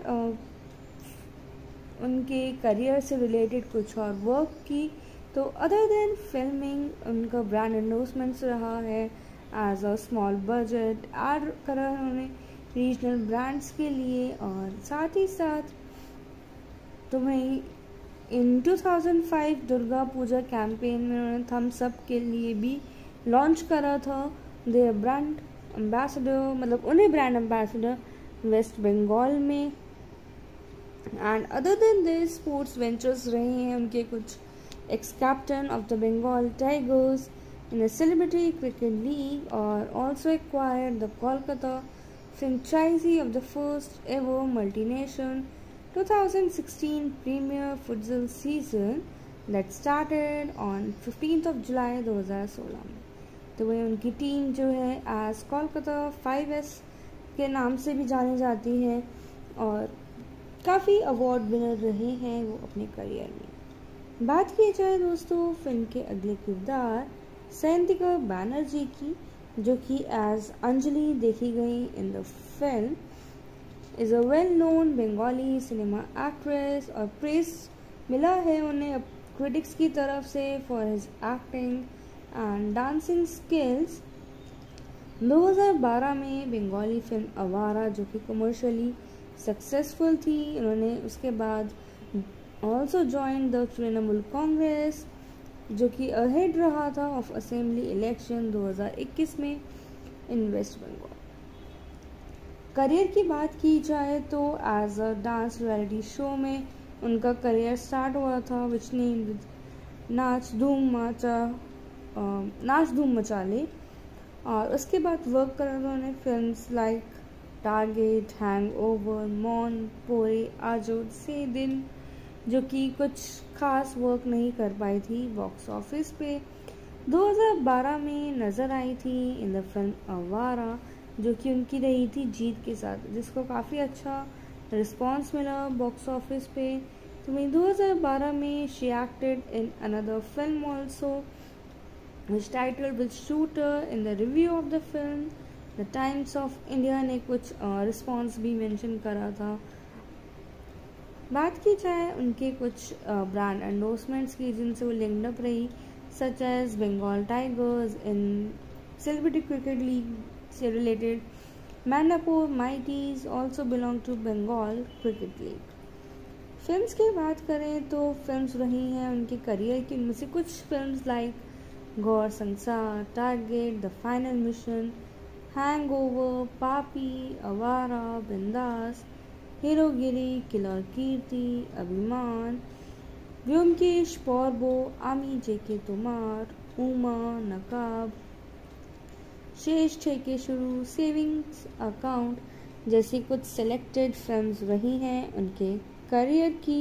उनके करियर से रिलेटेड कुछ और वर्क की, तो अदर देन फिल्मिंग उनका ब्रांड एंडोर्समेंट्स रहा है as a small budget ad करा है उन्होंने रीजनल ब्रांड्स के लिए, और साथ ही साथ तो वहीं in two thousand five Durga Puja campaign में उन्होंने थम्स अप के लिए भी लॉन्च करा था देयर ब्रांड एम्बेसडर, मतलब उन्हें ब्रांड एम्बेसडर वेस्ट बंगाल में। And other than this sports ventures रहे हैं उनके कुछ, ex captain of the Bengal tigers in a celebrity cricket league, or also acquired the Kolkata franchisee of the first ever multinational twenty sixteen Premier Futsal season that started on fifteenth of July दो हज़ार सोलह में। तो वही उनकी team जो है as Kolkata five S के नाम से भी जानी जाती है, और काफ़ी अवार्ड विनर रहे हैं वो अपने करियर में। बात की जाए दोस्तों फिल्म के अगले किरदार सैंतिका बैनर्जी की, जो कि एज अंजलि देखी गई in the film, is a well known Bengali cinema actress, और प्रेस मिला है उन्हें क्रिटिक्स की तरफ से for his acting and dancing skills. दो हज़ार बारह में बंगाली फिल्म आवारा, जो कि कमर्शियली सक्सेसफुल थी, उन्होंने उसके बाद also join the Trinamool Congress, जो कि अहेड रहा था ऑफ असेंबली इलेक्शन दो हज़ार इक्कीस में इन वेस्ट बंगाल। करियर की बात की जाए तो as a dance reality show में उनका करियर स्टार्ट हुआ था, विच नेम नाच धूम माचा नाच धूम मचा ले। और उसके बाद वर्क करा उन्होंने फिल्म्स लाइक टारगेट, हैंगओवर, मौन, पोरे, आजो से दिन, जो कि कुछ खास वर्क नहीं कर पाई थी बॉक्स ऑफिस पे। दो हज़ार बारह में नज़र आई थी इन द फिल्म आवारा, जो कि उनकी रही थी जीत के साथ, जिसको काफ़ी अच्छा रिस्पॉन्स मिला बॉक्स ऑफिस पे। तो वहीं दो हज़ार बारह में she acted in another film also which titled with shooter। in the review of the film the Times of India ने कुछ रिस्पॉन्स भी मेंशन करा था। बात की जाए उनके कुछ ब्रांड एंडोर्समेंट्स की जिनसे वो लिंक्ड अप रही, such as Bengal tigers in celebrity cricket league से related, मैंडापुर माइटीज also belong to Bengal cricket league. Films की बात करें तो फिल्म्स रही हैं उनके करियर की, उनमें से कुछ फिल्म्स लाइक गौर संसार, target, the final mission, hangover, Paapi, Awara, बिंदास, हीरोगिरी, किलर कीर्ति, अभिमान, व्योमकेश, पौरबो, आमी जेके तुमार, उमा, नकाब, शेष ठेके शुरू, सेविंग्स अकाउंट जैसी कुछ सेलेक्टेड फिल्म्स रही हैं उनके करियर की।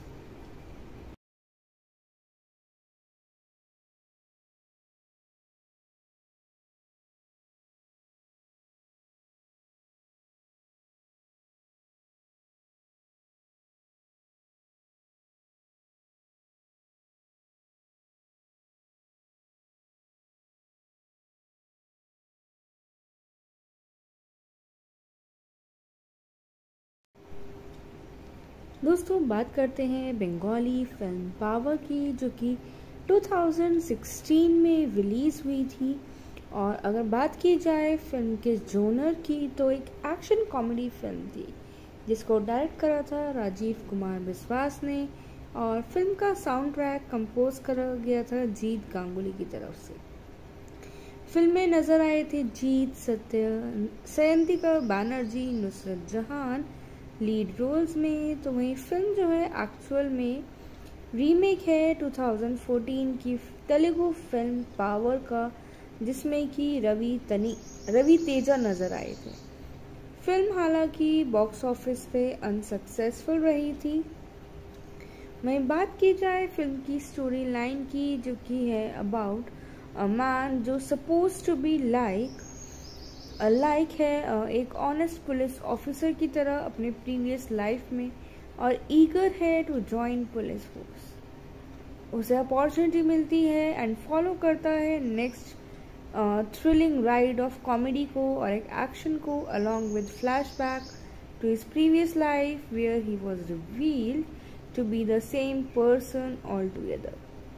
दोस्तों बात करते हैं बंगाली फिल्म पावर की, जो कि दो हज़ार सोलह में रिलीज़ हुई थी। और अगर बात की जाए फिल्म के जोनर की तो एक एक्शन कॉमेडी फिल्म थी, जिसको डायरेक्ट करा था राजीव कुमार विश्वास ने। और फिल्म का साउंड ट्रैक कंपोज करा गया था जीत गांगुली की तरफ से। फिल्म में नजर आए थे जीत, सत्य, सयंतिका बैनर्जी, नुसरत जहान लीड रोल्स में। तो वही फिल्म जो है एक्चुअल में रीमेक है दो हज़ार चौदह की तेलुगु फिल्म पावर का, जिसमें कि रवि तनी रवि तेजा नजर आए थे। फिल्म हालांकि बॉक्स ऑफिस पे अनसक्सेसफुल रही थी। वहीं बात की जाए फिल्म की स्टोरी लाइन की, जो कि है अबाउट अ मैन जो suppose to be like like है एक ऑनेस्ट पुलिस ऑफिसर की तरह अपने प्रीवियस लाइफ में, और ईगर है टू जॉइन पुलिस फोर्स। उसे अपॉर्चुनिटी मिलती है एंड फॉलो करता है next thrilling ride of comedy को और एक एक्शन को, along with flashback to his previous life where he was revealed to be the same person all together.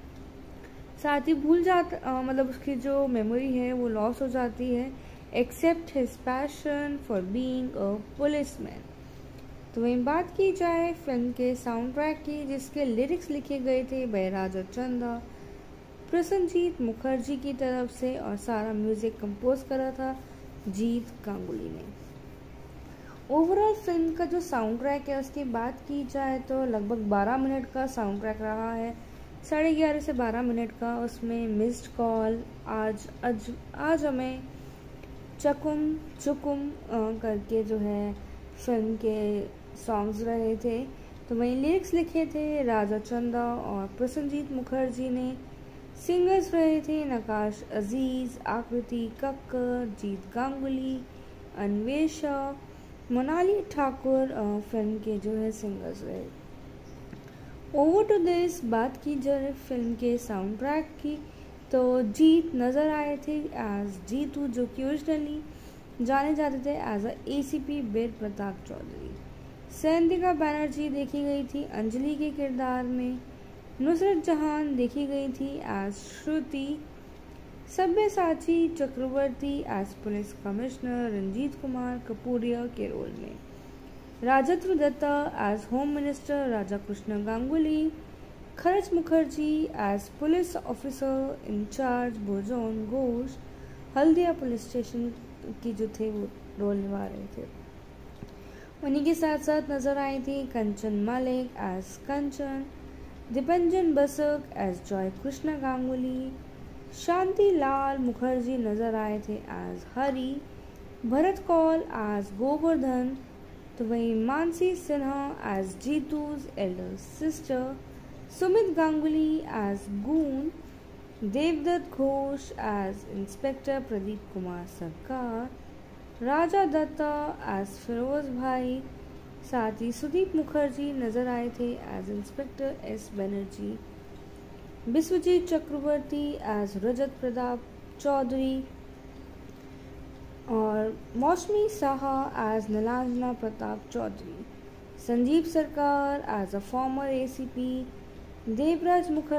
साथ ही भूल जाता मतलब उसकी जो मेमोरी है वो लॉस हो जाती है, except his passion for being a policeman. तो वहीं बात की जाए फिल्म के साउंड ट्रैक की, जिसके लिरिक्स लिखे गए थे बैराजा चंदा, प्रसन्नजीत मुखर्जी की तरफ से, और सारा म्यूजिक कंपोज करा था जीत गांगुली ने। ओवरऑल फिल्म का जो साउंड ट्रैक है उसकी बात की जाए तो लगभग बारह मिनट का साउंड ट्रैक रहा है, साढ़े ग्यारह से बारह मिनट का। उसमें मिस्ड कॉल, आज अज आज हमें, चकुम चुकुम करके जो है फिल्म के सॉन्ग्स रहे थे। तो वहीं लिरिक्स लिखे थे राजा चंदा और प्रसन्नजीत मुखर्जी ने। सिंगर्स रहे थे नकाश अजीज, आकृति कक्कर, जीत गांगुली, अन्वेषा, मोनाली ठाकुर फिल्म के जो है सिंगर्स रहे। ओवर टू दिस बात की जाए फिल्म के साउंड ट्रैक की, तो जीत नज़र आए थे एज जीतू, जो कि ओरिजिनली जाने जाते थे एज अ एसीपी वीर प्रताप चौधरी। सयंतिका बैनर्जी देखी गई थी अंजलि के किरदार में। नुसरत जहान देखी गई थी as Shruti. Sabyasachi Chakraborty as police commissioner Ranjit Kumar Kapuria के रोल में। Rajatava Dutta as home minister Raja Krishna Ganguly. Kharaj Mukherjee as police officer incharge boson Ghosh, Haldia police station की जो थे वो रोल निभा रहे थे। उन्हीं के साथ साथ नजर आई थी कंचन मालिक एज कंचन, दीपंजन बसक एज जॉय कृष्णा गांगुली, शांति लाल मुखर्जी नजर आए थे एज हरी, भरत कौल एज गोवर्धन, तो वहीं Mansi Sinha as जीतू's elder sister, Sumit Ganguly as goon, देवदत्त Ghosh as inspector Pradeep Kumar Sarkar, Raja Dutta as Firoz भाई, साथ ही सुदीप मुखर्जी नजर आए थे as inspector S Banerjee, Biswajit Chakraborty as Rajat Pratap Chaudhary और Mousumi Saha as Nilanjana Pratap Chaudhary, Sanjeev Sarkar as a former ACP, Debraj Mukherjee